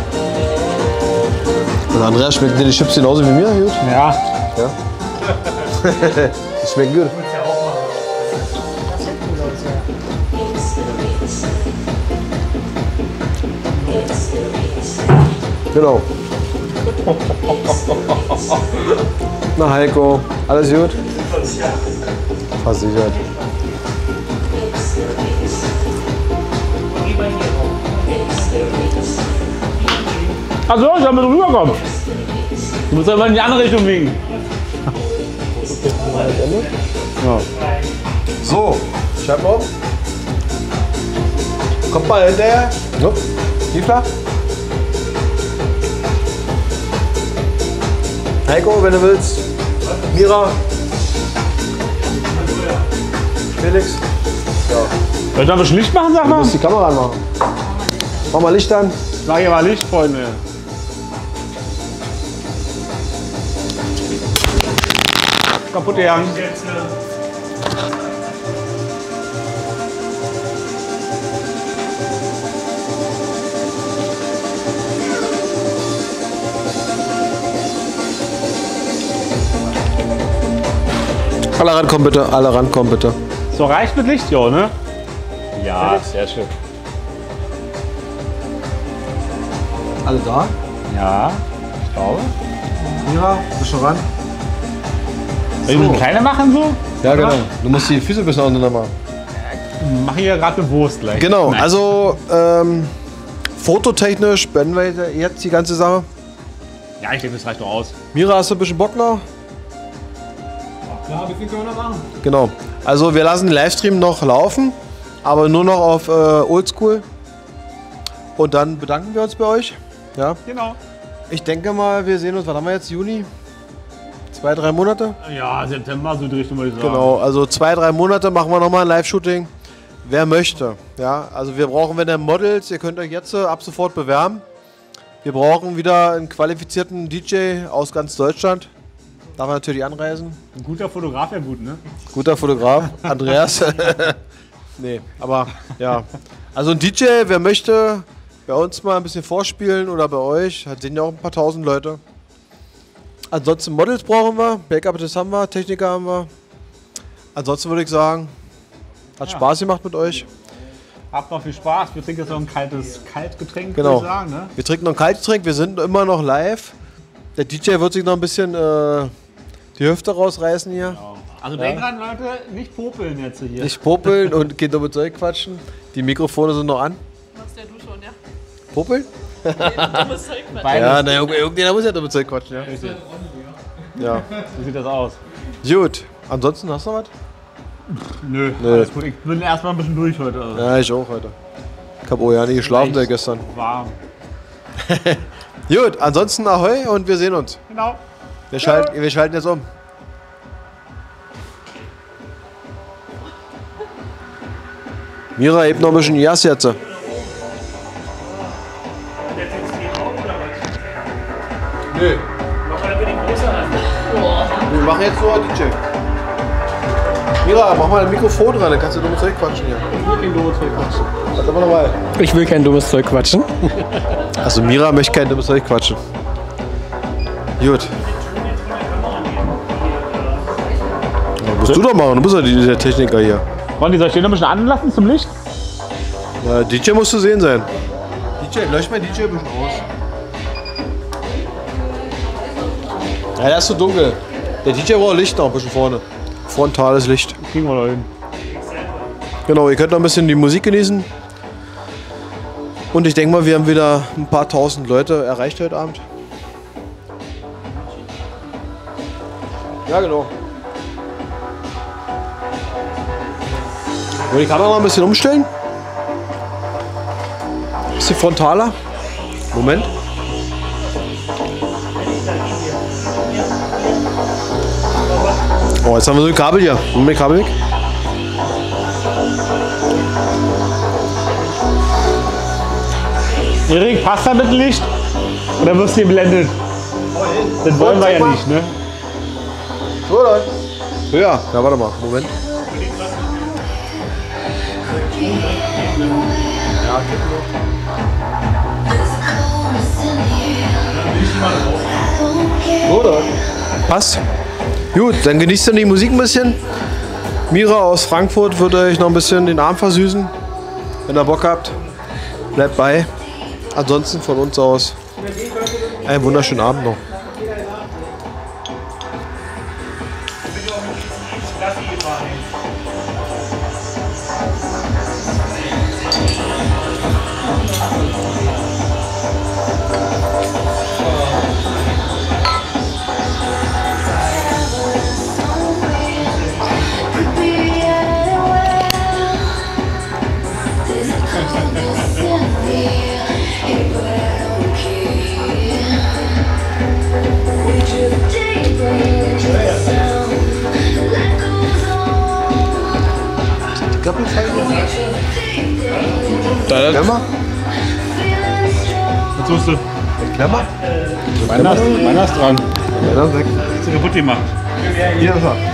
Und Andreas, schmecken dir die Chips genauso wie mir? Gut? Ja. Ja. Die schmecken gut. Genau. Na Heiko, alles gut? Versichert. Achso, ich soll mit rüberkommen. Du musst aber in die andere Richtung winken. Ja. So, schreib mal auf. Kommt mal hinterher. So, tiefer. Heiko, wenn du willst. Mira. Felix. Wollt ihr ein bisschen Licht machen, sag Du mal? musst die Kamera anmachen. Mach mal Licht an. Ich mach hier mal Licht, Freunde. Kaputt gegangen. Alle rankommen bitte, alle rankommen bitte. So, reicht mit Licht, jo, ne? Ja, sehr schön. Alle da? Ja, ich glaube. Mira, bist schon ran? Soll ich ein bisschen kleiner machen so? Ja, genau. Du musst die Füße ein bisschen auseinander machen. Machen ja gerade eine Wurst gleich. Genau, Nein. also ähm, fototechnisch beenden wir jetzt die ganze Sache. Ja, ich denke, das reicht doch aus. Mira, hast du ein bisschen Bock noch? Klar, ein bisschen können wir noch machen. Genau. Also wir lassen den Livestream noch laufen, aber nur noch auf äh, Oldschool. Und dann bedanken wir uns bei euch. Ja. Genau. Ich denke mal, wir sehen uns, was haben wir jetzt, Juni? Zwei, drei Monate? Ja, September, so die Richtung würde ich sagen. Genau, also zwei, drei Monate machen wir nochmal ein Live-Shooting. Wer möchte. Ja, also wir brauchen, wenn ihr Models, ihr könnt euch jetzt äh, ab sofort bewerben. Wir brauchen wieder einen qualifizierten D J aus ganz Deutschland. Darf man natürlich anreisen. Ein guter Fotograf wäre gut, ne? Guter Fotograf, Andreas. Nee, aber ja. Also ein D J, wer möchte, bei uns mal ein bisschen vorspielen oder bei euch, hat sind ja auch ein paar tausend Leute. Ansonsten Models brauchen wir, Backup-Artists haben wir, Techniker haben wir. Ansonsten würde ich sagen, hat Ja. Spaß gemacht mit euch. Habt noch viel Spaß. Wir trinken jetzt noch ein kaltes Kaltgetränk, Genau. würde ich sagen, ne? Wir trinken noch ein Kaltgetränk, wir sind immer noch live. Der D J wird sich noch ein bisschen äh, die Hüfte rausreißen hier. Also denk dran, Leute, nicht popeln jetzt hier. Nicht popeln und Kinder mit Zeug quatschen. Die Mikrofone sind noch an. Machst ja du schon, ja? Popeln? Nee, dummes Zeug, Mann. Beides. Ja, na, irgendjemand muss ja damit Zeug quatschen, ja. Ja. So sieht das aus. Gut. Ansonsten hast du noch was? Nö, Nö. alles gut. Ich bin erstmal ein bisschen durch heute. Also Ja, ich auch heute. Ich hab auch ja nicht geschlafen seit gestern. warm. Gut, ansonsten Ahoi und wir sehen uns. Genau. Wir schalten, wir schalten jetzt um. Mira, hebt noch ein bisschen Jas jetzt. Nö. Wir machen jetzt nur D J. Mira, mach mal ein Mikrofon dran, dann kannst du dummes Zeug quatschen hier. Warte mal nochmal. Ich will kein dummes Zeug quatschen. Also Mira möchte kein dummes Zeug quatschen. Gut. Ja, musst du doch machen, du bist ja die- der Techniker hier. Ronny, soll ich den noch ein bisschen anlassen zum Licht? Ja, D J musst du sehen sein. D J, leucht mal D J ein bisschen aus. Ja, der ist so dunkel. Der D J braucht Licht noch ein bisschen vorne. Frontales Licht. Kriegen wir noch hin. Genau, ihr könnt noch ein bisschen die Musik genießen. Und ich denke mal, wir haben wieder ein paar tausend Leute erreicht heute Abend. Ja, genau. Wollen die Kamera mal ein bisschen umstellen? Bisschen frontaler. Moment. Oh, jetzt haben wir so ein Kabel hier. Nimm mir Kabel weg. Erik, passt da mit dem Licht? Oder wirst du geblendet? Das wollen wir ja nicht, ne? So, dann. Höher. Ja, warte mal. Moment. So, dann. Passt. Gut, dann genießt ihr die Musik ein bisschen. Mira aus Frankfurt wird euch noch ein bisschen den Abend versüßen. Wenn ihr Bock habt, bleibt bei. Ansonsten von uns aus einen wunderschönen Abend noch. Klemmer? Was tust du? Klemmer? Meiner ist, meiner ist dran. Ja, dann weg. Hast du kaputt gemacht? Hier ist er.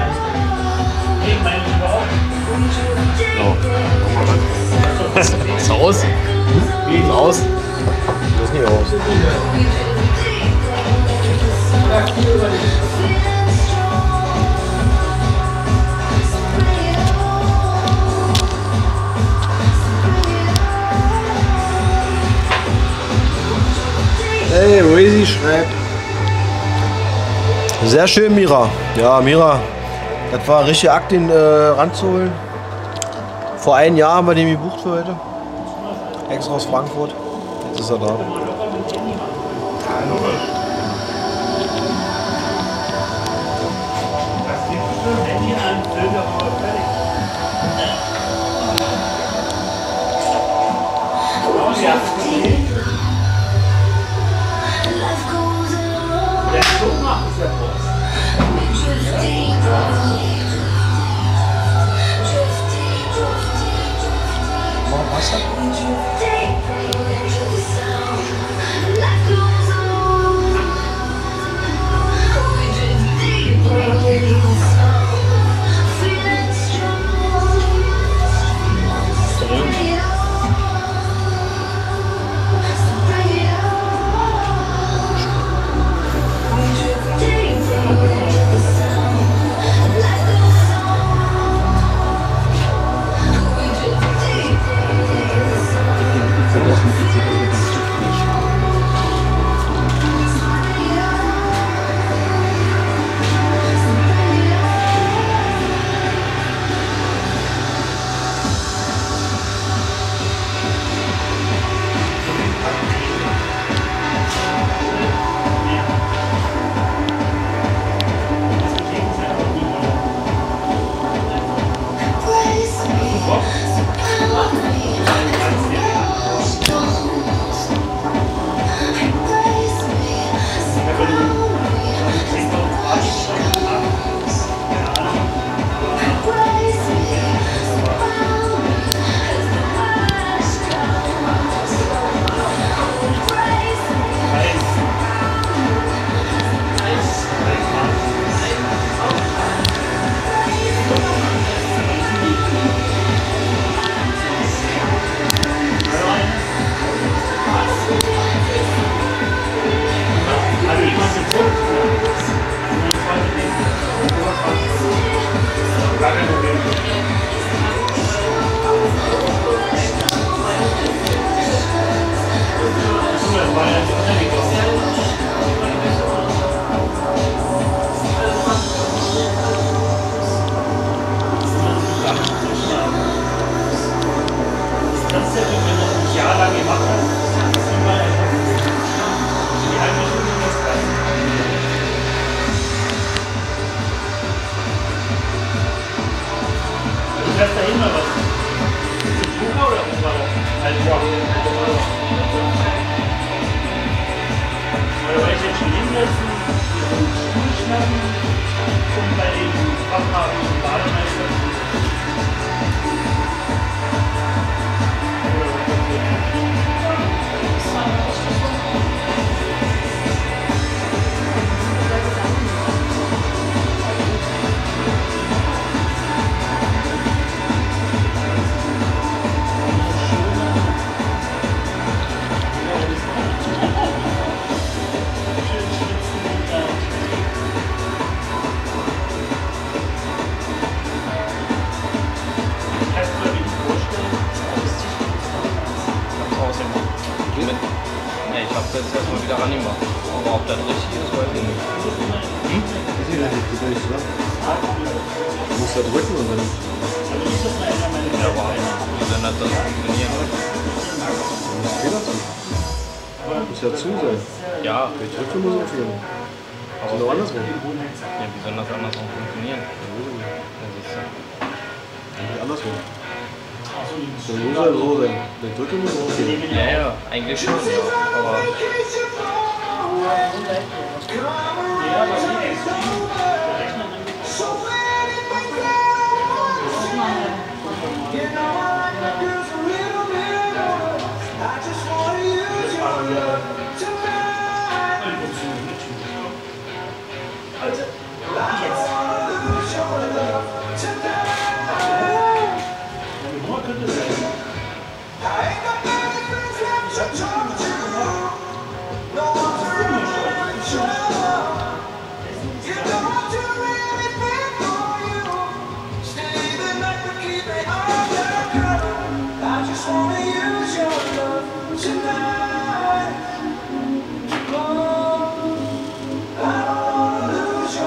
Ist aus? Ist aus? Das ist nicht aus. Hey, Wazy schreibt. Sehr schön, Mira. Ja, Mira. Das war richtig Akt, den äh, ranzuholen. Vor einem Jahr haben wir den gebucht für heute. Extra aus Frankfurt. Jetzt ist er da.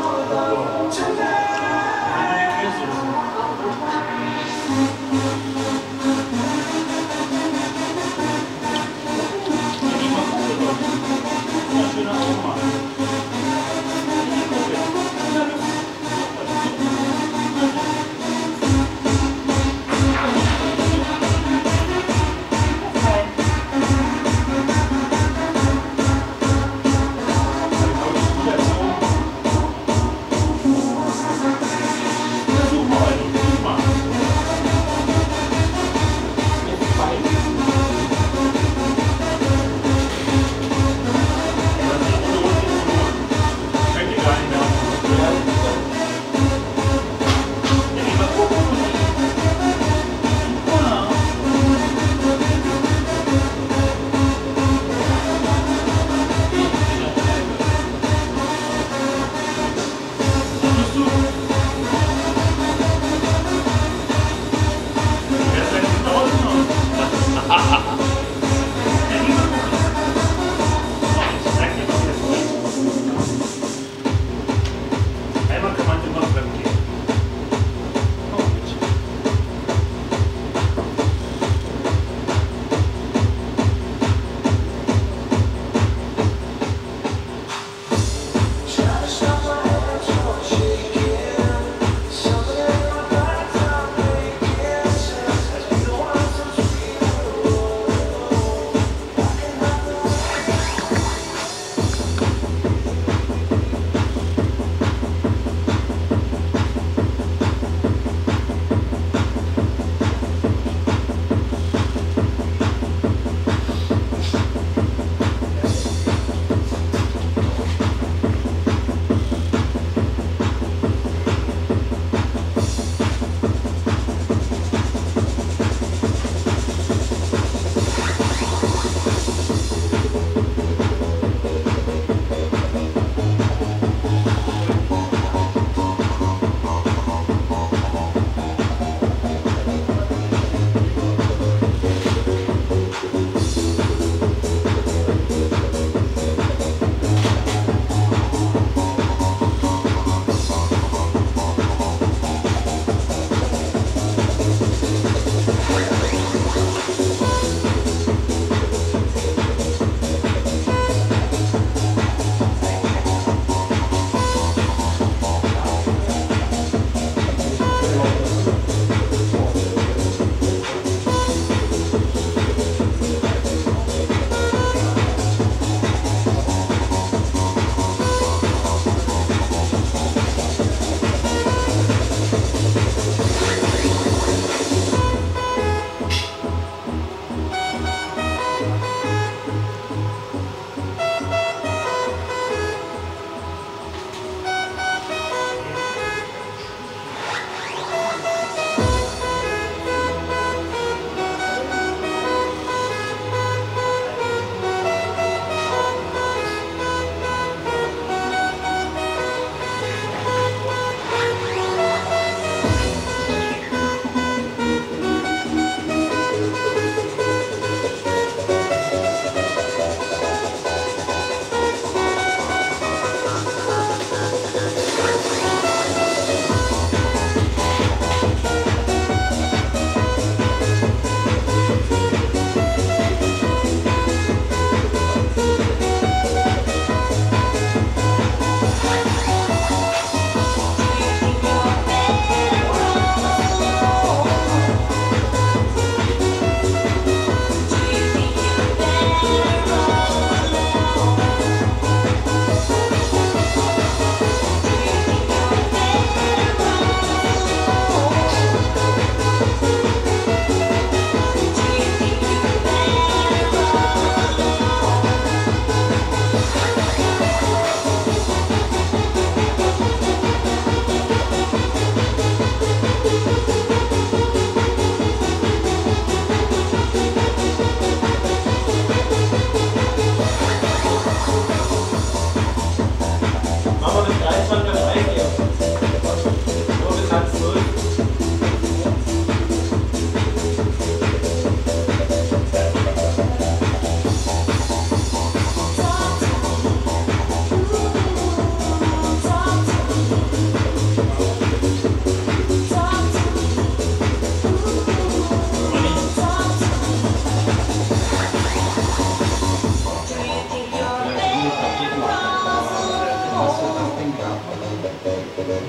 Tonight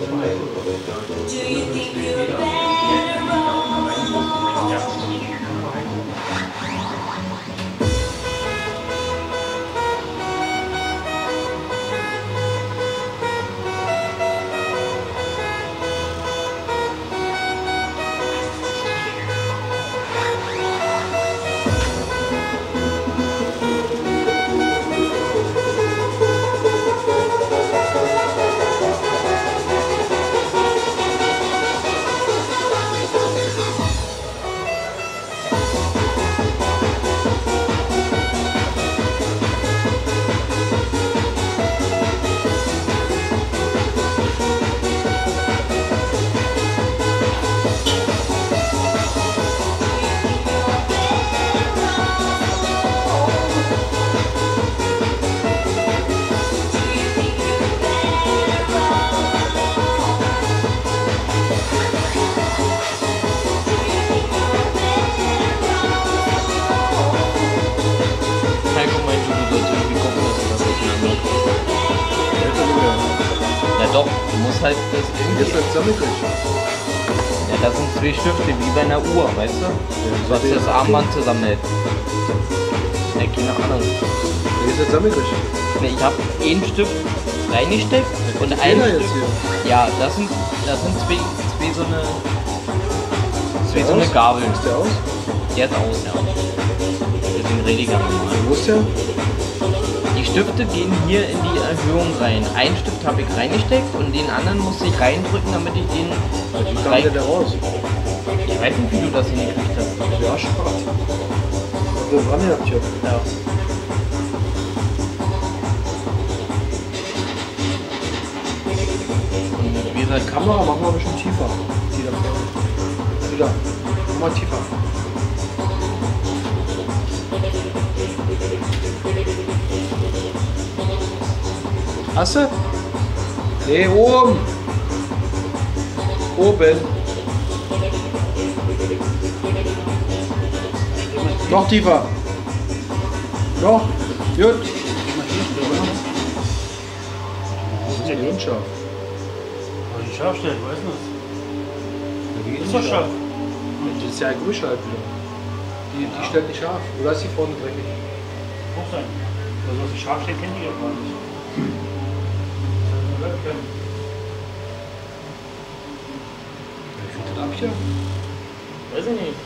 Doch, du musst halt das irgendwie... Jetzt wird Sammelkrieg. Ja, das sind zwei Stifte, wie bei einer Uhr, weißt du? Was das Armband zusammenhält. Ja, keine Ahnung. Hier ist jetzt Sammelkrieg. Ne, ich hab einen Stift reingesteckt und einen Stift... Ja, das sind, das sind zwei, zwei so eine... Zwei so eine Gabeln. Ist der aus? Der ist aus, ja. Deswegen rede ich gar nicht mal. Wo ist der? Die Stifte gehen hier in die Erhöhung rein. Einen Stift habe ich reingesteckt und den anderen musste ich reindrücken, damit ich den... Wie kam der da raus? Ich weiß nicht, wie du das hingekriegt hast. Ja, Spaß. Ich hab dran gehabt hier. Ja. Und wie gesagt, Die Kamera machen wir ein bisschen tiefer. Die da vorne. Also da. Mach mal tiefer. Hast du? Nee, oben. Oben. Noch tiefer. Noch. Gut. Das ist ja unscharf. Aber die Scharfstelle, wo ist das? Die Ist doch scharf. Das ist ja ein Grüßschalt wieder. Die, die stellt nicht scharf. Oder ist die vorne dreckig? Hoch sein. Also was die Scharfstelle kenne ich ja gar nicht. Wer führt das ab hier? Weiß ich nicht.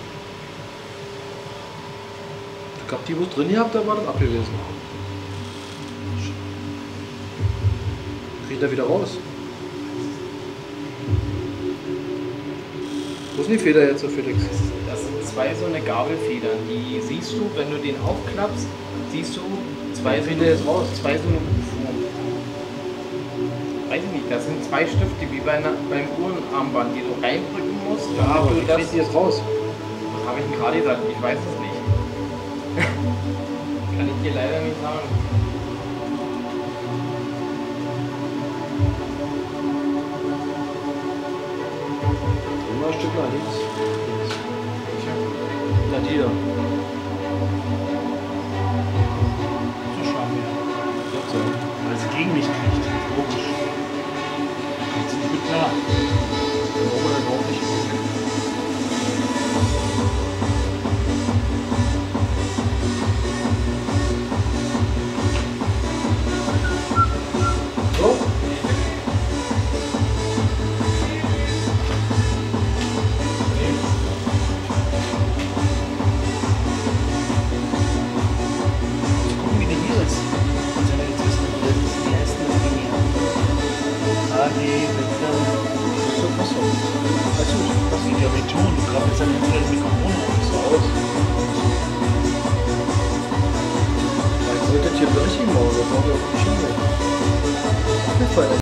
Ich hab die wo drin gehabt, da war das abgewesen. Kriegt er wieder raus? Wo sind die Feder jetzt, Felix? das sind zwei so eine Gabelfedern. Die siehst du, wenn du den aufklappst, siehst du zwei so eine, jetzt raus. zwei so eine U-Form. Weiß ich nicht, das sind zwei Stifte wie bei einer, beim Uhrenarmband, die du reindrücken musst. Ja, aber damit wie du kriegst du die jetzt raus? Was habe ich denn gerade gesagt? Ich weiß es nicht. Kann ich dir leider nicht sagen. Immer ein Stück nach links. Na, die da. So scharf ja. Weil es gegen mich kriegt. Logisch. Jetzt ist gut klar. Dann brauchen wir das auch nicht. So. Gucken, wie der hier ist. Und wenn wir jetzt wissen, das ist die ersten Linie. A, G, bitte. So, passt doch. Weißt du, Das sieht ja wie Ton. Du krabbelst dann hinter dem Mikrofon und so aus. ich wollte das hier richtig machen, das war doch nicht schön. Abgefallen.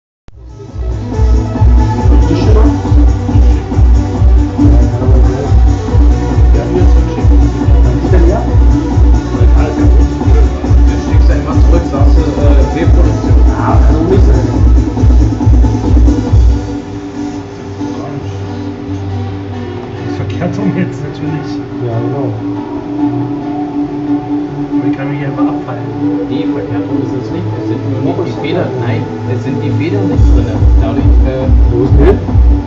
Jetzt schickst du einfach zurück, sagst du, äh, Reproduktion. Ah, kann doch nicht sein. Verkehrt um jetzt natürlich. Ja, genau. Aber ich kann mich einfach abfallen. Nee, verkehrt rum ist es nicht. Es sind nur nicht die Federn. Nein, Es sind die Federn nicht drin. Dadurch, äh, wo ist Bild?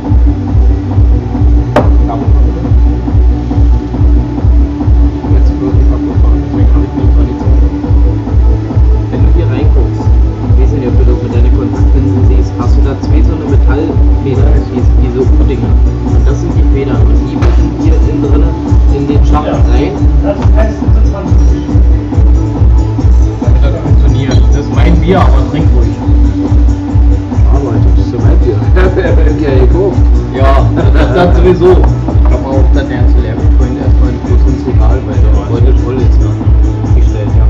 Jetzt wird die kaputt machen, deswegen habe ich nur Tradition. Wenn du hier reinguckst, ich weiß nicht, ob du das mit deiner Kontaktlinsen siehst, hast du da zwei so eine Metallfedern, die, diese U-Dinger. Und das sind die Federn. Und die müssen hier innen drin in den Schacht Ja. rein. Das heißt fünfundzwanzig. Damit das funktioniert. Das ist mein Bier, aber trink ruhig. Arbeit, das ist so mein Bier. Ja, gekauft. Ja, das, das sowieso. Ich glaube auch, dass der ganze Lehrmittelfreund erstmal bloß ins Regal, weil der heute voll ist, ne? Gestellt, ja.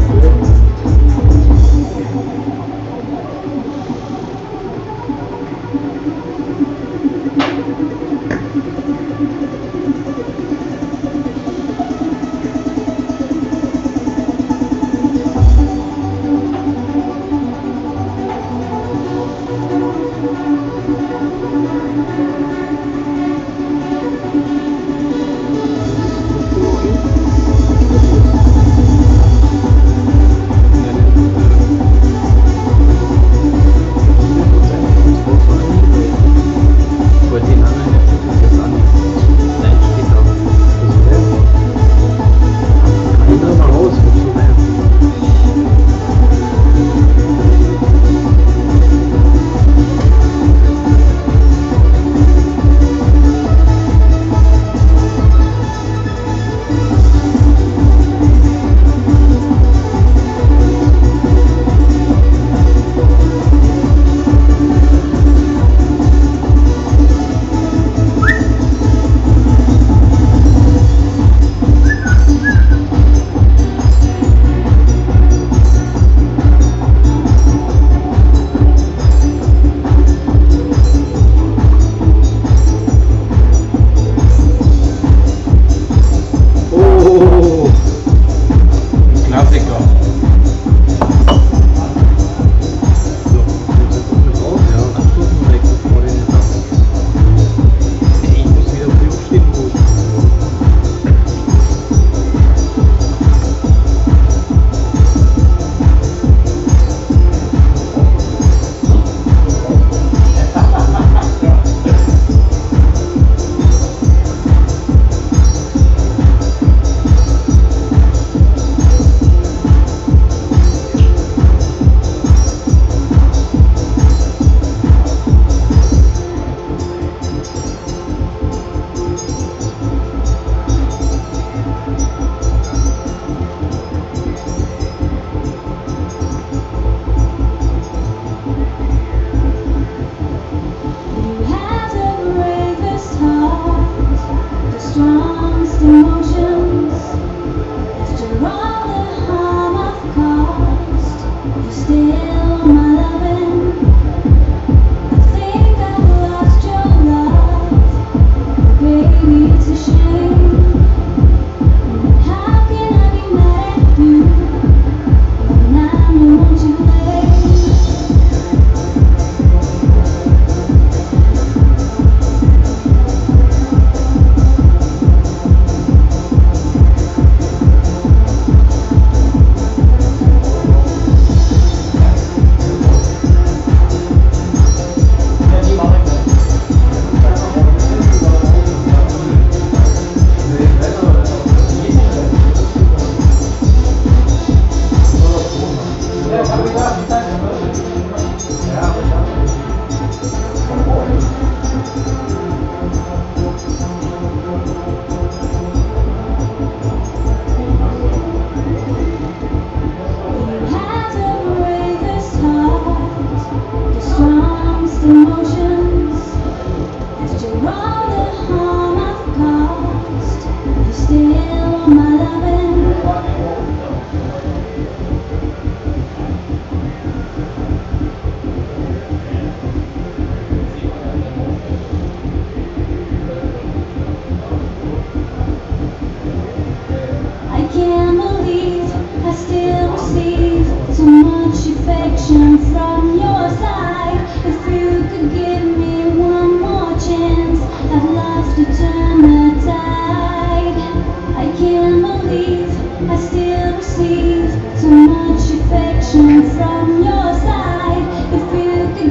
receive so much affection from your side. If you could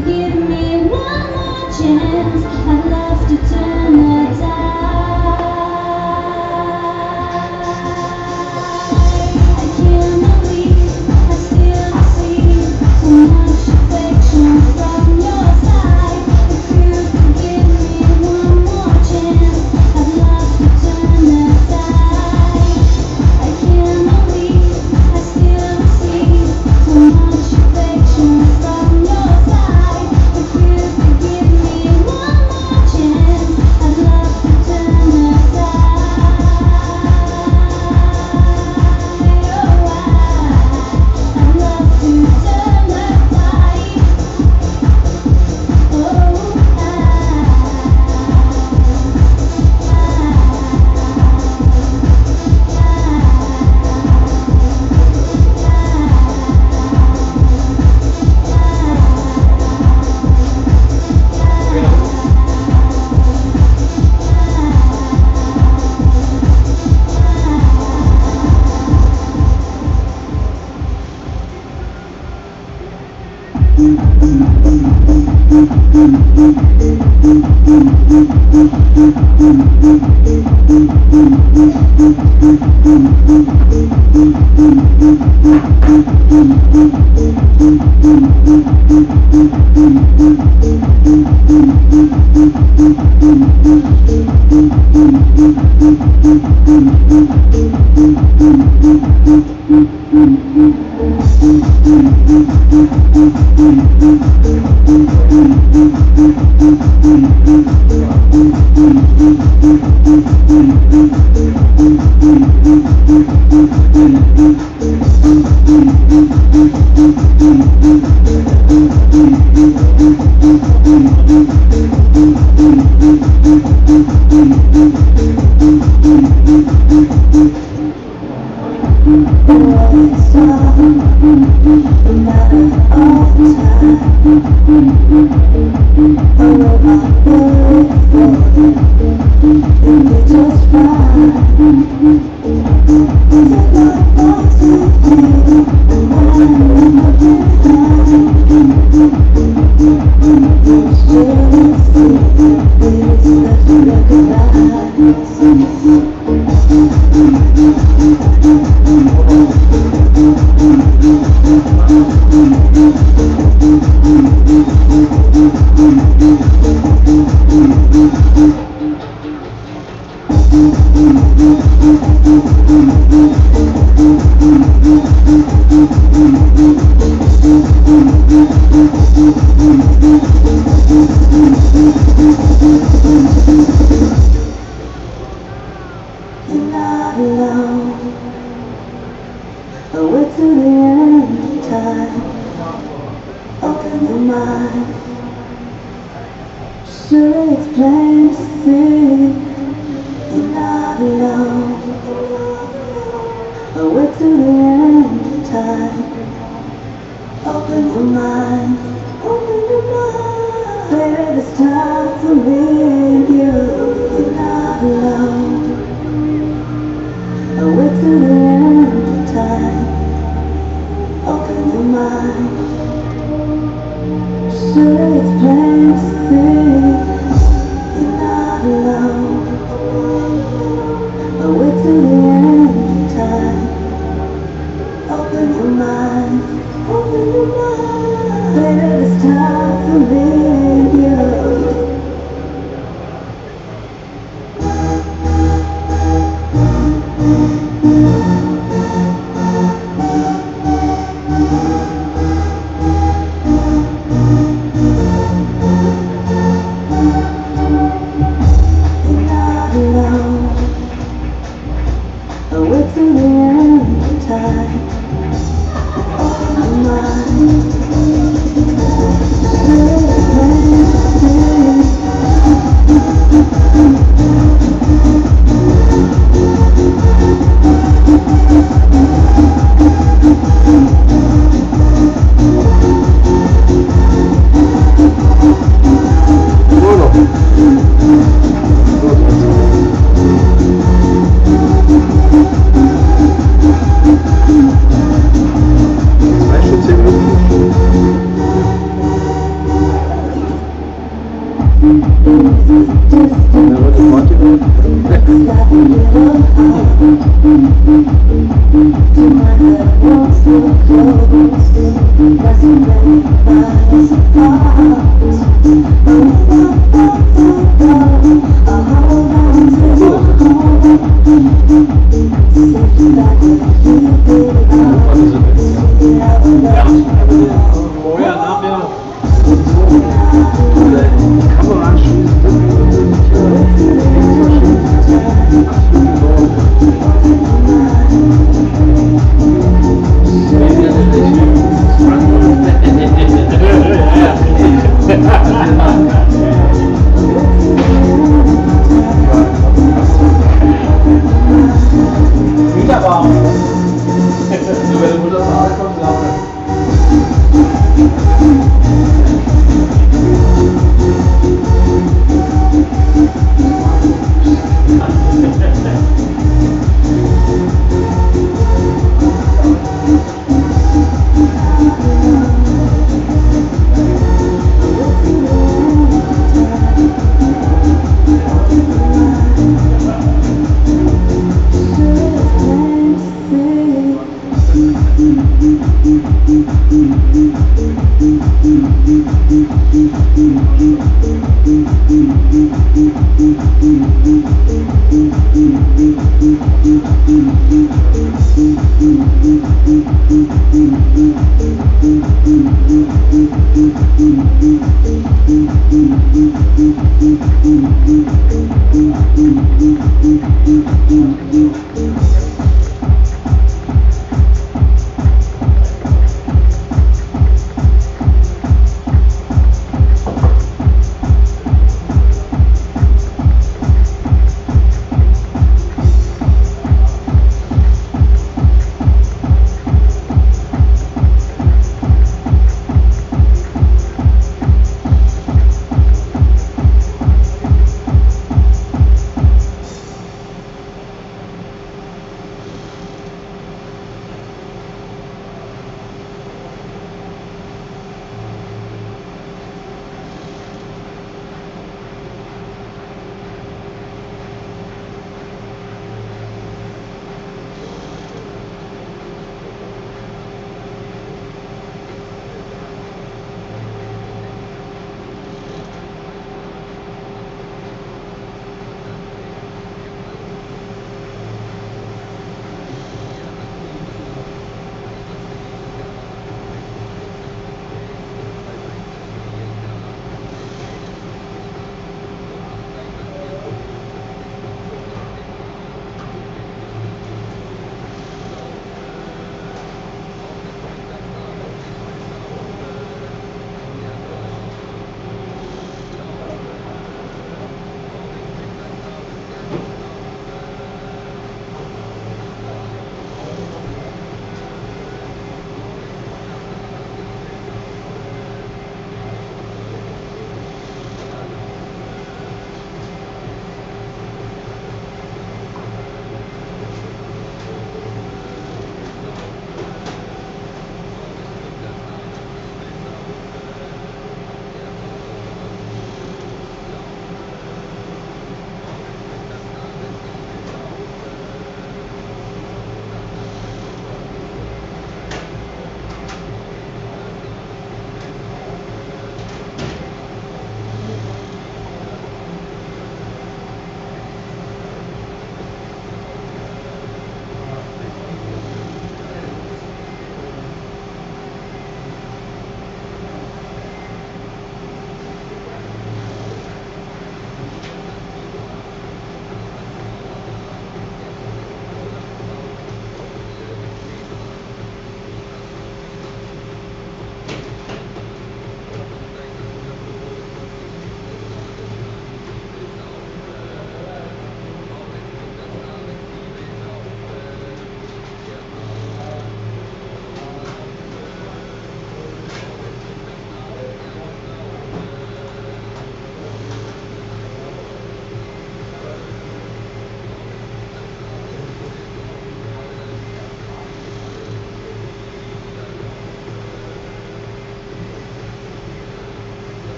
Thank you.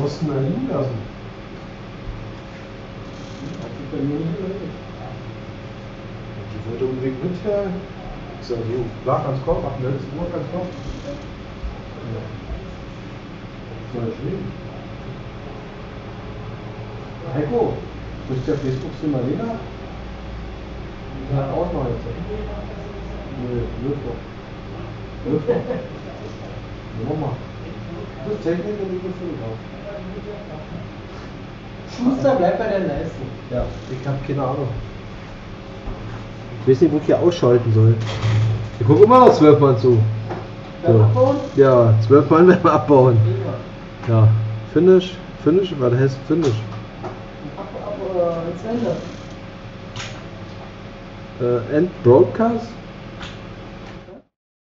mussten wir liegen lassen. Hat sich bei mir nicht gemeldet. Die wollte unbedingt mithören. Ich sag, jo, klar, kannst kommen, ab neunzehn Uhr kannst kommen. Ja. So schön. Heiko, du bist ja Facebook für Marlena? Ja, auch noch jetzt. Nö, wirf doch. Wirf doch. Mach mal. Du bist Technik und ich bin Fotograf. Schuster, bleib bei der Leiste. Ja, ich hab keine Ahnung. Ich weiß nicht, wo ich hier ausschalten soll. Ich guck immer noch zwölf Mann zu. Beim Abbauen? Ja, zwölf Mann beim Abbauen. Ja, Finish, Finish, was heißt Finish? Ab, ab, äh, ins Ende. Äh, End Broadcast?